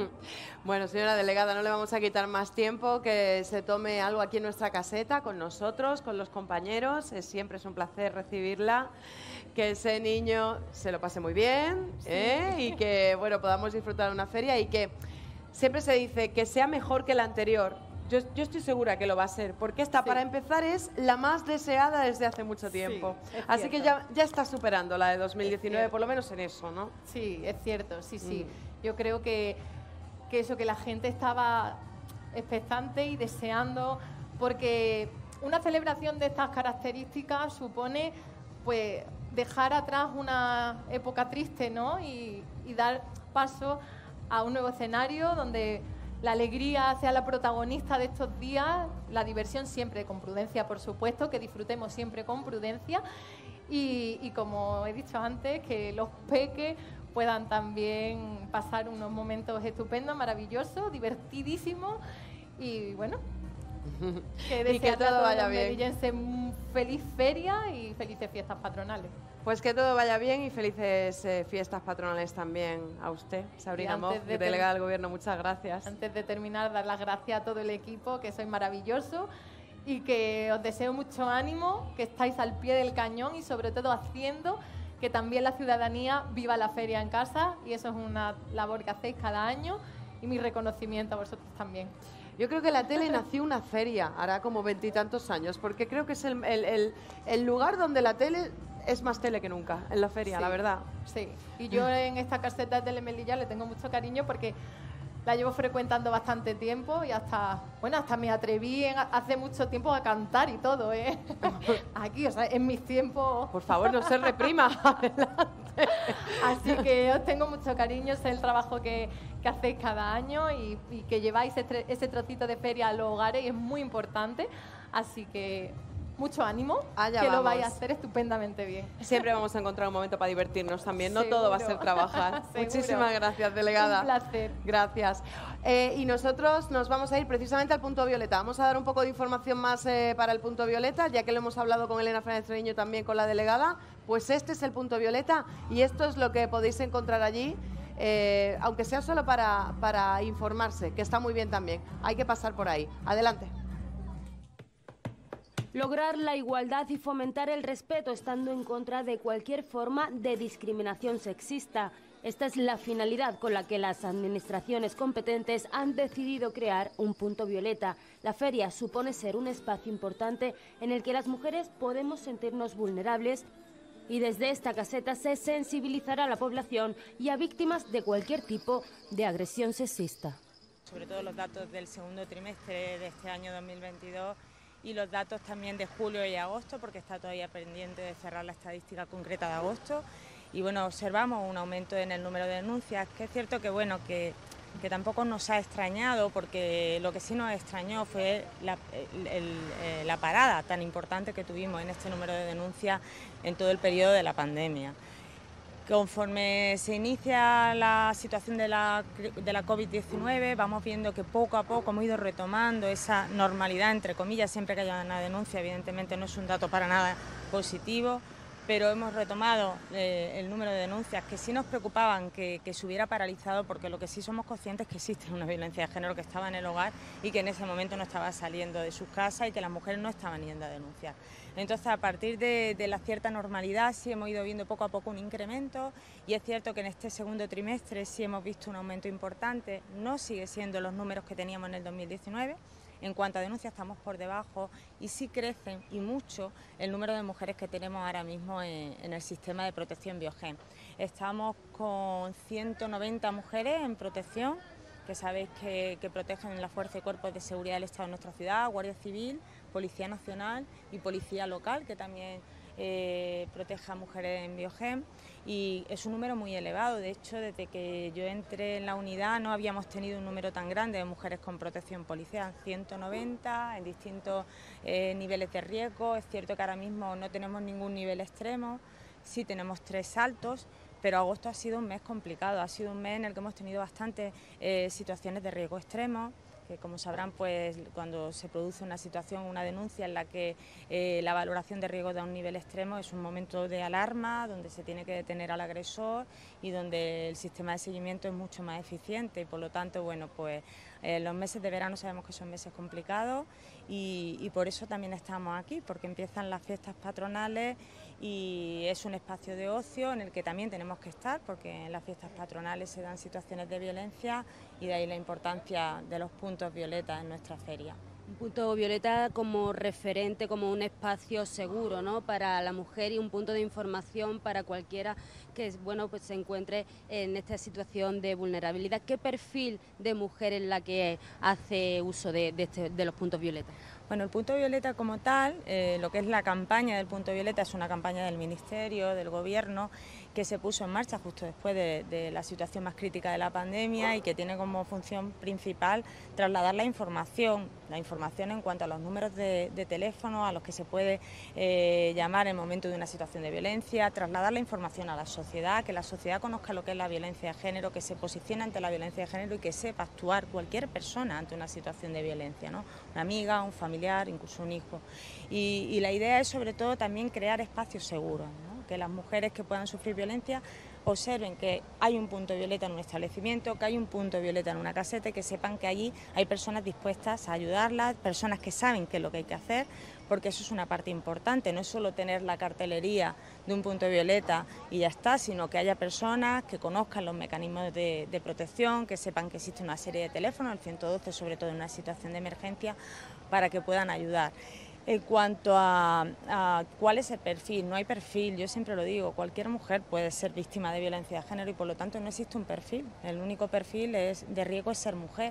Bueno, señora delegada, no le vamos a quitar más tiempo, que se tome algo aquí en nuestra caseta con nosotros, con los compañeros, es, siempre es un placer recibirla, que ese niño se lo pase muy bien sí. ¿eh? Y que bueno, podamos disfrutar de una feria y que siempre se dice que sea mejor que la anterior. Yo, yo estoy segura que lo va a ser, porque esta, sí. para empezar, es la más deseada desde hace mucho tiempo. Sí, así que ya, ya está superando la de dos mil diecinueve, por lo menos en eso, ¿no? Sí, es cierto, sí, sí. Mm. Yo creo que, que eso, que la gente estaba expectante y deseando, porque una celebración de estas características supone, pues, dejar atrás una época triste, ¿no? Y, y dar paso a un nuevo escenario donde la alegría sea la protagonista de estos días, la diversión siempre con prudencia, por supuesto, que disfrutemos siempre con prudencia y, y como he dicho antes, que los peques puedan también pasar unos momentos estupendos, maravillosos, divertidísimos y bueno, que Y que desearle a todo todos vaya los bien. melillenses feliz feria y felices fiestas patronales. Pues que todo vaya bien y felices eh, fiestas patronales también a usted, Sabrina Y antes Moff, de delegada ter- del Gobierno. Muchas gracias. Antes de terminar, dar las gracias a todo el equipo, que sois maravillosos y que os deseo mucho ánimo, que estáis al pie del cañón y sobre todo haciendo que también la ciudadanía viva la feria en casa, y eso es una labor que hacéis cada año, y mi reconocimiento a vosotros también. Yo creo que la tele nació una feria, hará como veintitantos años, porque creo que es el, el- el- el lugar donde la tele es más tele que nunca, en la feria, Sí, la verdad. Sí, y yo en esta caseta de Telemelilla le tengo mucho cariño porque la llevo frecuentando bastante tiempo y hasta, bueno, hasta me atreví en- hace mucho tiempo a cantar y todo, ¿eh? Aquí, o sea, en mis tiempos... Por favor, no se reprima. Así que os tengo mucho cariño, sé el trabajo que, que hacéis cada año y, y que lleváis ese, ese trocito de feria a los hogares y es muy importante, así que mucho ánimo, Allá que lo vamos. vais a hacer estupendamente bien. Siempre vamos a encontrar un momento para divertirnos también, no todo va a ser Seguro. trabajar. Seguro. Muchísimas gracias, delegada. Un placer. Gracias. Eh, y nosotros nos vamos a ir precisamente al punto violeta. Vamos a dar un poco de información más eh, para el punto violeta, ya que lo hemos hablado con Elena Fernández Treviño, también con la delegada. Pues este es el punto violeta y esto es lo que podéis encontrar allí. Eh, aunque sea solo para, para informarse, que está muy bien también. Hay que pasar por ahí. Adelante. Lograr la igualdad y fomentar el respeto estando en contra de cualquier forma de discriminación sexista. Esta es la finalidad con la que las administraciones competentes han decidido crear un punto violeta. La feria supone ser un espacio importante en el que las mujeres podemos sentirnos vulnerables y desde esta caseta se sensibilizará a la población y a víctimas de cualquier tipo de agresión sexista. Sobre todo los datos del segundo trimestre de este año dos mil veintidós y los datos también de julio y agosto, porque está todavía pendiente de cerrar la estadística concreta de agosto. Y bueno, observamos un aumento en el número de denuncias, que es cierto que bueno, que, que tampoco nos ha extrañado, porque lo que sí nos extrañó fue la, el- el- eh, la parada tan importante que tuvimos en este número de denuncias en todo el periodo de la pandemia. Conforme se inicia la situación de la, de la COVID diecinueve, vamos viendo que poco a poco hemos ido retomando esa normalidad, entre comillas, siempre que haya una denuncia, evidentemente no es un dato para nada positivo, pero hemos retomado eh, el número de denuncias que sí nos preocupaban que, que se hubiera paralizado, porque lo que sí somos conscientes es que existe una violencia de género que estaba en el hogar y que en ese momento no estaba saliendo de sus casas y que las mujeres no estaban yendo a denunciar. Entonces, a partir de, de la cierta normalidad sí hemos ido viendo poco a poco un incremento y es cierto que en este segundo trimestre sí hemos visto un aumento importante, no sigue siendo los números que teníamos en el dos mil diecinueve, en cuanto a denuncias estamos por debajo y sí crecen y mucho el número de mujeres que tenemos ahora mismo en, en el sistema de protección Biogen. Estamos con ciento noventa mujeres en protección, que sabéis que, que protegen la Fuerza y Cuerpos de Seguridad del Estado de nuestra ciudad, Guardia Civil, Policía Nacional y Policía Local, que también eh, protege a mujeres en Biogen, y es un número muy elevado. De hecho, desde que yo entré en la unidad no habíamos tenido un número tan grande de mujeres con protección policial, ciento noventa en distintos eh, niveles de riesgo. Es cierto que ahora mismo no tenemos ningún nivel extremo, sí tenemos tres altos, pero agosto ha sido un mes complicado, ha sido un mes en el que hemos tenido bastantes eh, situaciones de riesgo extremo, que como sabrán, pues cuando se produce una situación, una denuncia en la que eh, la valoración de riesgo da un nivel extremo, es un momento de alarma donde se tiene que detener al agresor y donde el sistema de seguimiento es mucho más eficiente y por lo tanto, bueno, pues eh, los meses de verano sabemos que son meses complicados y, y por eso también estamos aquí, porque empiezan las fiestas patronales y es un espacio de ocio en el que también tenemos que estar, porque en las fiestas patronales se dan situaciones de violencia y de ahí la importancia de los puntos violetas en nuestra feria. Un punto violeta como referente, como un espacio seguro, ¿no?, para la mujer y un punto de información para cualquiera que, bueno, pues se encuentre en esta situación de vulnerabilidad. ¿Qué perfil de mujer es la que hace uso de, de, este, de los puntos violeta? Bueno, el punto violeta como tal, eh, lo que es la campaña del punto violeta es una campaña del Ministerio, del Gobierno, que se puso en marcha justo después de, de la situación más crítica de la pandemia y que tiene como función principal trasladar la información, la información en cuanto a los números de, de teléfono a los que se puede eh, llamar en el momento de una situación de violencia, trasladar la información a la sociedad, que la sociedad conozca lo que es la violencia de género, que se posicione ante la violencia de género y que sepa actuar cualquier persona ante una situación de violencia, ¿no? Una amiga, un familiar, incluso un hijo. Y, y la idea es sobre todo también crear espacios seguros, ¿no? Que las mujeres que puedan sufrir violencia observen que hay un punto violeta en un establecimiento, que hay un punto violeta en una caseta y que sepan que allí hay personas dispuestas a ayudarlas, personas que saben qué es lo que hay que hacer, porque eso es una parte importante, no es solo tener la cartelería de un punto violeta y ya está, sino que haya personas que conozcan los mecanismos de, de protección, que sepan que existe una serie de teléfonos, el ciento doce, sobre todo en una situación de emergencia, para que puedan ayudar. En cuanto a, a cuál es el perfil, no hay perfil, yo siempre lo digo, cualquier mujer puede ser víctima de violencia de género y por lo tanto no existe un perfil, el único perfil es, de riesgo es ser mujer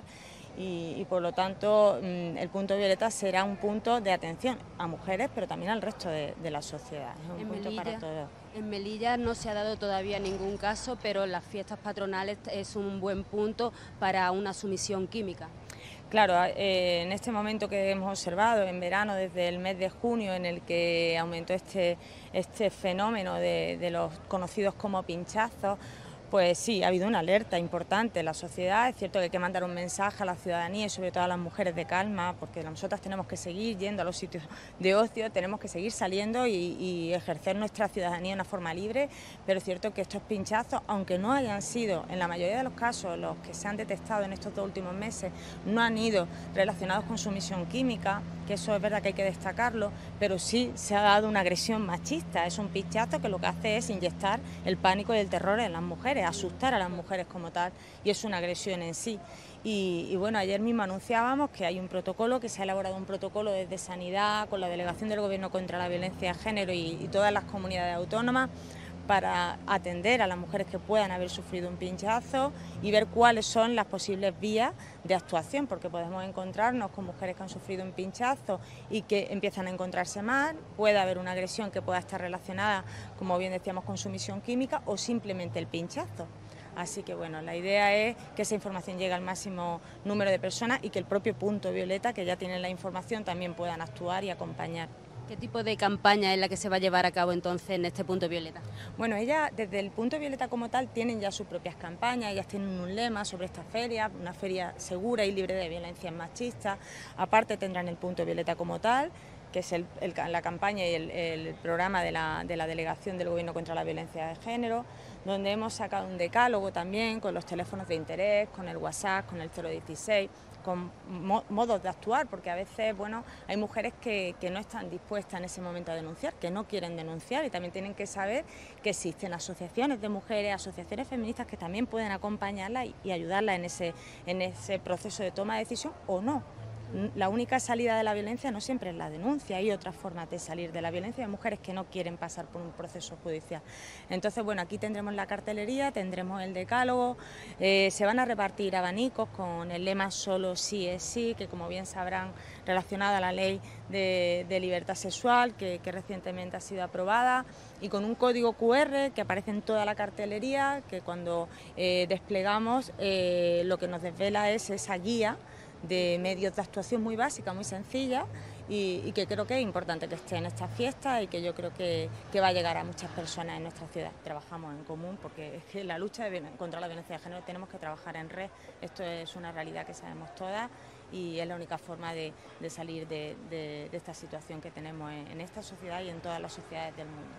y, y por lo tanto el punto violeta será un punto de atención a mujeres pero también al resto de, de la sociedad, es un En punto Melilla, para todos. En Melilla no se ha dado todavía ningún caso, pero las fiestas patronales es un buen punto para una sumisión química. Claro, eh, en este momento que hemos observado en verano, desde el mes de junio, en el que aumentó este, este fenómeno de, de los conocidos como pinchazos, pues sí, ha habido una alerta importante en la sociedad. Es cierto que hay que mandar un mensaje a la ciudadanía y sobre todo a las mujeres de calma, porque nosotras tenemos que seguir yendo a los sitios de ocio, tenemos que seguir saliendo y, y ejercer nuestra ciudadanía de una forma libre, pero es cierto que estos pinchazos, aunque no hayan sido, en la mayoría de los casos, los que se han detectado en estos dos últimos meses, no han ido relacionados con sumisión química, que eso es verdad que hay que destacarlo, pero sí se ha dado una agresión machista, es un pinchazo que lo que hace es inyectar el pánico y el terror en las mujeres, asustar a las mujeres como tal, y es una agresión en sí. Y, y bueno, ayer mismo anunciábamos que hay un protocolo, que se ha elaborado un protocolo desde Sanidad con la Delegación del Gobierno contra la Violencia de Género y, y todas las comunidades autónomas para atender a las mujeres que puedan haber sufrido un pinchazo y ver cuáles son las posibles vías de actuación, porque podemos encontrarnos con mujeres que han sufrido un pinchazo y que empiezan a encontrarse mal, puede haber una agresión que pueda estar relacionada, como bien decíamos, con sumisión química o simplemente el pinchazo. Así que bueno, la idea es que esa información llegue al máximo número de personas y que el propio punto violeta, que ya tienen la información, también puedan actuar y acompañar. ¿Qué tipo de campaña es la que se va a llevar a cabo entonces en este punto violeta? Bueno, ellas desde el punto violeta como tal tienen ya sus propias campañas, ellas tienen un lema sobre esta feria, una feria segura y libre de violencias machistas. Aparte tendrán el punto violeta como tal, que es el, el, la campaña y el, el programa de la, de la Delegación del Gobierno contra la Violencia de Género, donde hemos sacado un decálogo también con los teléfonos de interés, con el WhatsApp, con el cero dieciséis, con mo modos de actuar, porque a veces, bueno, hay mujeres que, que no están dispuestas en ese momento a denunciar, que no quieren denunciar y también tienen que saber que existen asociaciones de mujeres, asociaciones feministas que también pueden acompañarlas y, y ayudarlas en ese, en ese proceso de toma de decisión o no. La única salida de la violencia no siempre es la denuncia, hay otras formas de salir de la violencia, hay mujeres que no quieren pasar por un proceso judicial. Entonces, bueno, aquí tendremos la cartelería, tendremos el decálogo, eh, se van a repartir abanicos con el lema solo sí es sí, que como bien sabrán, relacionado a la ley de, de libertad sexual, que, que recientemente ha sido aprobada, y con un código cu erre que aparece en toda la cartelería, que cuando eh, desplegamos eh, lo que nos desvela es esa guía de medios de actuación muy básica, muy sencilla y, y que creo que es importante que esté en esta fiesta y que yo creo que, que va a llegar a muchas personas en nuestra ciudad. Trabajamos en común porque es que la lucha de, contra la violencia de género tenemos que trabajar en red, esto es una realidad que sabemos todas y es la única forma de, de salir de, de, de esta situación que tenemos en, en esta sociedad y en todas las sociedades del mundo.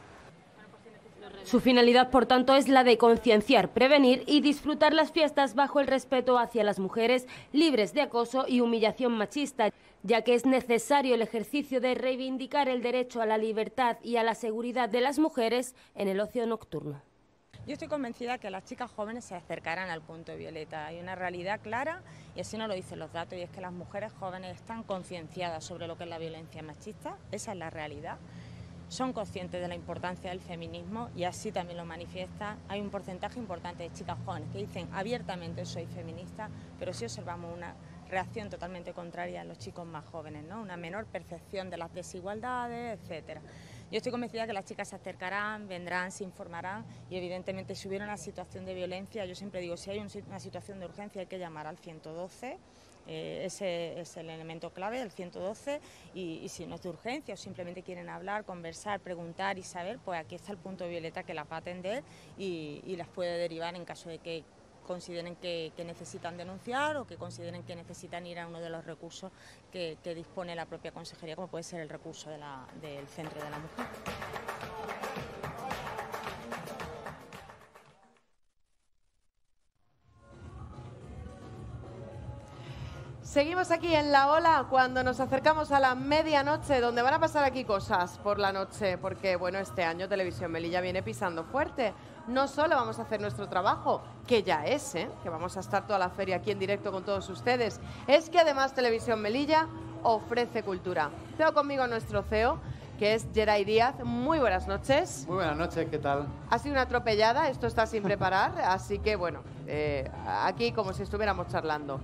Su finalidad, por tanto, es la de concienciar, prevenir y disfrutar las fiestas bajo el respeto hacia las mujeres, libres de acoso y humillación machista, ya que es necesario el ejercicio de reivindicar el derecho a la libertad y a la seguridad de las mujeres en el ocio nocturno. Yo estoy convencida que las chicas jóvenes se acercarán al punto violeta. Hay una realidad clara, y así nos lo dicen los datos, y es que las mujeres jóvenes están concienciadas sobre lo que es la violencia machista, esa es la realidad. Son conscientes de la importancia del feminismo y así también lo manifiesta. Hay un porcentaje importante de chicas jóvenes que dicen abiertamente soy feminista, pero sí observamos una reacción totalmente contraria en los chicos más jóvenes, ¿no? Una menor percepción de las desigualdades, etcétera. Yo estoy convencida que las chicas se acercarán, vendrán, se informarán y evidentemente si hubiera una situación de violencia, yo siempre digo, si hay un, una situación de urgencia hay que llamar al ciento doce. Eh, ese es el elemento clave del ciento doce y, y si no es de urgencia o simplemente quieren hablar, conversar, preguntar y saber, pues aquí está el punto violeta que las va a atender y, y las puede derivar en caso de que consideren que, que necesitan denunciar o que consideren que necesitan ir a uno de los recursos que, que dispone la propia consejería, como puede ser el recurso de la, del Centro de la Mujer. Seguimos aquí en La Ola cuando nos acercamos a la medianoche, donde van a pasar aquí cosas por la noche, porque bueno, este año Televisión Melilla viene pisando fuerte. No solo vamos a hacer nuestro trabajo, que ya es, ¿eh? que vamos a estar toda la feria aquí en directo con todos ustedes, es que además Televisión Melilla ofrece cultura. Tengo conmigo a nuestro C E O, que es Geray Díaz. Muy buenas noches. Muy buenas noches, ¿qué tal? Ha sido una atropellada, esto está sin preparar, así que bueno, eh, aquí como si estuviéramos charlando.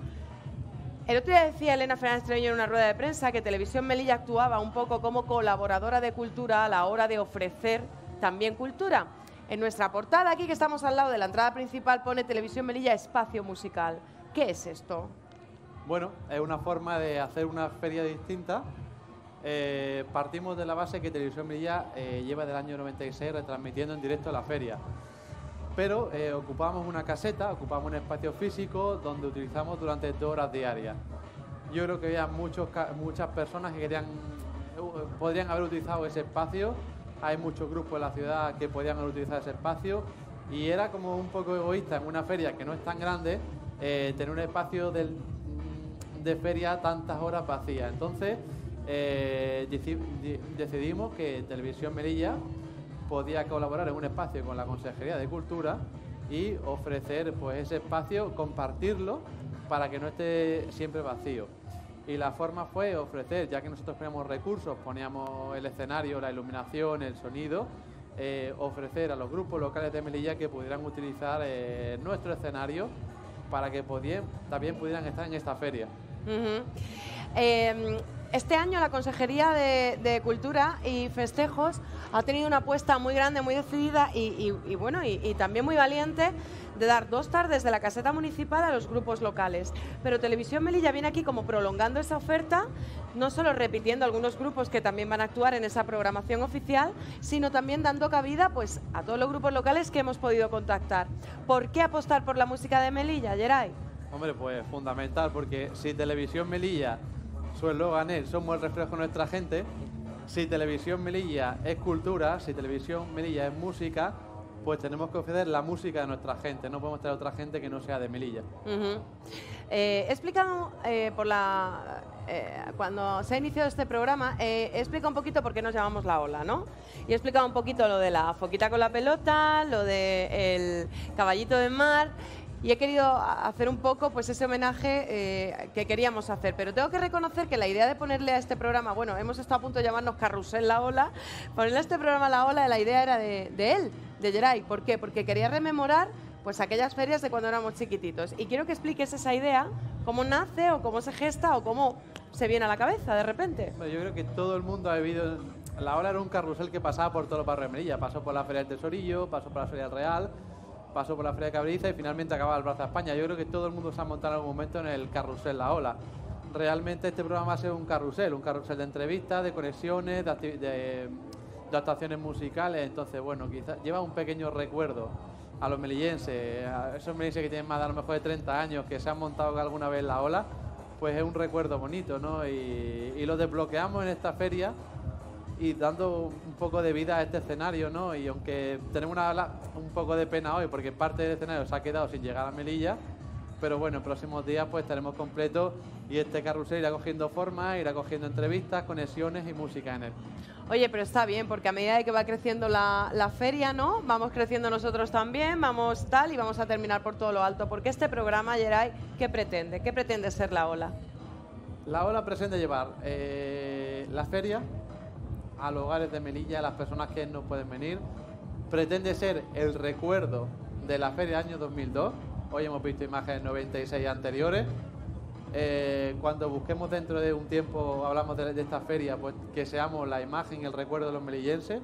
El otro día decía Elena Fernández Treviño en una rueda de prensa que Televisión Melilla actuaba un poco como colaboradora de cultura a la hora de ofrecer también cultura. En nuestra portada aquí, que estamos al lado de la entrada principal, pone Televisión Melilla Espacio Musical. ¿Qué es esto? Bueno, es una forma de hacer una feria distinta. Eh, partimos de la base que Televisión Melilla eh, lleva del año noventa y seis retransmitiendo en directo la feria. Pero eh, ocupamos una caseta, ocupamos un espacio físico donde utilizamos durante dos horas diarias. Yo creo que había muchos, muchas personas que querían, podrían haber utilizado ese espacio. Hay muchos grupos en la ciudad que podían haber utilizado ese espacio y era como un poco egoísta en una feria que no es tan grande eh, tener un espacio del, de feria tantas horas vacías. Entonces eh, decidimos que Televisión Melilla podía colaborar en un espacio con la Consejería de Cultura y ofrecer pues ese espacio, compartirlo para que no esté siempre vacío. Y la forma fue ofrecer, ya que nosotros poníamos recursos, poníamos el escenario, la iluminación, el sonido, eh, ofrecer a los grupos locales de Melilla que pudieran utilizar eh, nuestro escenario para que podían, también pudieran estar en esta feria. Uh-huh. eh, Este año la Consejería de, de Cultura y Festejos ha tenido una apuesta muy grande, muy decidida y, y, y bueno y, y también muy valiente de dar dos tardes de la caseta municipal a los grupos locales. Pero Televisión Melilla viene aquí como prolongando esa oferta, no solo repitiendo algunos grupos que también van a actuar en esa programación oficial, sino también dando cabida pues a todos los grupos locales que hemos podido contactar. ¿Por qué apostar por la música de Melilla, Geray? Hombre, pues fundamental, porque si Televisión Melilla, su eslogan es somos el reflejo de nuestra gente, si Televisión Melilla es cultura, si Televisión Melilla es música, pues tenemos que ofrecer la música de nuestra gente, no podemos tener otra gente que no sea de Melilla. Uh-huh. eh, he explicado eh, por la... Eh, cuando se ha iniciado este programa, eh, he explicado un poquito por qué nos llamamos La Ola, ¿no? Y he explicado un poquito lo de la foquita con la pelota, lo del caballito de mar... Y he querido hacer un poco pues ese homenaje eh, que queríamos hacer. Pero tengo que reconocer que la idea de ponerle a este programa, bueno, hemos estado a punto de llamarnos Carrusel La Ola, ponerle a este programa La Ola, la idea era de, de él, de Geray. ¿Por qué? Porque quería rememorar pues aquellas ferias de cuando éramos chiquititos. Y quiero que expliques esa idea, cómo nace o cómo se gesta o cómo se viene a la cabeza de repente. Yo creo que todo el mundo ha vivido... La Ola era un carrusel que pasaba por todos los barrios de Melilla. Pasó por la Feria del Tesorillo, pasó por la Feria del Real, pasó por la Feria de Cabriza y finalmente acababa el Plaza España. Yo creo que todo el mundo se ha montado en algún momento en el carrusel La Ola. Realmente este programa va a ser un carrusel, un carrusel de entrevistas, de conexiones, de, de, de actuaciones musicales. Entonces, bueno, quizás lleva un pequeño recuerdo a los melillenses, a esos melillenses que tienen más de a lo mejor de treinta años, que se han montado alguna vez en La Ola, pues es un recuerdo bonito, ¿no? Y, y lo desbloqueamos en esta feria y dando un poco de vida a este escenario, ¿no? Y aunque tenemos una, un poco de pena hoy porque parte del escenario se ha quedado sin llegar a Melilla, pero bueno, en próximos días pues estaremos completos y este carrusel irá cogiendo forma, irá cogiendo entrevistas, conexiones y música en él. Oye, pero está bien, porque a medida de que va creciendo la, la feria, ¿no? Vamos creciendo nosotros también, vamos tal y vamos a terminar por todo lo alto. Porque este programa, Geray, ¿qué pretende? ¿Qué pretende ser La Ola? La Ola pretende llevar eh, la feria a los hogares de Melilla, a las personas que no pueden venir. Pretende ser el recuerdo de la feria del año dos mil dos. Hoy hemos visto imágenes noventa y seis anteriores. eh, cuando busquemos dentro de un tiempo, hablamos de, de esta feria, pues que seamos la imagen y el recuerdo de los melillenses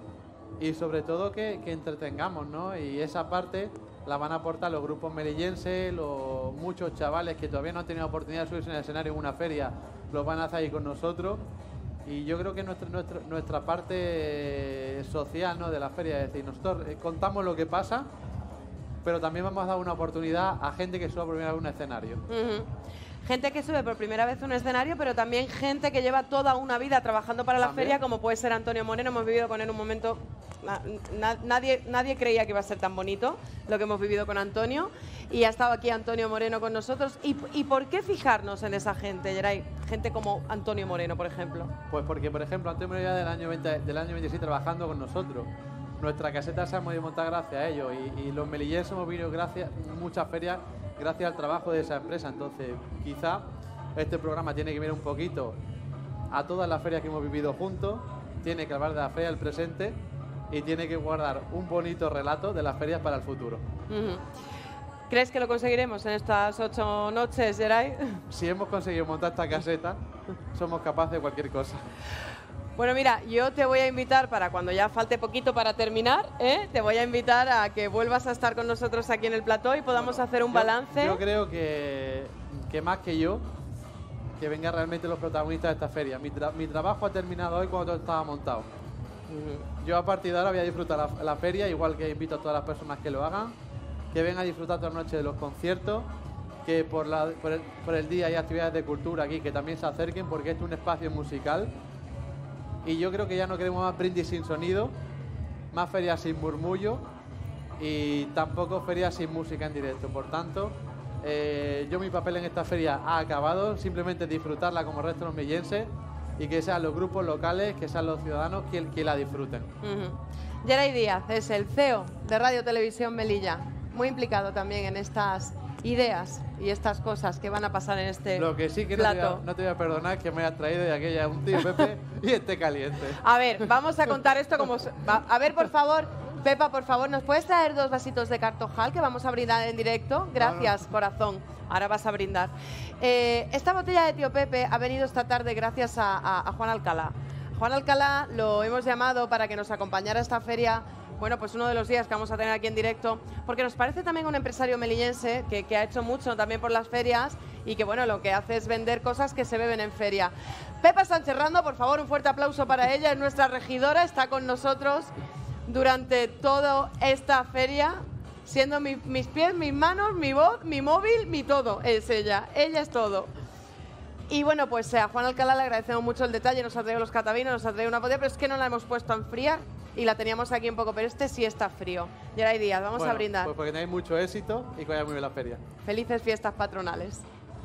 y sobre todo que, que entretengamos, ¿no? Y esa parte la van a aportar los grupos melillenses, los muchos chavales que todavía no han tenido oportunidad de subirse en el escenario en una feria, los van a hacer ahí con nosotros. Y yo creo que nuestra, nuestra, nuestra parte social, ¿no?, de la feria, es decir, nosotros eh, contamos lo que pasa, pero también vamos a dar una oportunidad a gente que suba por primera vez un escenario. Uh-huh. Gente que sube por primera vez un escenario, pero también gente que lleva toda una vida trabajando para la ¿También? feria, como puede ser Antonio Moreno. Hemos vivido con él un momento, na, na, nadie, nadie creía que iba a ser tan bonito lo que hemos vivido con Antonio, y ha estado aquí Antonio Moreno con nosotros. ¿Y, y por qué fijarnos en esa gente, Geray? Gente como Antonio Moreno, por ejemplo. Pues porque, por ejemplo, Antonio Moreno ya del año, veinte, del año veintiséis trabajando con nosotros. Nuestra caseta se ha podido montar gracias a ellos, y, y los melillenses hemos venido gracias, muchas ferias gracias al trabajo de esa empresa. Entonces, quizá este programa tiene que ver un poquito a todas las ferias que hemos vivido juntos, tiene que hablar de la feria del presente y tiene que guardar un bonito relato de las ferias para el futuro. Uh-huh. ¿Crees que lo conseguiremos en estas ocho noches, Geray? Si hemos conseguido montar esta caseta, somos capaces de cualquier cosa. Bueno, mira, yo te voy a invitar para cuando ya falte poquito para terminar, ¿eh? Te voy a invitar a que vuelvas a estar con nosotros aquí en el plató y podamos hacer un yo, balance. Yo creo que, que más que yo, que vengan realmente los protagonistas de esta feria. Mi, tra mi trabajo ha terminado hoy cuando todo estaba montado. Uh-huh. Yo a partir de ahora voy a disfrutar la, la feria, igual que invito a todas las personas que lo hagan, que vengan a disfrutar toda la noche de los conciertos, que por, la, por, el, por el día hay actividades de cultura aquí, que también se acerquen, porque esto es un espacio musical. Y yo creo que ya no queremos más brindis sin sonido, más ferias sin murmullo y tampoco ferias sin música en directo. Por tanto, eh, yo mi papel en esta feria ha acabado, simplemente disfrutarla como el resto de los melillenses y que sean los grupos locales, que sean los ciudadanos quien, quien la disfruten. Uh-huh. Geray Díaz es el C E O de Radio Televisión Melilla, muy implicado también en estas ideas y estas cosas que van a pasar en este Lo que sí que plato. No, te voy a, no te voy a perdonar que me hayas traído de aquella un tío Pepe y esté caliente. A ver, vamos a contar esto como... A ver, por favor, Pepa, por favor, ¿nos puedes traer dos vasitos de cartojal que vamos a brindar en directo? Gracias, no, no. corazón. Ahora vas a brindar. Eh, esta botella de tío Pepe ha venido esta tarde gracias a, a, a Juan Alcalá. Juan Alcalá lo hemos llamado para que nos acompañara a esta feria. Bueno, pues uno de los días que vamos a tener aquí en directo, porque nos parece también un empresario melillense que, que ha hecho mucho también por las ferias y que, bueno, lo que hace es vender cosas que se beben en feria. Pepa Sánchez Rando, por favor, un fuerte aplauso para ella, es nuestra regidora, está con nosotros durante toda esta feria, siendo mi, mis pies, mis manos, mi voz, mi móvil, mi todo, es ella, ella es todo. Y bueno, pues a Juan Alcalá le agradecemos mucho el detalle, nos ha traído los catavinos, nos ha traído una botella, pero es que no la hemos puesto a enfriar y la teníamos aquí un poco, pero este sí está frío. Geray Díaz, vamos bueno, a brindar. Pues porque tenéis mucho éxito y que vaya muy bien la feria. Felices fiestas patronales.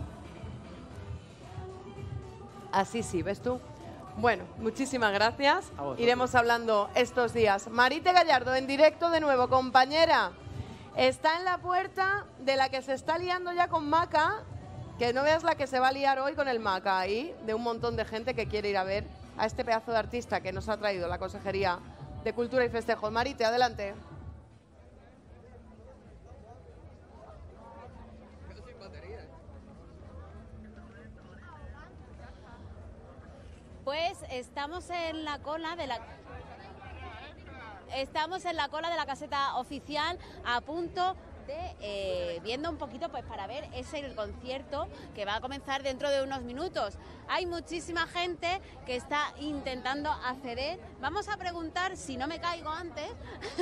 Así sí, ¿ves tú? Bueno, muchísimas gracias. Iremos hablando estos días. Marite Gallardo, en directo de nuevo, compañera. Está en la puerta de la que se está liando ya con Maca, que no veas la que se va a liar hoy con el Maca ahí, de un montón de gente que quiere ir a ver a este pedazo de artista que nos ha traído la Consejería de Cultura y Festejos. Marite, adelante. Pues estamos en la cola de la estamos en la cola de la caseta oficial, a punto de eh, viendo un poquito pues para ver ese el concierto que va a comenzar dentro de unos minutos. Hay muchísima gente que está intentando acceder. Vamos a preguntar si no me caigo antes.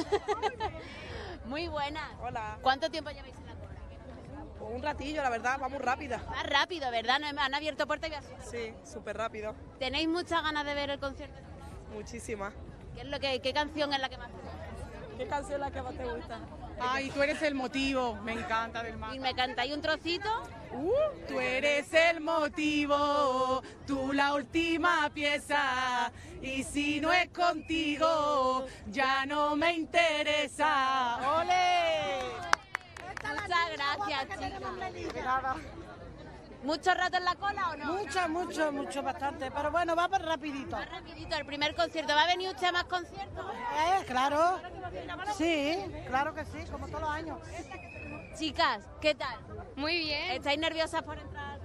Muy buena. Hola. ¿Cuánto tiempo lleváis en la cola? Un ratillo, la verdad, va muy rápida. Va rápido, ¿verdad? ¿No han abierto puerta y vas? Sí, súper rápido. ¿Tenéis muchas ganas de ver el concierto? Muchísimas. ¿Qué es lo que, qué canción es la que más te gusta? ¿Qué canción es la que más te gusta? Ay, tú eres el motivo, me encanta del Maca. ¿Y me cantáis un trocito? Uh, tú eres el motivo, tú la última pieza, y si no es contigo, ya no me interesa. ¡Ole! Muchas gracias, chicos. ¿Mucho rato en la cola o no? Mucho, mucho, mucho, bastante. Pero bueno, va por rapidito. Va rapidito, el primer concierto. ¿Va a venir usted a más conciertos? Eh, claro. Sí, claro que sí, como todos los años. Chicas, ¿qué tal? Muy bien. ¿Estáis nerviosas por entrar al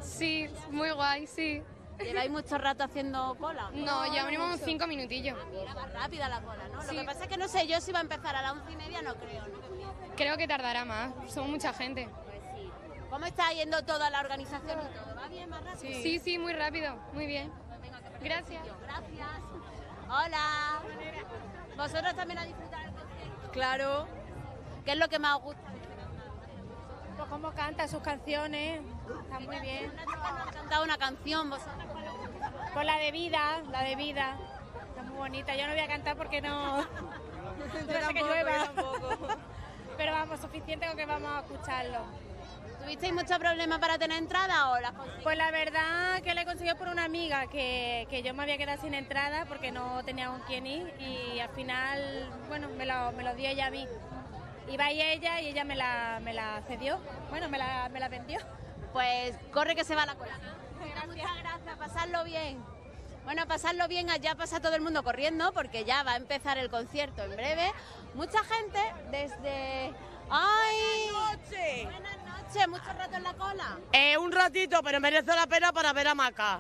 Sí, muy guay, sí. ¿Lleváis mucho rato haciendo cola? No, ya venimos mucho. cinco minutillos. Ah, mira, va rápida la cola, ¿no? Sí. Lo que pasa es que no sé yo si va a empezar a las once y media, no creo, ¿no? Creo que tardará más, somos mucha gente. Pues sí. ¿Cómo está yendo toda la organización y todo? ¿Va bien, más rápido? Sí, sí, muy rápido, muy bien. Gracias. Gracias. Hola. ¿Vosotros también a disfrutar el concierto? Claro. ¿Qué es lo que más os gusta? Pues cómo canta sus canciones, está muy bien. ¿Has cantado una canción vosotros? Pues la de vida, la de vida. Está muy bonita. Yo no voy a cantar porque no... no sé que tampoco, llueva. yo tampoco. Pero vamos, suficiente con que vamos a escucharlo. ¿Tuvisteis muchos problemas para tener entrada o las conseguisteis? Pues la verdad que le consiguió por una amiga, que, que yo me había quedado sin entrada porque no tenía con quién ir y al final, bueno, me lo, me lo dio ella a mí. Iba ahí ella y ella me la, me la cedió, bueno, me la, me la vendió. Pues corre que se va la cola. Muchas gracias, pasadlo bien. Bueno, pasadlo bien, allá pasa todo el mundo corriendo porque ya va a empezar el concierto en breve. Mucha gente desde... ¡Ay! Buenas noches. Buenas noches, mucho rato en la cola. Eh, un ratito, pero merece la pena para ver a Maca.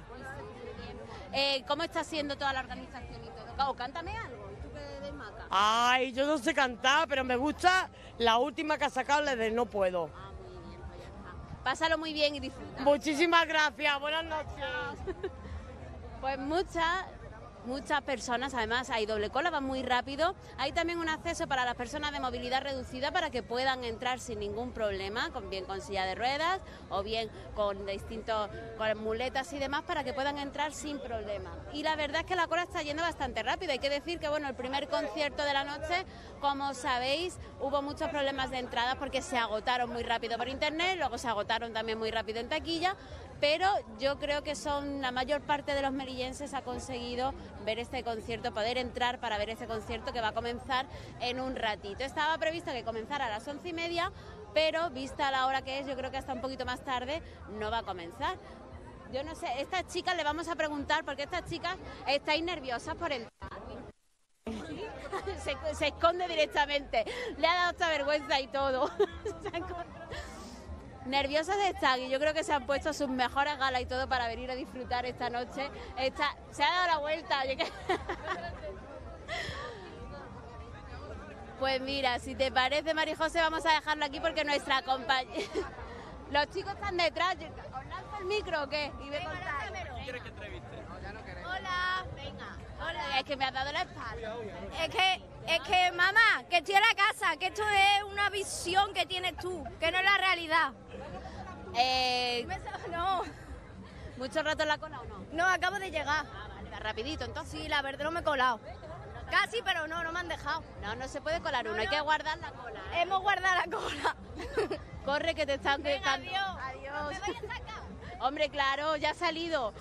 Eh, ¿Cómo está siendo toda la organización y todo? O cántame algo, ¿tú qué de Maca? Ay, yo no sé cantar, pero me gusta la última que ha sacado, la de No Puedo. Ah, muy bien, pues ya está. Pásalo muy bien y disfruta. Muchísimas gracias, buenas noches. Pues muchas, muchas personas, además hay doble cola, va muy rápido. Hay también un acceso para las personas de movilidad reducida para que puedan entrar sin ningún problema, con, bien con silla de ruedas o bien con distintos, con muletas y demás, para que puedan entrar sin problema. Y la verdad es que la cola está yendo bastante rápido. Hay que decir que bueno, el primer concierto de la noche, como sabéis, hubo muchos problemas de entradas porque se agotaron muy rápido por internet, luego se agotaron también muy rápido en taquilla. Pero yo creo que son la mayor parte de los melillenses ha conseguido ver este concierto, poder entrar para ver este concierto que va a comenzar en un ratito. Estaba previsto que comenzara a las once y media, pero vista la hora que es, yo creo que hasta un poquito más tarde no va a comenzar. Yo no sé, estas chicas le vamos a preguntar, porque estas chicas estáis nerviosas por entrar. Se, se esconde directamente, le ha dado esta vergüenza y todo. Nerviosas están y yo creo que se han puesto sus mejores galas y todo para venir a disfrutar esta noche. Esta, se ha dado la vuelta. Pues mira, si te parece, María José, vamos a dejarlo aquí porque nuestra compañera... Los chicos están detrás. ¿Os lanzo el micro o qué? Y me contáis. ¿Quieres que entreviste? Hola. Venga. Hola. Es que me ha dado la espalda. Es que, es que, mamá, que estoy en la casa, que esto es una visión que tienes tú, que no es la realidad. Eh, no. ¿Mucho rato en la cola o no? No, acabo de llegar. Ah, vale, va rapidito entonces. Sí, la verdad no me he colado. Casi, pero no, no me han dejado. No, no se puede colar uno, No, hay no. que guardar la cola. ¿eh? Hemos guardado la cola. Corre que te están Venga, gritando. adiós. Adiós. ¿Me vais a sacar? Hombre, claro, ya ha salido.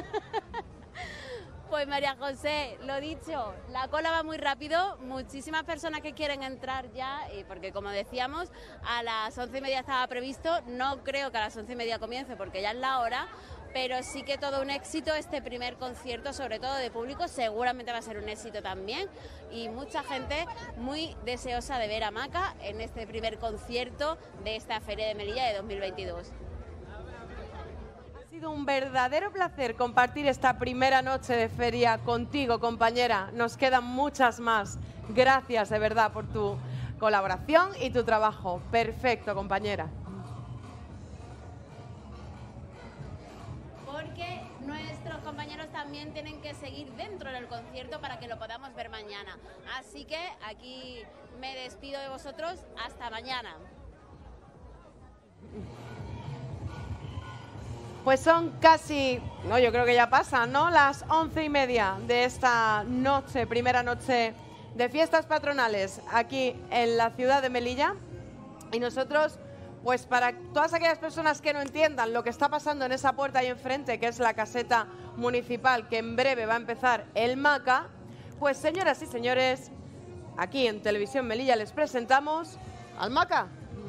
Pues María José, lo dicho, la cola va muy rápido, muchísimas personas que quieren entrar ya, y porque como decíamos, a las once y media estaba previsto, no creo que a las once y media comience porque ya es la hora, pero sí que todo un éxito este primer concierto, sobre todo de público, seguramente va a ser un éxito también, y mucha gente muy deseosa de ver a Maca en este primer concierto de esta Feria de Melilla de dos mil veintidós. Ha sido un verdadero placer compartir esta primera noche de feria contigo, compañera. Nos quedan muchas más. Gracias de verdad por tu colaboración y tu trabajo. Perfecto, compañera. Porque nuestros compañeros también tienen que seguir dentro del concierto para que lo podamos ver mañana. Así que aquí me despido de vosotros. Hasta mañana. Pues son casi, no, yo creo que ya pasan, ¿no? Las once y media de esta noche, primera noche de fiestas patronales aquí en la ciudad de Melilla. Y nosotros, pues para todas aquellas personas que no entiendan lo que está pasando en esa puerta ahí enfrente, que es la caseta municipal, que en breve va a empezar el Maca, pues señoras y señores, aquí en Televisión Melilla les presentamos al Maca.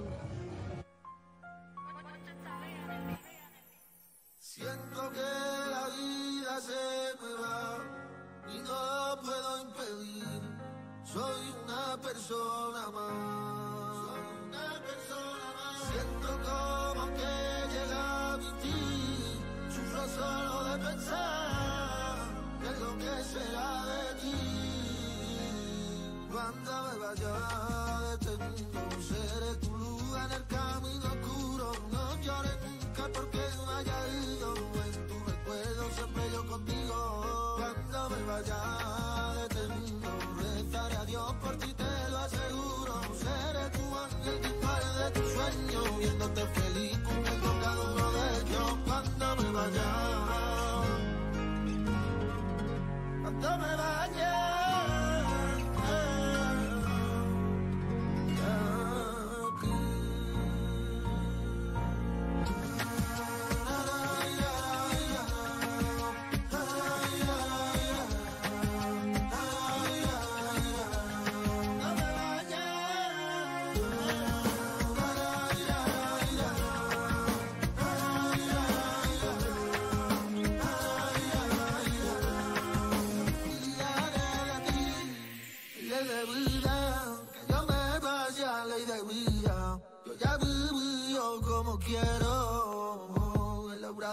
Siento que la vida se me va y no puedo impedir. Soy una persona más. Soy una persona más. Siento como que llega mi fin.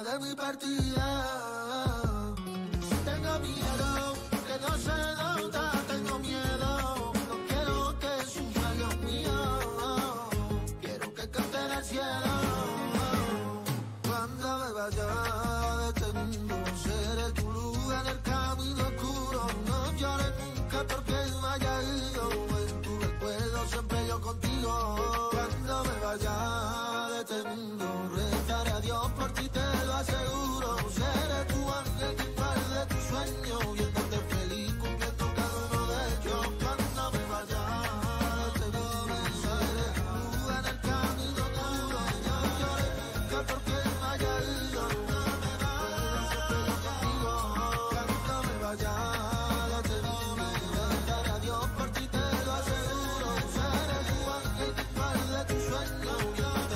hora de mi partida. Si tengo miedo, que no se nota, tengo miedo. No quiero que sufra Dios mío. Quiero que cante en el cielo. Cuando me vaya deteniendo, seré tu luz en el camino oscuro. No llores nunca porque me haya ido. En tu recuerdo siempre yo contigo. Cuando me vaya deteniendo, rezaré a Dios por ti, te lo aseguro. Seré tu ángel que guarde tu sueño, viéndote feliz cumpliendo cada uno de ellos. Cuando me vaya deteniendo, seré tu luz en el camino oscuro. No llores nunca porque me haya ido. Siempre yo contigo. Cuando me vaya deteniendo, rezaré a Dios por ti, te lo aseguro. Seré tu ángel que guarde tu sueño, viéndote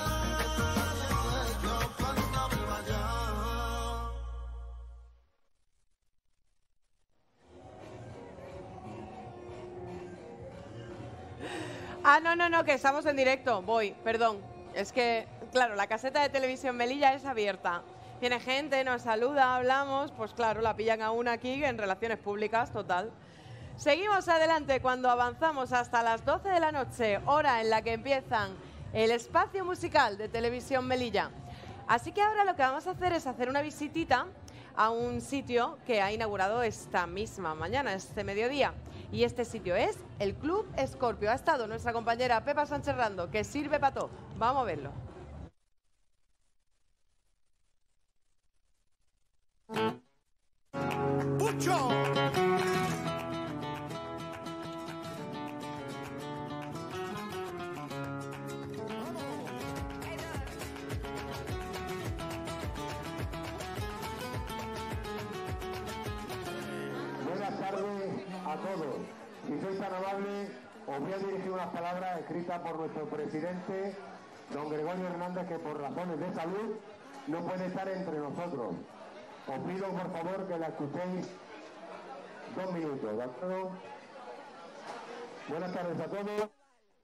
Ah, no, no, no, que estamos en directo. Voy, perdón. Es que, claro, la caseta de Televisión Melilla es abierta. Viene gente, nos saluda, hablamos, pues claro, la pillan a una aquí en relaciones públicas, total. Seguimos adelante cuando avanzamos hasta las doce de la noche, hora en la que empiezan el espacio musical de Televisión Melilla. Así que ahora lo que vamos a hacer es hacer una visitita a un sitio que ha inaugurado esta misma mañana, este mediodía. Y este sitio es el Club Escorpio. Ha estado nuestra compañera Pepa Sánchez Rando, que sirve para todo. Vamos a verlo. ¡Pucho! Buenas tardes a todos. Si sois tan amables, os voy a dirigir unas palabras escritas por nuestro presidente, don Gregorio Hernández, que por razones de salud no puede estar entre nosotros. Os pido, por favor, que la escuchéis dos minutos, ¿de acuerdo? Buenas tardes a todos.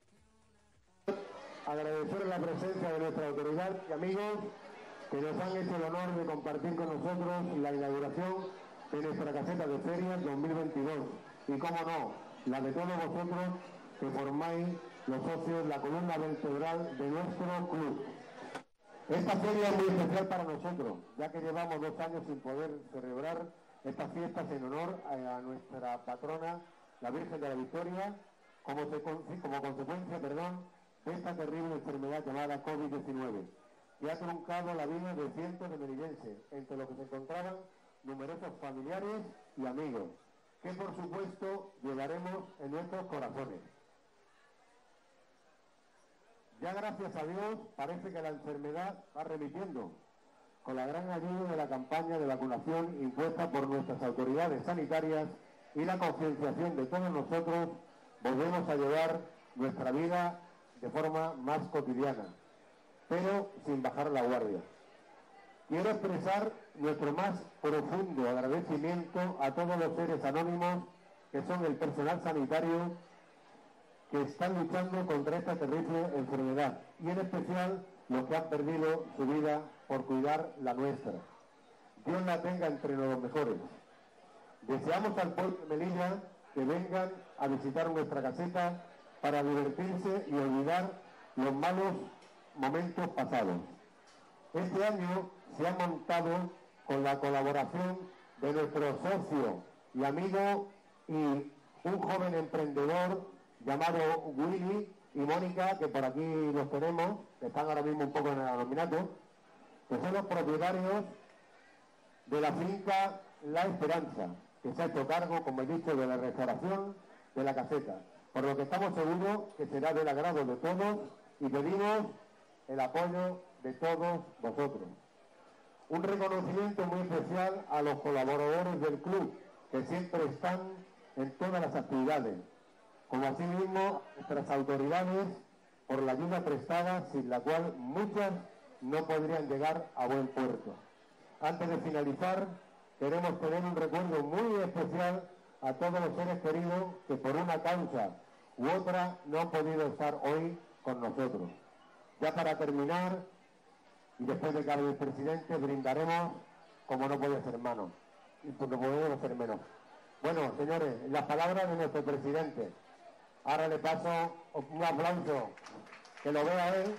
Agradecer la presencia de nuestra autoridad y amigos que nos han hecho el honor de compartir con nosotros la inauguración de nuestra caseta de ferias dos mil veintidós. Y, cómo no, la de todos vosotros que formáis los socios, la columna vertebral de nuestro club. Esta feria es muy especial para nosotros, ya que llevamos dos años sin poder celebrar estas fiestas en honor a, a nuestra patrona, la Virgen de la Victoria, como, se, como consecuencia perdón, de esta terrible enfermedad llamada COVID diecinueve, que ha truncado la vida de cientos de melillenses, entre los que se encontraban numerosos familiares y amigos, que por supuesto llevaremos en nuestros corazones. Ya gracias a Dios parece que la enfermedad va remitiendo, con la gran ayuda de la campaña de vacunación impuesta por nuestras autoridades sanitarias y la concienciación de todos nosotros. Volvemos a llevar nuestra vida de forma más cotidiana, pero sin bajar la guardia. Quiero expresar nuestro más profundo agradecimiento a todos los seres anónimos que son el personal sanitario que están luchando contra esta terrible enfermedad, y en especial los que han perdido su vida por cuidar la nuestra. Dios la tenga entre los mejores. Deseamos al pueblo de Melilla que vengan a visitar nuestra caseta para divertirse y olvidar los malos momentos pasados. Este año se ha montado con la colaboración de nuestro socio y amigo y un joven emprendedor llamado Willy y Mónica, que por aquí los tenemos, que están ahora mismo un poco en el nominato, que son los propietarios de la finca La Esperanza, que se ha hecho cargo, como he dicho, de la restauración de la caseta, por lo que estamos seguros que será del agrado de todos y pedimos el apoyo de todos vosotros. Un reconocimiento muy especial a los colaboradores del club, que siempre están en todas las actividades, como asimismo nuestras autoridades por la ayuda prestada, sin la cual muchas no podrían llegar a buen puerto. Antes de finalizar, queremos tener un recuerdo muy especial a todos los seres queridos que por una causa u otra no han podido estar hoy con nosotros. Ya para terminar, y después de que hable el presidente brindaremos como no puede ser menos, y porque podemos ser menos. Bueno, señores, las palabras de nuestro presidente. Ahora le paso un aplauso, que lo vea él.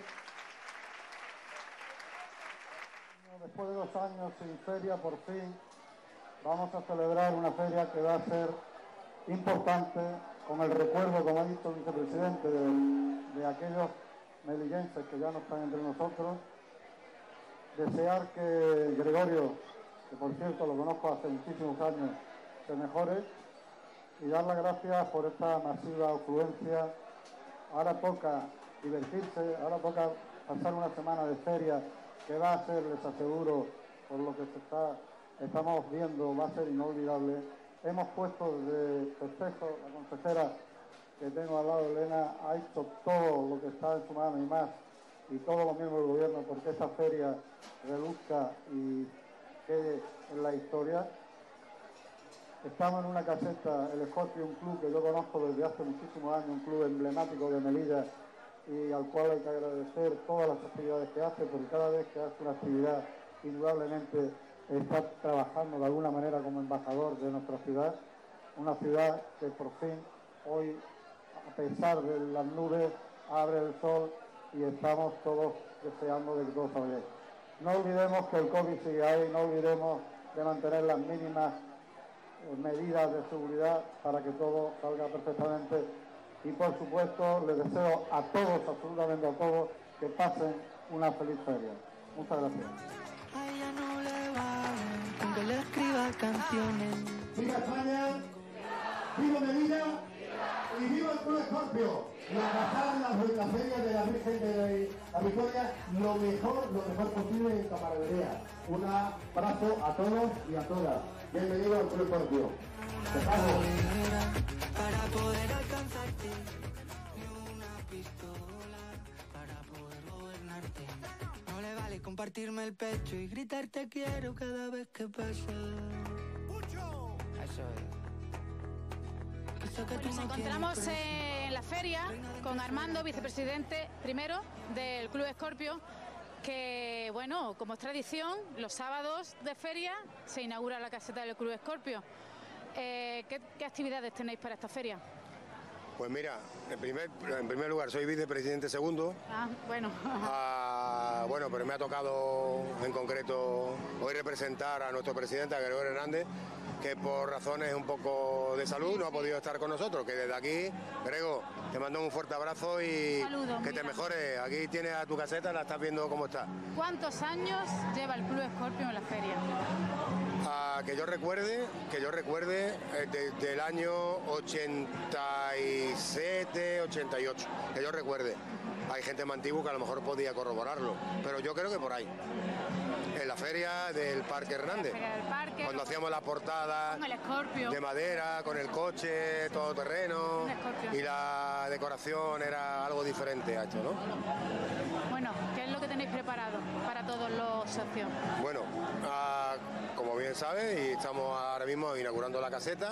Después de dos años sin feria, por fin vamos a celebrar una feria que va a ser importante, con el recuerdo, como ha dicho el vicepresidente, de, de aquellos melillenses que ya no están entre nosotros. Desear que Gregorio, que por cierto lo conozco hace muchísimos años, se mejore, y dar las gracias por esta masiva afluencia. Ahora toca divertirse, ahora toca pasar una semana de feria que va a ser, les aseguro, por lo que se está, estamos viendo, va a ser inolvidable. Hemos puesto desde festejo, la consejera que tengo al lado, Elena, ha hecho todo lo que está en su mano y más, y todos los miembros del gobierno, porque esta feria reluzca y quede en la historia. Estamos en una caseta, el Scorpio, un club que yo conozco desde hace muchísimos años, un club emblemático de Melilla, y al cual hay que agradecer todas las actividades que hace, porque cada vez que hace una actividad, indudablemente está trabajando de alguna manera como embajador de nuestra ciudad, una ciudad que por fin hoy, a pesar de las nubes, abre el sol y estamos todos deseando de que todo salga bien. No olvidemos que el COVID sigue ahí, no olvidemos de mantener las mínimas medidas de seguridad para que todo salga perfectamente. Y por supuesto les deseo a todos, absolutamente a todos, que pasen una feliz feria. Muchas gracias. A ella no le vale con que le escriba canciones. ¡Viva España! ¡Viva Melilla! ¡Y viva el Club Scorpio! La pasar la, la feria de la Virgen de la Victoria lo mejor, lo mejor posible en camaradería. Un abrazo a todos y a todas. Bienvenido al Club Scorpio. Para poder alcanzarte, ni una pistola para poder gobernarte. No le vale compartirme el pecho y gritarte quiero cada vez que pasa. Eso es. Nos encontramos en la feria con Armando, vicepresidente primero del Club Scorpio, que bueno, como es tradición, los sábados de feria se inaugura la caseta del Club Scorpio. Eh, ¿qué, ¿Qué actividades tenéis para esta feria? Pues mira, en primer, en primer lugar soy vicepresidente segundo. Ah, bueno. Ah, bueno, pero me ha tocado en concreto hoy representar a nuestro presidente, a Gregorio Hernández, que por razones un poco de salud no ha podido estar con nosotros, que desde aquí, Grego, te mando un fuerte abrazo y Saludos, que te mira. mejores. Aquí tienes a tu caseta, la estás viendo cómo está. ¿Cuántos años lleva el Club Scorpio en la feria? Ah, que yo recuerde, que yo recuerde eh, desde el año ochenta y siete, ochenta y ocho, que yo recuerde. Hay gente más antigua que a lo mejor podía corroborarlo, pero yo creo que por ahí. En la feria del Parque Hernández, del parque, cuando hacíamos la portada con el Scorpio. de madera, con el coche, todoterreno, y la decoración era algo diferente a esto, ¿no? Bueno, ¿qué es lo que tenéis preparado para todos los socios? Bueno, ah, como bien sabes, y estamos ahora mismo inaugurando la caseta.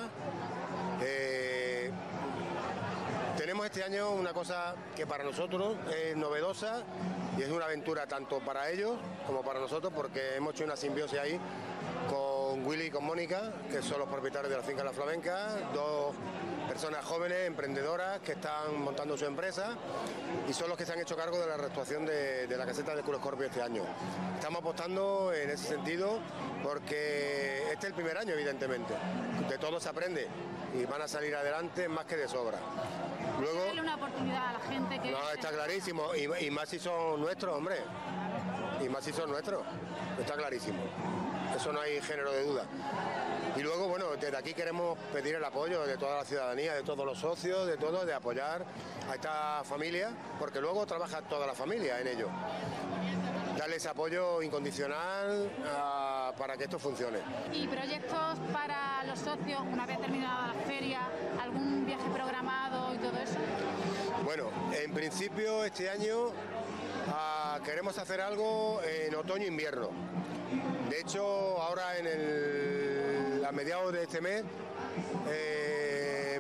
Eh, tenemos este año una cosa que para nosotros es novedosa y es una aventura tanto para ellos como para nosotros, porque hemos hecho una simbiosis ahí con Willy y con Mónica, que son los propietarios de la finca La Flamenca, dos personas jóvenes, emprendedoras, que están montando su empresa y son los que se han hecho cargo de la reactuación de, de la caseta del Club Scorpio este año. Estamos apostando en ese sentido porque este es el primer año, evidentemente. De todo se aprende y van a salir adelante más que de sobra. Luego, Darle una oportunidad a la gente que... no, está clarísimo, y, y más si son nuestros, hombre, y más si son nuestros, está clarísimo, eso no hay género de duda. Y luego, bueno, desde aquí queremos pedir el apoyo de toda la ciudadanía, de todos los socios, de todos, de apoyar a esta familia, porque luego trabaja toda la familia en ello. Darle ese apoyo incondicional a, para que esto funcione. ¿Y proyectos para los socios una vez terminada la feria? ¿Algún viaje programado y todo eso? Bueno, en principio este año ah, queremos hacer algo en otoño-invierno. De hecho, ahora en el, a mediados de este mes, eh,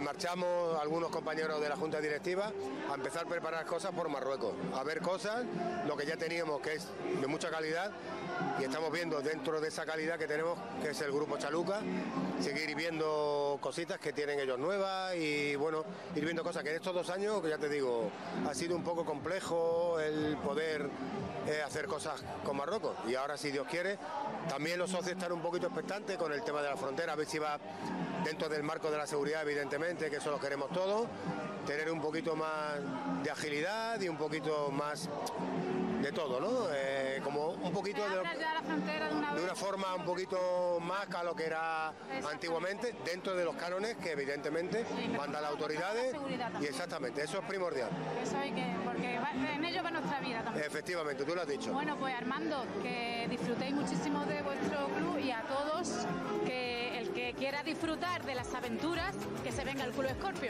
marchamos algunos compañeros de la Junta Directiva a empezar a preparar cosas por Marruecos, a ver cosas, lo que ya teníamos, que es de mucha calidad, y estamos viendo dentro de esa calidad que tenemos, que es el Grupo Chaluca, seguir viendo cositas que tienen ellos nuevas y bueno, ir viendo cosas que en estos dos años, que ya te digo, ha sido un poco complejo el poder eh, hacer cosas con Marruecos, y ahora, si Dios quiere, también los socios están un poquito expectantes con el tema de la frontera, a ver si va dentro del marco de la seguridad, evidentemente, que eso lo queremos todos, tener un poquito más de agilidad y un poquito más de todo, ¿no? Eh, como un poquito de, de una forma un poquito más a lo que era antiguamente, dentro de los cánones que evidentemente mandan las autoridades, y exactamente, eso es primordial. Eso hay que, porque va, en ello va nuestra vida también. Efectivamente, tú lo has dicho. Bueno, pues Armando, que disfrutéis muchísimo de vuestro club, y a todos, que el que quiera disfrutar de las aventuras, que se venga al Club Escorpio.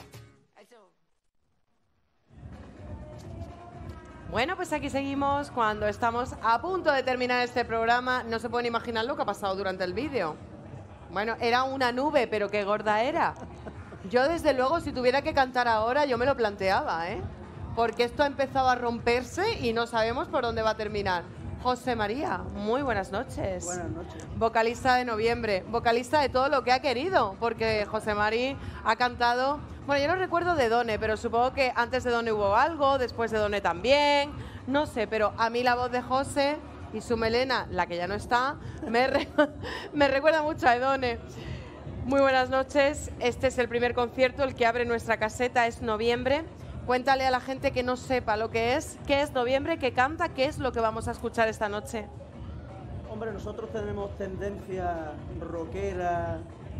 Bueno, pues aquí seguimos cuando estamos a punto de terminar este programa. No se pueden imaginar lo que ha pasado durante el vídeo. Bueno, era una nube, pero qué gorda era. Yo, desde luego, si tuviera que cantar ahora, yo me lo planteaba, ¿eh? Porque esto ha empezado a romperse y no sabemos por dónde va a terminar. José María, muy buenas noches. Buenas noches. Vocalista de Noviembre, vocalista de todo lo que ha querido, porque José María ha cantado... Bueno, yo no recuerdo de Done, pero supongo que antes de Done hubo algo, después de Done también, no sé, pero a mí la voz de José y su melena, la que ya no está, me, re me recuerda mucho a Done. Muy buenas noches, este es el primer concierto, el que abre nuestra caseta es Noviembre. Cuéntale a la gente que no sepa lo que es, qué es Noviembre, qué canta, qué es lo que vamos a escuchar esta noche. Hombre, nosotros tenemos tendencia rockera,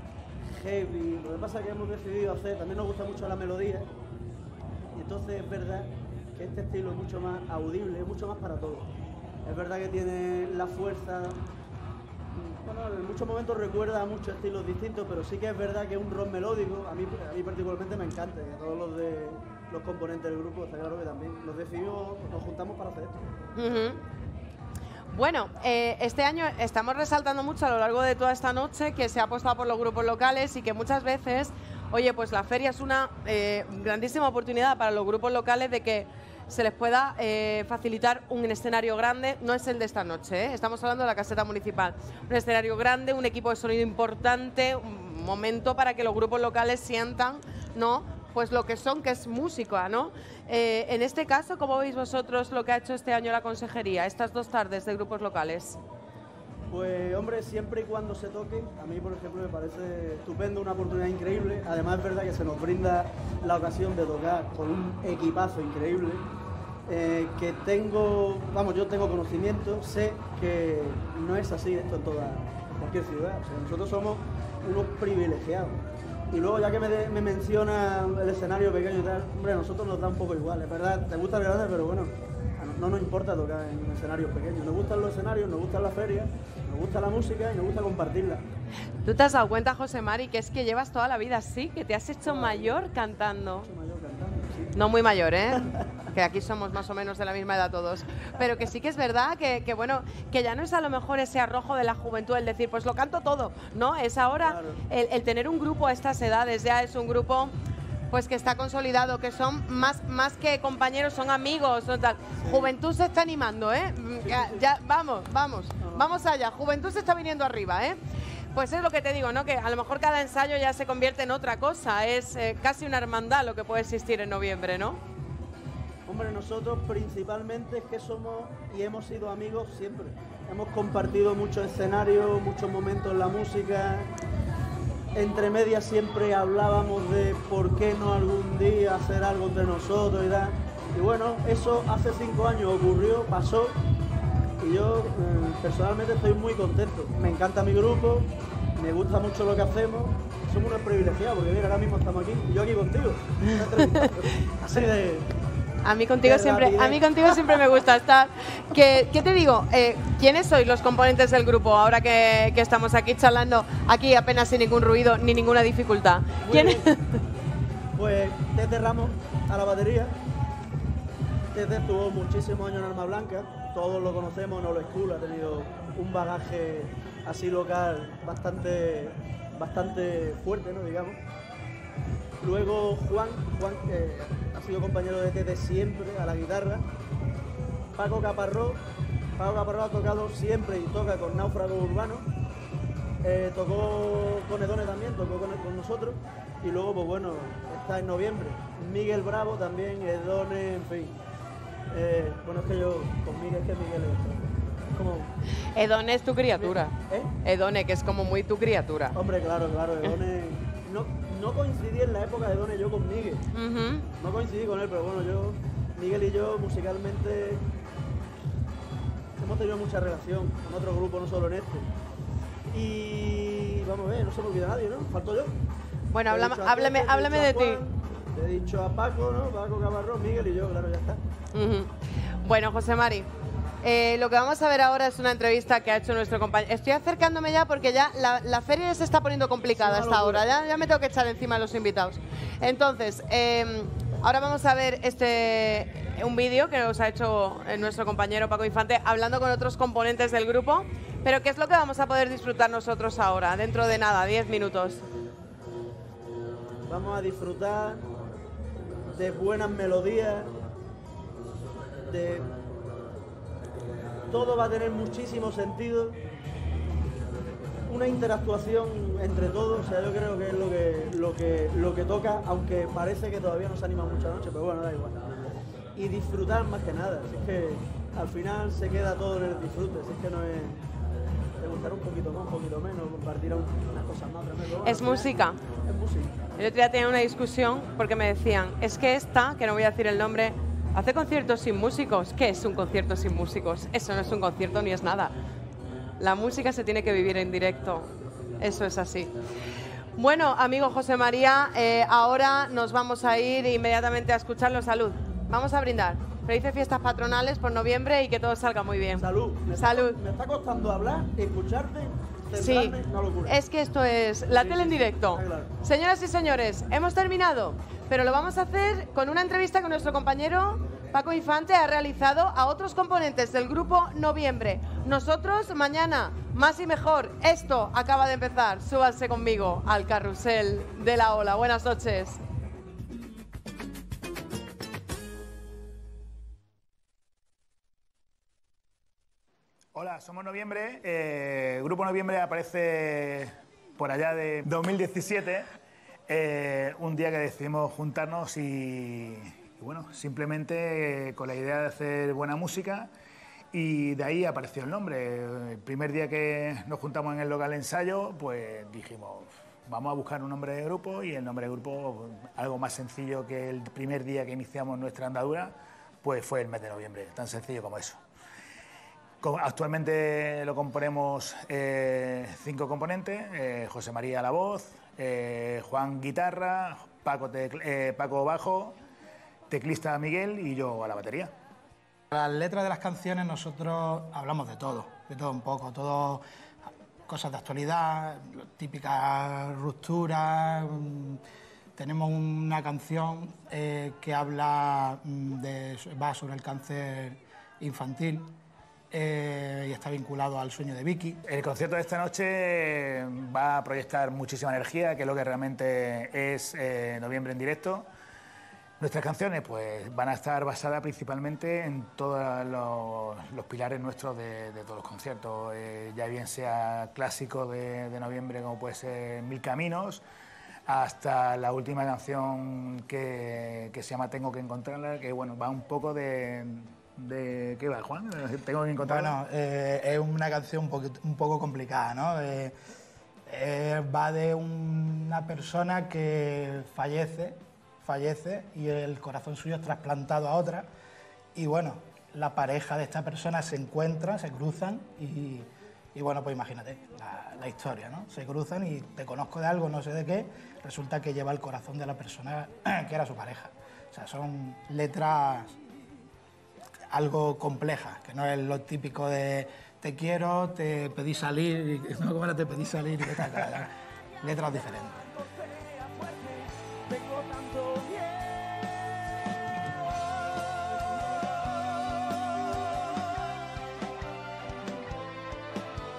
heavy, lo que pasa es que hemos decidido hacer, también nos gusta mucho la melodía, y entonces es verdad que este estilo es mucho más audible, es mucho más para todos. Es verdad que tiene la fuerza, bueno, en muchos momentos recuerda a muchos estilos distintos, pero sí que es verdad que es un rock melódico, a mí, a mí particularmente me encanta, y a todos los de los componentes del grupo, está claro que también. Nos decidimos, nos juntamos para hacer esto. Uh-huh. Bueno, eh, este año estamos resaltando mucho a lo largo de toda esta noche que se ha apostado por los grupos locales y que muchas veces, oye, pues la feria es una eh, grandísima oportunidad para los grupos locales de que se les pueda eh, facilitar un escenario grande. No es el de esta noche, ¿eh? Estamos hablando de la caseta municipal. Un escenario grande, un equipo de sonido importante, un momento para que los grupos locales sientan, ¿no?, pues lo que son, que es música, ¿no? Eh, en este caso, ¿cómo veis vosotros lo que ha hecho este año la consejería, estas dos tardes de grupos locales? Pues, hombre, siempre y cuando se toque, a mí, por ejemplo, me parece estupendo, una oportunidad increíble. Además, es verdad que se nos brinda la ocasión de tocar con un equipazo increíble, eh, que tengo, vamos, yo tengo conocimiento, sé que no es así esto en toda en cualquier ciudad. O sea, nosotros somos unos privilegiados. Y luego, ya que me, de, me menciona el escenario pequeño y tal, hombre, a nosotros nos da un poco igual, es verdad, te gusta el grande, pero bueno, no, no nos importa tocar en escenarios pequeños. Nos gustan los escenarios, nos gusta la feria, nos gusta la música y nos gusta compartirla. ¿Tú te has dado cuenta, José Mari, que es que llevas toda la vida así, que te has hecho mayor cantando? Hecho mayor cantando, sí. No muy mayor, ¿eh? Que aquí somos más o menos de la misma edad todos. Pero que sí que es verdad que, que, bueno, que ya no es a lo mejor ese arrojo de la juventud el decir, pues lo canto todo, ¿no? Es ahora claro. el, el tener un grupo a estas edades, ya es un grupo pues que está consolidado, que son más, más que compañeros, son amigos, son tal. Sí. Juventud se está animando, ¿eh? Sí, ya, sí. ya, vamos, vamos, no. vamos allá. Juventud se está viniendo arriba, ¿eh? Pues es lo que te digo, ¿no? Que a lo mejor cada ensayo ya se convierte en otra cosa. Es eh, casi una hermandad lo que puede existir en noviembre, ¿no? Hombre, nosotros principalmente es que somos y hemos sido amigos siempre. Hemos compartido muchos escenarios, muchos momentos en la música. Entre medias siempre hablábamos de por qué no algún día hacer algo entre nosotros y tal. Y bueno, eso hace cinco años ocurrió, pasó. Y yo eh, personalmente estoy muy contento. Me encanta mi grupo, me gusta mucho lo que hacemos. Somos unos privilegiados porque mira, ahora mismo estamos aquí y yo aquí contigo. Así de... A mí contigo siempre, a mí contigo siempre me gusta estar. ¿Qué, qué te digo? Eh, ¿Quiénes sois los componentes del grupo ahora que, que estamos aquí charlando, aquí apenas sin ningún ruido ni ninguna dificultad? ¿Quién? Pues desde Ramos a la batería. Desde estuvo muchísimos años en Arma Blanca, todos lo conocemos, No Lo School ha tenido un bagaje así local bastante, bastante fuerte, ¿no? Digamos. Luego Juan, Juan que ha sido compañero de Tete siempre a la guitarra. Paco Caparrós, Paco Caparrós ha tocado siempre y toca con Náufrago Urbano. Eh, tocó con Edone también, tocó con, con nosotros. Y luego, pues bueno, está en noviembre. Miguel Bravo también, Edone, en fin. Eh, bueno, es que yo, con Miguel, es que Miguel es como... Edone es tu criatura. ¿Eh? Edone, que es como muy tu criatura. Hombre, claro, claro, Edone... No, no coincidí en la época de Edone yo con Miguel. Uh-huh. No coincidí con él, pero bueno, yo, Miguel y yo musicalmente hemos tenido mucha relación con otro grupo, no solo en este. Y vamos a ver, no se me olvida nadie, ¿no? Falto yo. Bueno, Te he háblame, dicho a háblame, Tete, te he háblame dicho de a ti. Juan, Te he dicho a Paco, ¿no? Paco Caparrós, Miguel y yo, claro, ya está. Ujú. Bueno, José Mari, eh, lo que vamos a ver ahora es una entrevista que ha hecho nuestro compañero. Estoy acercándome ya porque ya la, la feria ya se está poniendo complicada hasta ahora. Ya, ya me tengo que echar encima a los invitados. Entonces, eh, ahora vamos a ver este un vídeo que nos ha hecho eh, nuestro compañero Paco Infante hablando con otros componentes del grupo. Pero ¿qué es lo que vamos a poder disfrutar nosotros ahora, dentro de nada, diez minutos? Vamos a disfrutar de buenas melodías, de... Todo va a tener muchísimo sentido, una interactuación entre todos, o sea, yo creo que es lo que, lo que, lo que toca, aunque parece que todavía no se anima mucha noche, pero bueno, da igual. Y disfrutar más que nada, si es que al final se queda todo en el disfrute, si es que no es... Te gustar un poquito más, un poquito menos, compartir unas cosas más. Pero bueno, Es música. Es música. El otro día tenía una discusión porque me decían, es que esta, que no voy a decir el nombre, hace conciertos sin músicos. ¿Qué es un concierto sin músicos? Eso no es un concierto ni es nada. La música se tiene que vivir en directo. Eso es así. Bueno, amigo José María, eh, ahora nos vamos a ir inmediatamente a escucharlo. Salud. Vamos a brindar. Felices fiestas patronales por noviembre y que todo salga muy bien. Salud. Me Salud. Está, me está costando hablar, escucharte, Sí, centrarme, una locura. es que esto es la Sí, tele en sí, directo. está claro. Señoras y señores, hemos terminado, pero lo vamos a hacer con una entrevista que nuestro compañero Paco Infante ha realizado a otros componentes del grupo Noviembre. Nosotros mañana, más y mejor. Esto acaba de empezar. Súbanse conmigo al carrusel de la ola. Buenas noches. Hola, somos Noviembre. Eh, el Grupo Noviembre aparece por allá de dos mil diecisiete, eh, un día que decidimos juntarnos y, y bueno, simplemente eh, con la idea de hacer buena música, y de ahí apareció el nombre. El primer día que nos juntamos en el local de ensayo, pues dijimos, vamos a buscar un nombre de grupo, y el nombre de grupo, algo más sencillo que el primer día que iniciamos nuestra andadura, pues fue el mes de noviembre, tan sencillo como eso. Actualmente lo componemos eh, cinco componentes: eh, José María a la voz, eh, Juan guitarra, Paco, eh, Paco bajo, teclista Miguel y yo a la batería. Las letras de las canciones nosotros hablamos de todo, de todo un poco, todo cosas de actualidad, típicas rupturas. Tenemos una canción eh, que habla de, va sobre el cáncer infantil. Eh, y está vinculado al sueño de Vicky. El concierto de esta noche va a proyectar muchísima energía, que es lo que realmente es eh, Noviembre en directo. Nuestras canciones pues van a estar basadas principalmente en todos los, los pilares nuestros de, de todos los conciertos, eh, ya bien sea clásico de, de Noviembre como puede ser Mil Caminos, hasta la última canción que, que se llama Tengo que encontrarla, que bueno, va un poco de... ¿De qué va, Juan? Tengo que encontrarla. Bueno, eh, es una canción un poco, un poco complicada, ¿no? Eh, eh, va de una persona que fallece, fallece y el corazón suyo es trasplantado a otra, y bueno, la pareja de esta persona se encuentra, se cruzan y, y bueno, pues imagínate la, la historia, ¿no? Se cruzan y te conozco de algo, no sé de qué, resulta que lleva el corazón de la persona que era su pareja. O sea, son letras algo compleja, que no es lo típico de te quiero, te pedí salir, y, no, como era te pedí salir y qué tal, tal. Letras diferentes.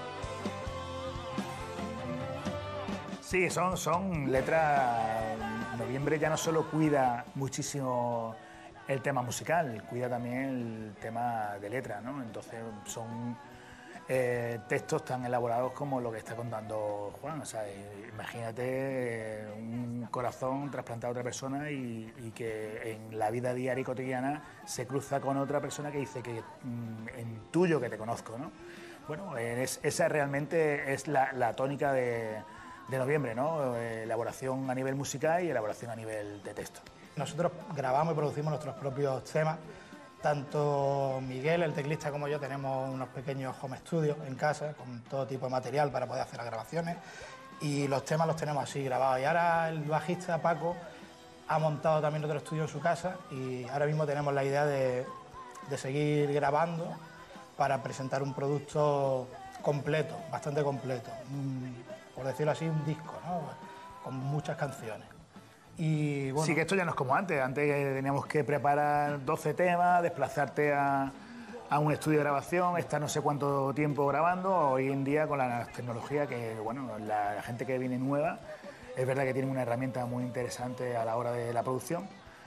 Sí, son, son letras Noviembre ya no solo cuida muchísimo el tema musical, cuida también el tema de letra, ¿no? Entonces son eh, textos tan elaborados como lo que está contando Juan. O sea, imagínate eh, un corazón trasplantado a otra persona y, y que en la vida diaria y cotidiana se cruza con otra persona que dice que mm, intuyo que te conozco, ¿no? Bueno, es, esa realmente es la, la tónica de, de Noviembre, ¿no? Elaboración a nivel musical y elaboración a nivel de texto. Nosotros grabamos y producimos nuestros propios temas. Tanto Miguel, el teclista, como yo tenemos unos pequeños home studios en casa con todo tipo de material para poder hacer las grabaciones y los temas los tenemos así grabados. Y ahora el bajista Paco ha montado también otro estudio en su casa y ahora mismo tenemos la idea de, de seguir grabando para presentar un producto completo, bastante completo, un, por decirlo así, un disco, ¿no? Con muchas canciones. Y, bueno, sí, que esto ya no es como antes. Antes teníamos que preparar doce temas, desplazarte a, a un estudio de grabación, estar no sé cuánto tiempo grabando. Hoy en día, con la tecnología, que bueno, la, la gente que viene nueva, es verdad que tiene una herramienta muy interesante a la hora de la producción.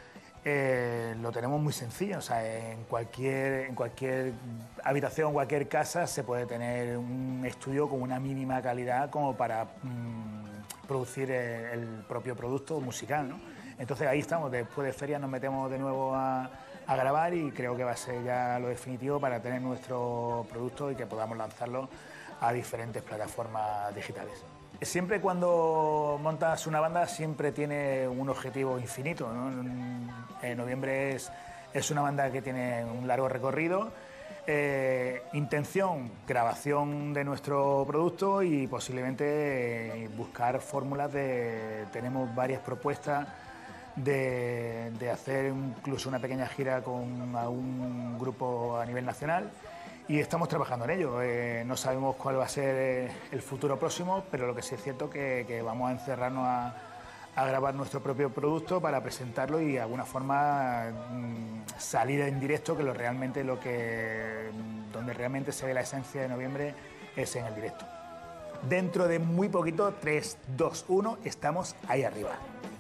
Eh, lo tenemos muy sencillo, o sea, en cualquier, en cualquier habitación, cualquier casa se puede tener un estudio con una mínima calidad como para mmm, producir el, el propio producto musical, ¿no? Entonces ahí estamos, después de feria nos metemos de nuevo a, a grabar y creo que va a ser ya lo definitivo para tener nuestro producto y que podamos lanzarlo a diferentes plataformas digitales. Siempre cuando montas una banda siempre tiene un objetivo infinito, ¿no? En Noviembre es, es una banda que tiene un largo recorrido, eh, intención, grabación de nuestro producto y posiblemente eh, buscar fórmulas de... Tenemos varias propuestas de, de hacer incluso una pequeña gira con un grupo a nivel nacional. Y estamos trabajando en ello. Eh, no sabemos cuál va a ser eh, el futuro próximo, pero lo que sí es cierto que, que vamos a encerrarnos a, a grabar nuestro propio producto para presentarlo y de alguna forma mmm, salir en directo, que lo realmente lo que donde realmente se ve la esencia de Noviembre es en el directo. Dentro de muy poquito, tres, dos, uno, estamos ahí arriba.